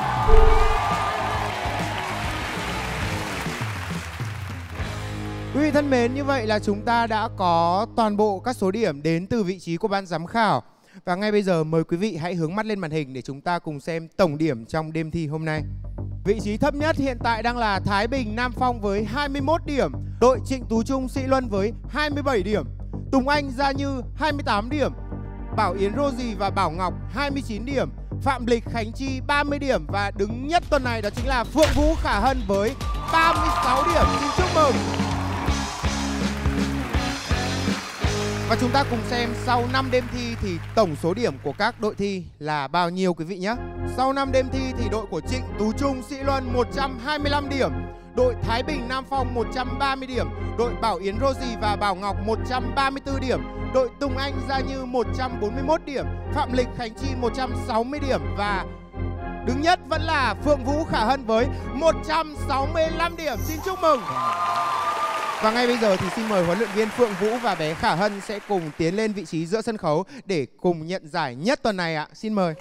Quý vị thân mến, như vậy là chúng ta đã có toàn bộ các số điểm đến từ vị trí của ban giám khảo. Và ngay bây giờ mời quý vị hãy hướng mắt lên màn hình để chúng ta cùng xem tổng điểm trong đêm thi hôm nay. Vị trí thấp nhất hiện tại đang là Thái Bình, Nam Phong với hai mươi mốt điểm, đội Trịnh Tú Trung, Sĩ Luân với hai mươi bảy điểm, Tùng Anh, Gia Như hai mươi tám điểm, Bảo Yến Rosie và Bảo Ngọc hai mươi chín điểm, Phạm Lịch, Khánh Chi ba mươi điểm và đứng nhất tuần này đó chính là Phượng Vũ, Khả Hân với ba mươi sáu điểm. Xin chúc mừng. Và chúng ta cùng xem sau năm đêm thi thì tổng số điểm của các đội thi là bao nhiêu quý vị nhé. Sau năm đêm thi thì đội của Trịnh, Tú Trung, Sĩ Luân một trăm hai mươi lăm điểm, đội Thái Bình, Nam Phong một trăm ba mươi điểm, đội Bảo Yến, Rosie và Bảo Ngọc một trăm ba mươi tư điểm, đội Tùng Anh, Gia Như một trăm bốn mươi mốt điểm, Phạm Lịch, Khánh Chi một trăm sáu mươi điểm và đứng nhất vẫn là Phượng Vũ, Khả Hân với một trăm sáu mươi lăm điểm. Xin chúc mừng. Và ngay bây giờ thì xin mời huấn luyện viên Phượng Vũ và bé Khả Hân sẽ cùng tiến lên vị trí giữa sân khấu để cùng nhận giải nhất tuần này ạ. Xin mời.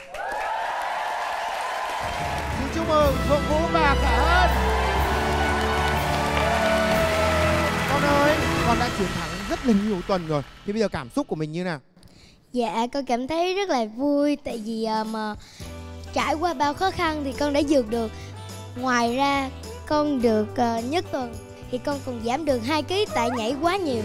Xin chúc mừng Phượng Vũ và Khả Hân. Con ơi, con đã chiến thắng rất là nhiều tuần rồi. Thì bây giờ cảm xúc của mình như nào? Dạ, con cảm thấy rất là vui. Tại vì mà trải qua bao khó khăn thì con đã vượt được. Ngoài ra con được uh, nhất tuần thì con còn giảm được hai ký tại nhảy quá nhiều.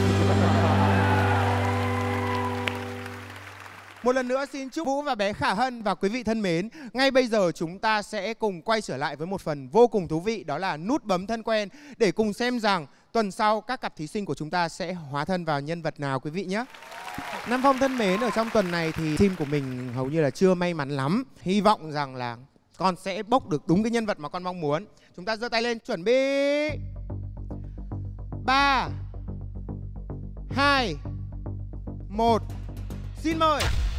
Một lần nữa xin chúc Vũ và bé Khả Hân. Và quý vị thân mến, ngay bây giờ chúng ta sẽ cùng quay trở lại với một phần vô cùng thú vị, đó là nút bấm thân quen, để cùng xem rằng tuần sau các cặp thí sinh của chúng ta sẽ hóa thân vào nhân vật nào quý vị nhé. Nam Phong thân mến, ở trong tuần này thì team của mình hầu như là chưa may mắn lắm. Hy vọng rằng là con sẽ bốc được đúng cái nhân vật mà con mong muốn. Chúng ta giơ tay lên, chuẩn bị. Ba, hai, một. Xin mời.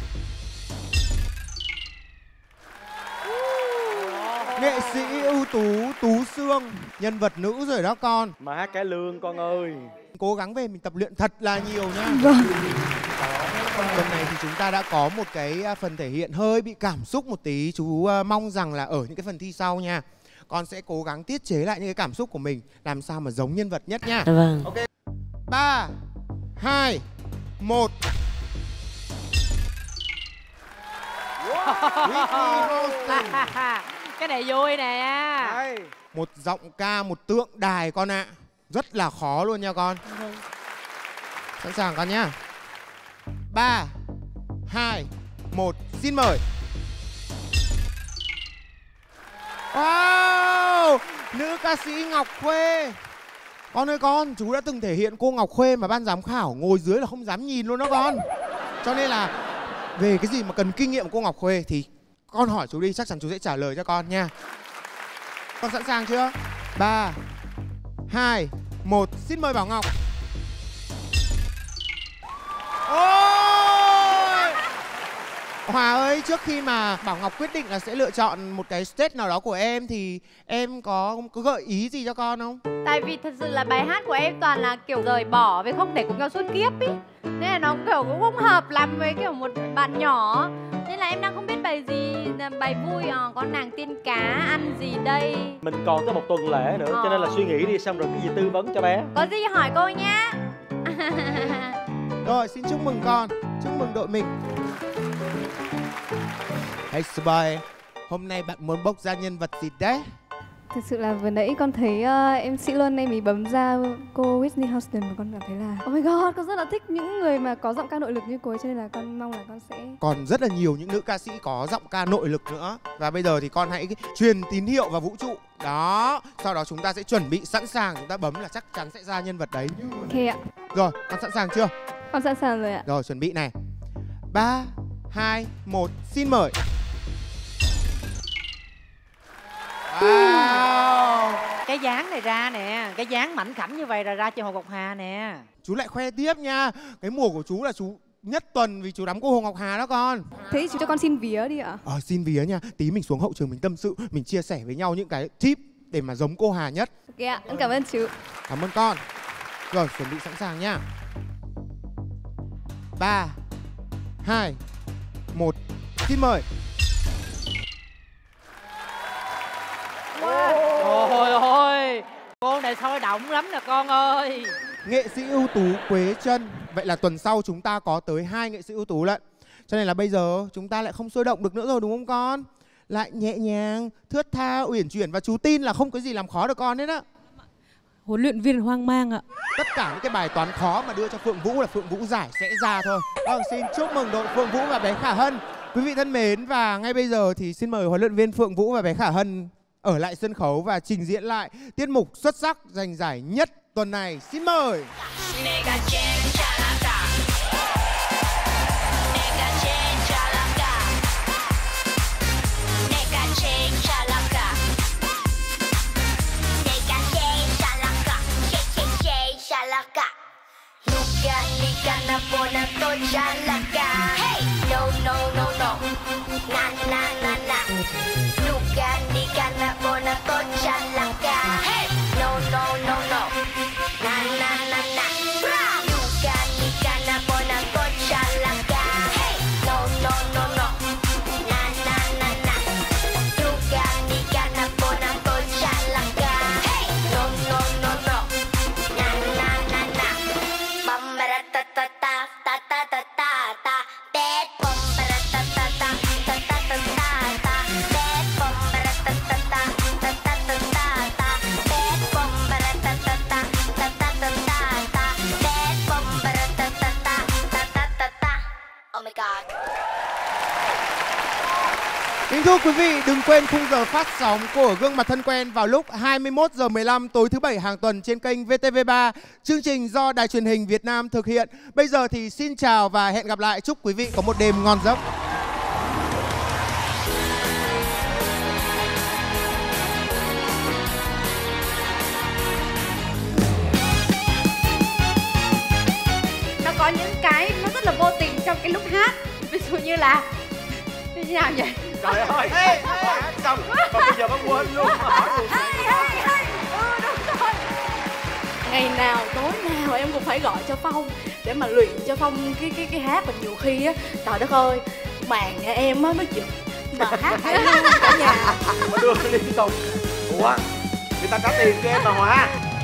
Nghệ sĩ ưu tú Tú Sương, nhân vật nữ rồi đó con. Mà hát cải lương con ơi. Cố gắng về mình tập luyện thật là nhiều nhá. Vâng. Tuần này thì chúng ta đã có một cái phần thể hiện hơi bị cảm xúc một tí. Chú mong rằng là ở những cái phần thi sau nha, con sẽ cố gắng tiết chế lại những cái cảm xúc của mình, làm sao mà giống nhân vật nhất nha. Vâng. Ok. Ba, hai, một. Cái này vui nè. Một giọng ca, một tượng đài con ạ. Rất là khó luôn nha con. Sẵn sàng con nhá. Ba, hai, một. Xin mời. Wow, nữ ca sĩ Ngọc Khuê. Con ơi con, chú đã từng thể hiện cô Ngọc Khuê mà ban giám khảo ngồi dưới là không dám nhìn luôn đó con. Cho nên là về cái gì mà cần kinh nghiệm của cô Ngọc Khuê thì con hỏi chú đi, chắc chắn chú sẽ trả lời cho con nha. Con sẵn sàng chưa? Ba, hai, một. Xin mời Bảo Ngọc. Ôi! Hòa ơi, trước khi mà Bảo Ngọc quyết định là sẽ lựa chọn một cái stage nào đó của em thì em có, có gợi ý gì cho con không? Tại vì thật sự là bài hát của em toàn là kiểu rời bỏ với không để cùng nhau suốt kiếp ý. Nên là nó kiểu cũng không hợp lắm với kiểu một bạn nhỏ. Nên là em đang không biết bài gì, bài vui à, có nàng tiên cá ăn gì đây. Mình còn tới một tuần lễ nữa, ờ. cho nên là suy nghĩ đi, xong rồi cái gì tư vấn cho bé. Có gì hỏi cô nhá. Rồi, xin chúc mừng con, chúc mừng đội mình. Hey Boy, hôm nay bạn muốn bốc ra nhân vật gì đấy? Thực sự là vừa nãy con thấy uh, em Sĩ Luân em ý bấm ra cô Whitney Houston và con cảm thấy là oh my god, con rất là thích những người mà có giọng ca nội lực như cô ấy, cho nên là con mong là con sẽ... Còn rất là nhiều những nữ ca sĩ có giọng ca nội lực nữa. Và bây giờ thì con hãy truyền tín hiệu vào vũ trụ. Đó, sau đó chúng ta sẽ chuẩn bị sẵn sàng, chúng ta bấm là chắc chắn sẽ ra nhân vật đấy. Ok ạ. Rồi, con sẵn sàng chưa? Con sẵn sàng rồi ạ. Rồi, chuẩn bị này. Ba, hai, một, xin mời. Wow. Cái dáng này ra nè, cái dáng mảnh khảnh như vậy là ra cho Hồ Ngọc Hà nè. Chú lại khoe tiếp nha. Cái mùa của chú là chú nhất tuần vì chú đắm cô Hồ Ngọc Hà đó con. Thế chú cho con xin vía đi ạ. Ờ, xin vía nha. Tí mình xuống hậu trường mình tâm sự, mình chia sẻ với nhau những cái tip để mà giống cô Hà nhất. Ok ạ, em cảm ơn chú. Cảm ơn con. Rồi, chuẩn bị sẵn sàng nha. Ba, hai, một, xin mời. Ôi ôi, cô này sôi động lắm nè con ơi. Nghệ sĩ ưu tú Quế Trân. Vậy là tuần sau chúng ta có tới hai nghệ sĩ ưu tú lận. Cho nên là bây giờ chúng ta lại không sôi động được nữa rồi đúng không con? Lại nhẹ nhàng, thướt tha, uyển chuyển. Và chú tin là không có gì làm khó được con hết á. Huấn luyện viên hoang mang ạ. Tất cả những cái bài toán khó mà đưa cho Phượng Vũ là Phượng Vũ giải sẽ ra thôi. Vâng, xin chúc mừng đội Phượng Vũ và bé Khả Hân. Quý vị thân mến, và ngay bây giờ thì xin mời huấn luyện viên Phượng Vũ và bé Khả Hân ở lại sân khấu và trình diễn lại tiết mục xuất sắc giành giải nhất tuần này. Xin mời. 내가 제일 잘한다 Bonacochalaka. Hey, no no no no, na na na na. Nuga niga na bonacochalaka. Hey, no no no no, na na na na. Nuga niga na bonacochalaka. Hey, no no no no, na na na na. Nuga niga na bonacochalaka. Hey, no no no no, na na na na. Bambara ta ta ta ta ta ta ta ta. Dead bambara ta ta ta ta ta ta ta ta. Dead bambara ta ta ta ta ta ta ta ta. Dead bambara ta ta ta ta ta ta ta ta. Dead bambara ta ta ta ta ta ta ta. Oh my god. Kính thưa quý vị, đừng quên khung giờ phát sóng của Gương Mặt Thân Quen vào lúc hai mươi mốt giờ mười lăm tối thứ bảy hàng tuần trên kênh vê tê vê ba. Chương trình do Đài Truyền hình Việt Nam thực hiện. Bây giờ thì xin chào và hẹn gặp lại. Chúc quý vị có một đêm ngon giấc. Nó có những cái nó rất là vô tình trong cái lúc hát. Ví dụ như là như thế nào vậy? Trời ơi, hey, hey. Xong, còn bây giờ bác quên luôn mà hỏi luôn. Hey, hey, hey. Ừ, đúng rồi. Ngày nào, tối nào em cũng phải gọi cho Phong để mà luyện cho Phong cái cái cái hát. Và nhiều khi á, trời đất ơi, màn nhà em á nó giật mà hát phải luôn cả nhà. Mà đưa liên tục. Ủa, người ta trả tiền cho em mà Hòa.